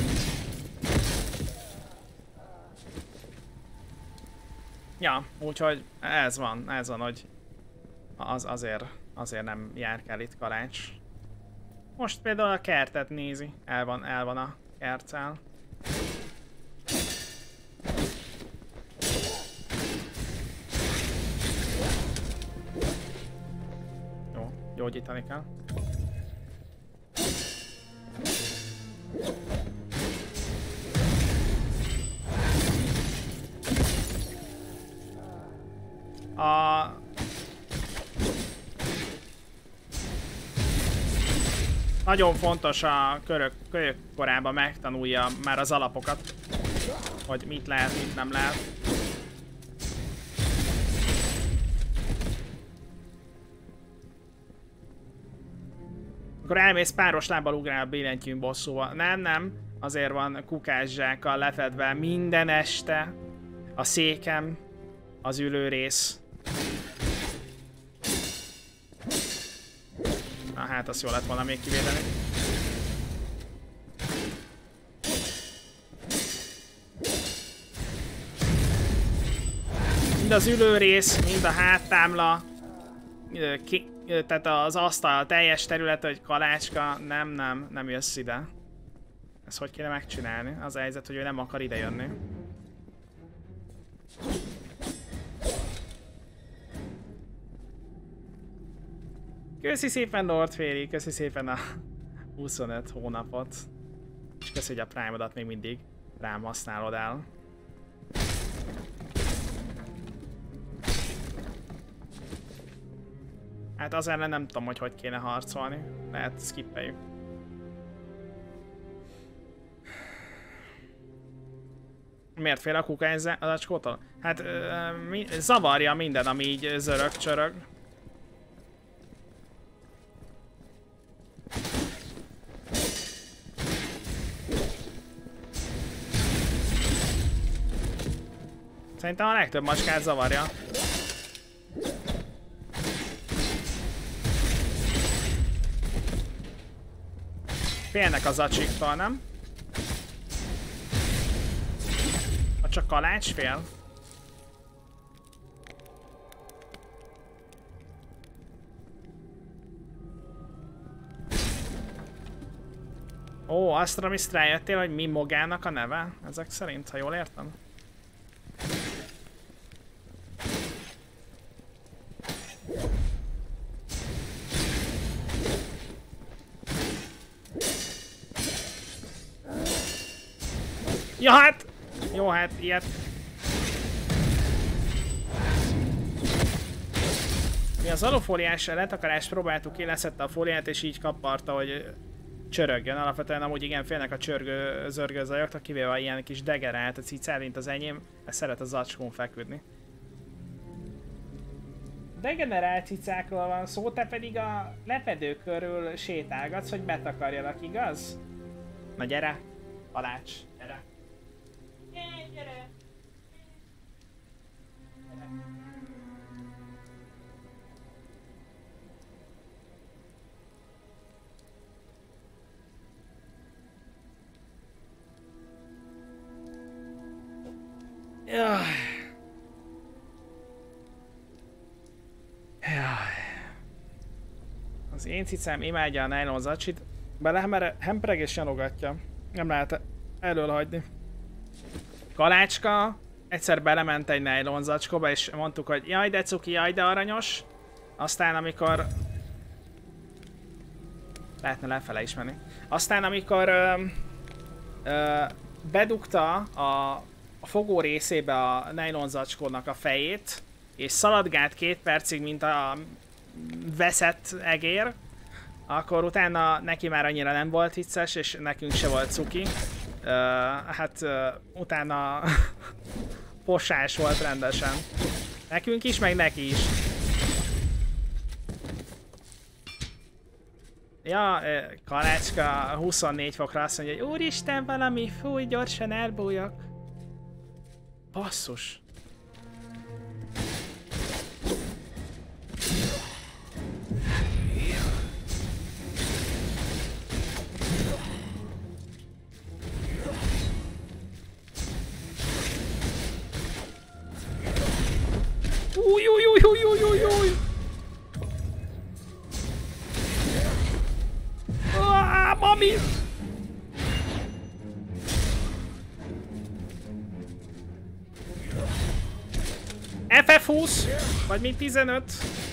Ja, úgyhogy ez van, ez van, hogy az azért, azért nem járkál itt Kalács. Most például a kertet nézi, el van, el van a kerccel. Jó, gyógyítani kell. A... Nagyon fontos a körök, körök korában megtanulja már az alapokat, hogy mit lehet, mit nem lehet. Akkor elmész páros lábbal ugrál a billentyűn bosszúval. Nem, nem, azért van kukászsákkal lefedve minden este a székem, az ülőrész. Na hát, azt jól lett volna még kivédeni. Mind az ülőrész, mind a háttámla, ki, tehát az asztal teljes terület, hogy Kalácska, nem, nem, nem jössz ide. Ezt hogy kéne megcsinálni? Az a helyzet, hogy ő nem akar ide jönni. Köszi szépen Lord Féri, köszi szépen a huszonöt hónapot. És köszi, hogy a Prime-odat még mindig rám használod el. Hát az ellen nem tudom, hogy hogy kéne harcolni. Lehet skippeljük. Miért fél a kuka ezzel az acskótól? Hát ö, mi, zavarja minden, ami így zörög-csörög. Szerintem a legtöbb macskát zavarja. Félnek az acsiktól, nem? Vagy csak Kalács fél? Ó, azt Misz rájöttél, hogy mi Mogának a neve? Ezek szerint, ha jól értem. Ja hát! Jó, hát ilyet. Mi az alufóliás letakarást próbáltuk ki, leszette a fóliát és így kaparta, hogy csörögjön. Alapvetően amúgy igen félnek a csörgő, zörgő zajoktól, kivéve ilyen kis degenerált a cicár, mint az enyém, mert szeret a zacskón feküdni. Degenerált cicákról van szó, te pedig a lepedő körül sétálgatsz, hogy betakarjalak, igaz? Na gyere, Halács, gyere. Gyere, gyere. Jaj. Jaj. Az én cicám imádja a nylon zacsit, bele hempereg és janogatja. Nem lehet elől hagyni. Kalácska egyszer belement egy nylon zacskóba, és mondtuk, hogy jaj de cuki, jaj de aranyos. Aztán amikor... lehetne lefele is menni. Aztán amikor ö, ö, bedugta a, a fogó részébe a nylon zacskónak a fejét, és szaladgált két percig, mint a veszett egér, akkor utána neki már annyira nem volt vicces, és nekünk se volt cuki. Uh, hát uh, utána posás volt rendesen. Nekünk is, meg neki is. Ja, Kalácska huszonnégy fokra azt mondja, hogy úristen, valami fúj, gyorsan elbújok. Basszus. Új, új, új, új, új, új, új. Ah, mami! F F húsz, vagy mint tizenöt.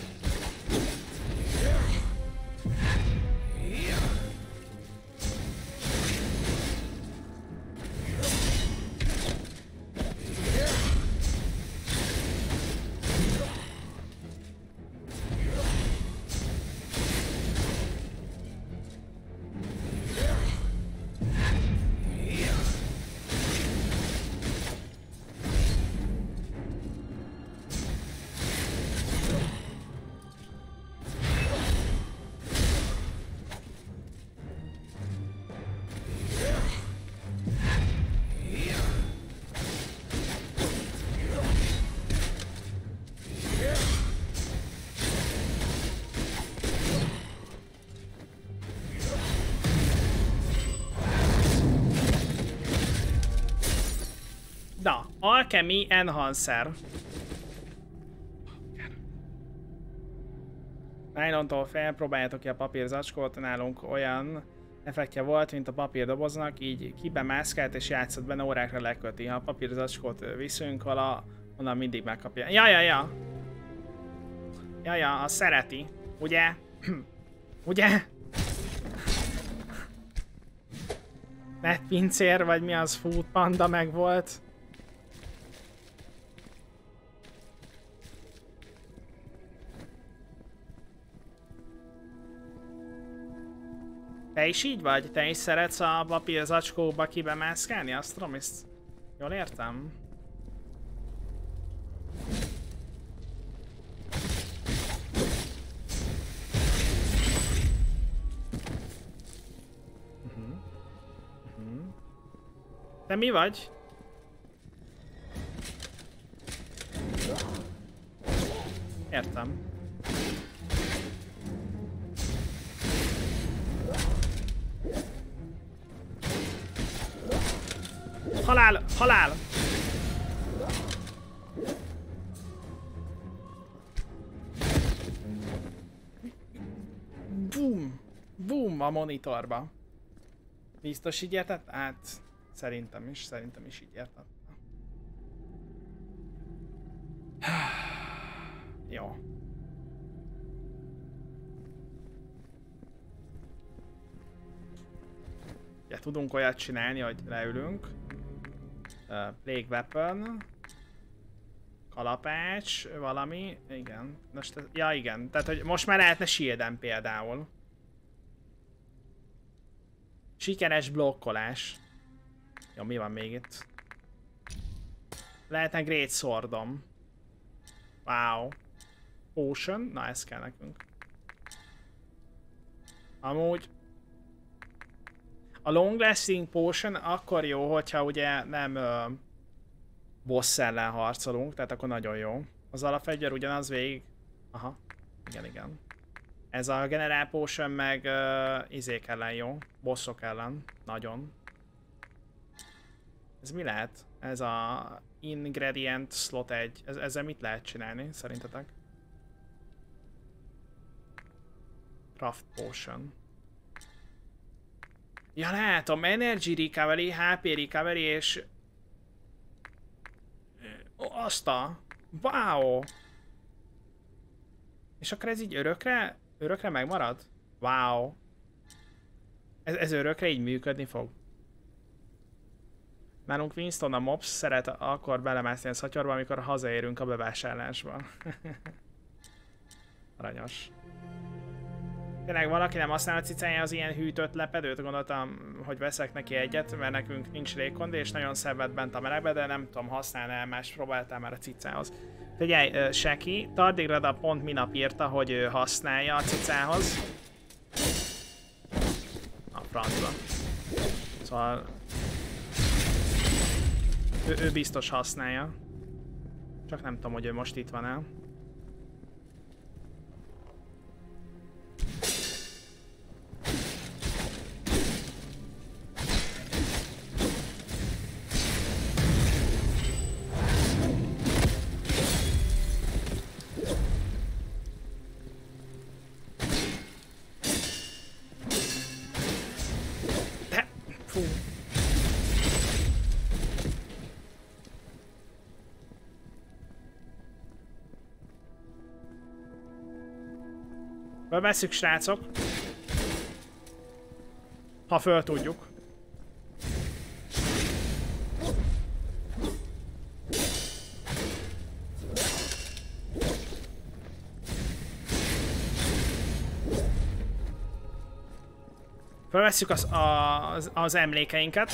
Na, Alchemy Enhancer. Nylontól felpróbáljátok ki a papírzacskót, nálunk olyan effektje volt, mint a papírdoboznak, így kibemászkált és játszott benne, órákra leköti. Ha a papírzacskót viszünk vala, onnan mindig megkapja. Ja, ja, ja! Ja, ja, azt szereti. Ugye? Ugye? Netpincér, vagy mi az, Food Panda meg volt. Te is így vagy? Te is szeretsz a papírzacskóba kibemászkálni? Azt tudom, ezt jól értem? Uh-huh. Uh-huh. Te mi vagy? Értem. Halál! Halál! Boom! Boom a monitorba. Biztos így értett? Hát, szerintem is, szerintem is így értett. Jó. Ja, tudunk olyat csinálni, hogy leülünk. Uh, Plague Weapon. Kalapács, valami, igen. Most, ja igen, tehát hogy most már lehetne shielden például. Sikeres blokkolás. Jó, mi van még itt? Lehetne Great Swordom. Wow. Potion? Na, ez kell nekünk. Amúgy... A Long Lasting Potion akkor jó, hogyha ugye nem ö, boss ellen harcolunk, tehát akkor nagyon jó. Az alapfegyver ugyanaz végig... Aha, igen, igen. Ez a General Potion meg ö, izék ellen jó, bossok ellen, nagyon. Ez mi lehet? Ez a Ingredient Slot egy. Ez, ezzel mit lehet csinálni, szerintetek? Craft Potion. Ja, látom, Energy Recovery, há pé Recovery és... Azt a... Wow! És akkor ez így örökre? Örökre megmarad? Wow! Ez, ez örökre így működni fog? Nálunk Winston a mobs szeret akkor belemászni a szatyorba, amikor hazaérünk a bevásárlásba. Aranyos. Tényleg valaki nem használ a cicája az ilyen hűtött lepedőt? Gondoltam, hogy veszek neki egyet, mert nekünk nincs légkondi, és nagyon szenved bent a melegbe, de nem tudom használni el, más próbáltál már a cicához. Figyelj, uh, Seki, Tardigrada pont minap írta, hogy ő használja a cicához. A francba. Szóval... Ő, ő biztos használja. Csak nem tudom, hogy ő most itt van-e. Fölvesszük, srácok. Ha föl tudjuk. Fölvesszük az, az, az emlékeinket.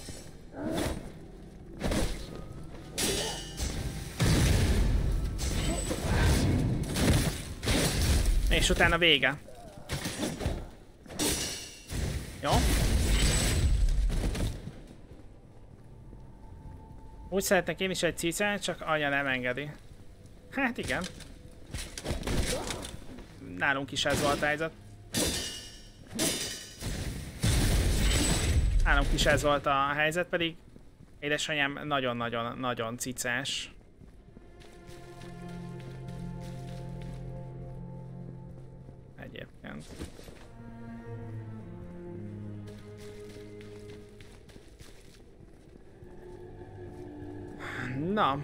És utána vége. Jó? Úgy szeretnék én is egy cicát, csak anya nem engedi. Hát igen. Nálunk is ez volt a helyzet. Nálunk is ez volt a helyzet, pedig édesanyám nagyon-nagyon-nagyon cicás. Egyébként. Na.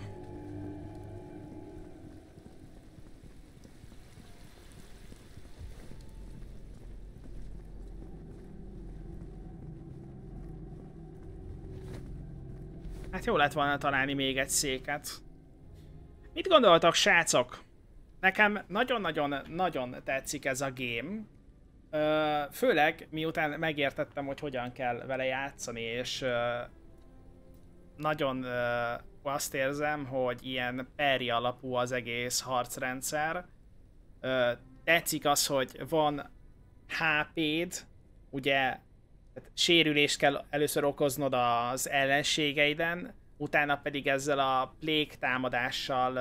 Hát jó lett volna találni még egy széket. Mit gondoltak, srácok? Nekem nagyon-nagyon-nagyon tetszik ez a game. Főleg miután megértettem, hogy hogyan kell vele játszani, és nagyon azt érzem, hogy ilyen parry alapú az egész harcrendszer. Tetszik az, hogy van há péd, ugye sérülést kell először okoznod az ellenségeiden, utána pedig ezzel a plague támadással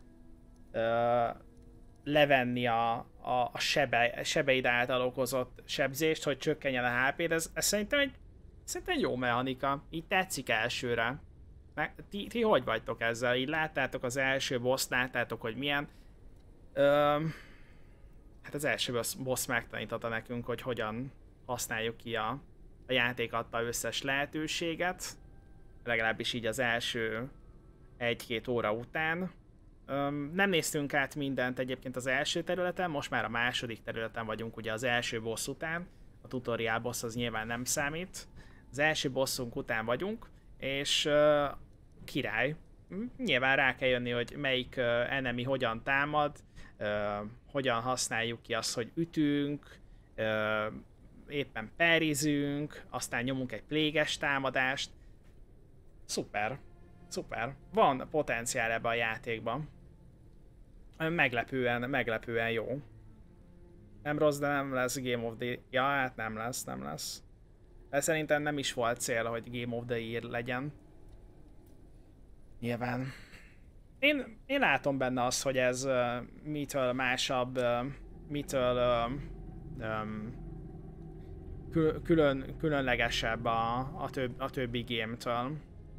levenni a, a, a sebe, sebeid által okozott sebzést, hogy csökkenjen a há péd. Ez, ez szerintem egy szerintem jó mechanika. Így tetszik elsőre. Meg, ti, ti hogy vagytok ezzel? Így láttátok az első boss, láttátok, hogy milyen. Öm, hát az első boss, boss megtanította nekünk, hogy hogyan használjuk ki a, a játék adta összes lehetőséget. Legalábbis így az első egy-két óra után. Öm, nem néztünk át mindent egyébként az első területen, most már a második területen vagyunk ugye az első boss után. A tutorial boss az nyilván nem számít. Az első bosszunk után vagyunk, és uh, király. nyilván rá kell jönni, hogy melyik uh, enemy hogyan támad, uh, hogyan használjuk ki azt, hogy ütünk, uh, éppen perizünk, aztán nyomunk egy pléges támadást. Szuper, szuper. Van potenciál ebbe a játékban. Meglepően, meglepően jó. Nem rossz, de nem lesz Game of the... Ja, hát nem lesz, nem lesz. De szerintem nem is volt cél, hogy Game of the Year legyen. Nyilván. Én, én látom benne azt, hogy ez uh, mitől másabb, uh, mitől uh, um, külön, különlegesebb a, a, több, a többi game-től.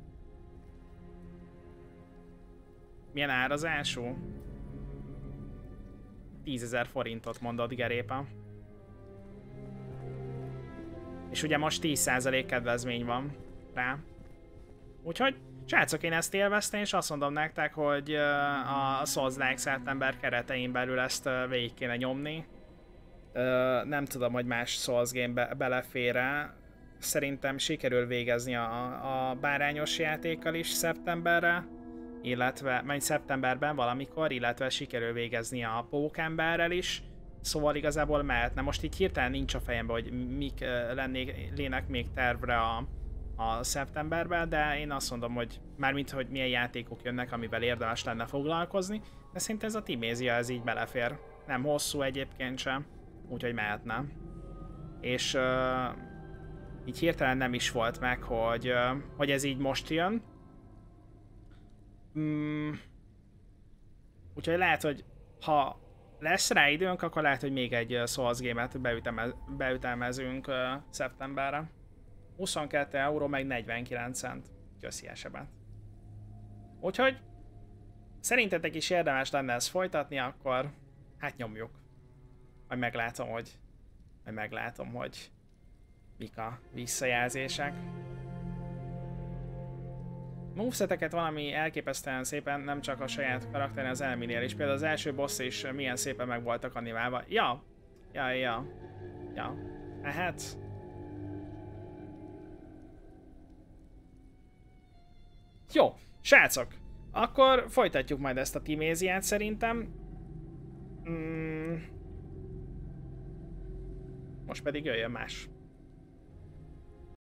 Milyen árazású? tízezer forintot mondott Gerépa. És ugye most tíz százalék kedvezmény van rá. Úgyhogy, srácok, én ezt élveztem, és azt mondom nektek, hogy a Souls-like szeptember keretein belül ezt végig kéne nyomni. Nem tudom, hogy más Souls game be belefér-e. Szerintem sikerül végezni a, a bárányos játékkal is szeptemberre, illetve, majd szeptemberben valamikor, illetve sikerül végezni a pókemberrel is. Szóval igazából mehetne. Most így hirtelen nincs a fejemben, hogy mik lennének még tervre a, a szeptemberben, de én azt mondom, hogy mármint, hogy milyen játékok jönnek, amivel érdemes lenne foglalkozni, de szinte ez a Timézia ez így belefér. Nem hosszú egyébként sem, úgyhogy mehetne. És uh, így hirtelen nem is volt meg, hogy, uh, hogy ez így most jön. Mm. Úgyhogy lehet, hogy ha lesz rá időnk, akkor lehet, hogy még egy Souls game-et beütemez, beütemezünk uh, szeptemberre. huszonkettő euró, meg negyvenkilenc cent. Köszi esemet. Úgyhogy szerintetek is érdemes lenne ezt folytatni, akkor hát nyomjuk. Majd meglátom, hogy majd meglátom, hogy mik a visszajelzések. Moveseteket valami elképesztően szépen, nem csak a saját karakteren, az eneminél is. Például az első boss is milyen szépen meg voltak animálva. Ja, ja, ja, ja. Hát. Jó, srácok, akkor folytatjuk majd ezt a Timéziát szerintem. Mm. Most pedig jöjjön más.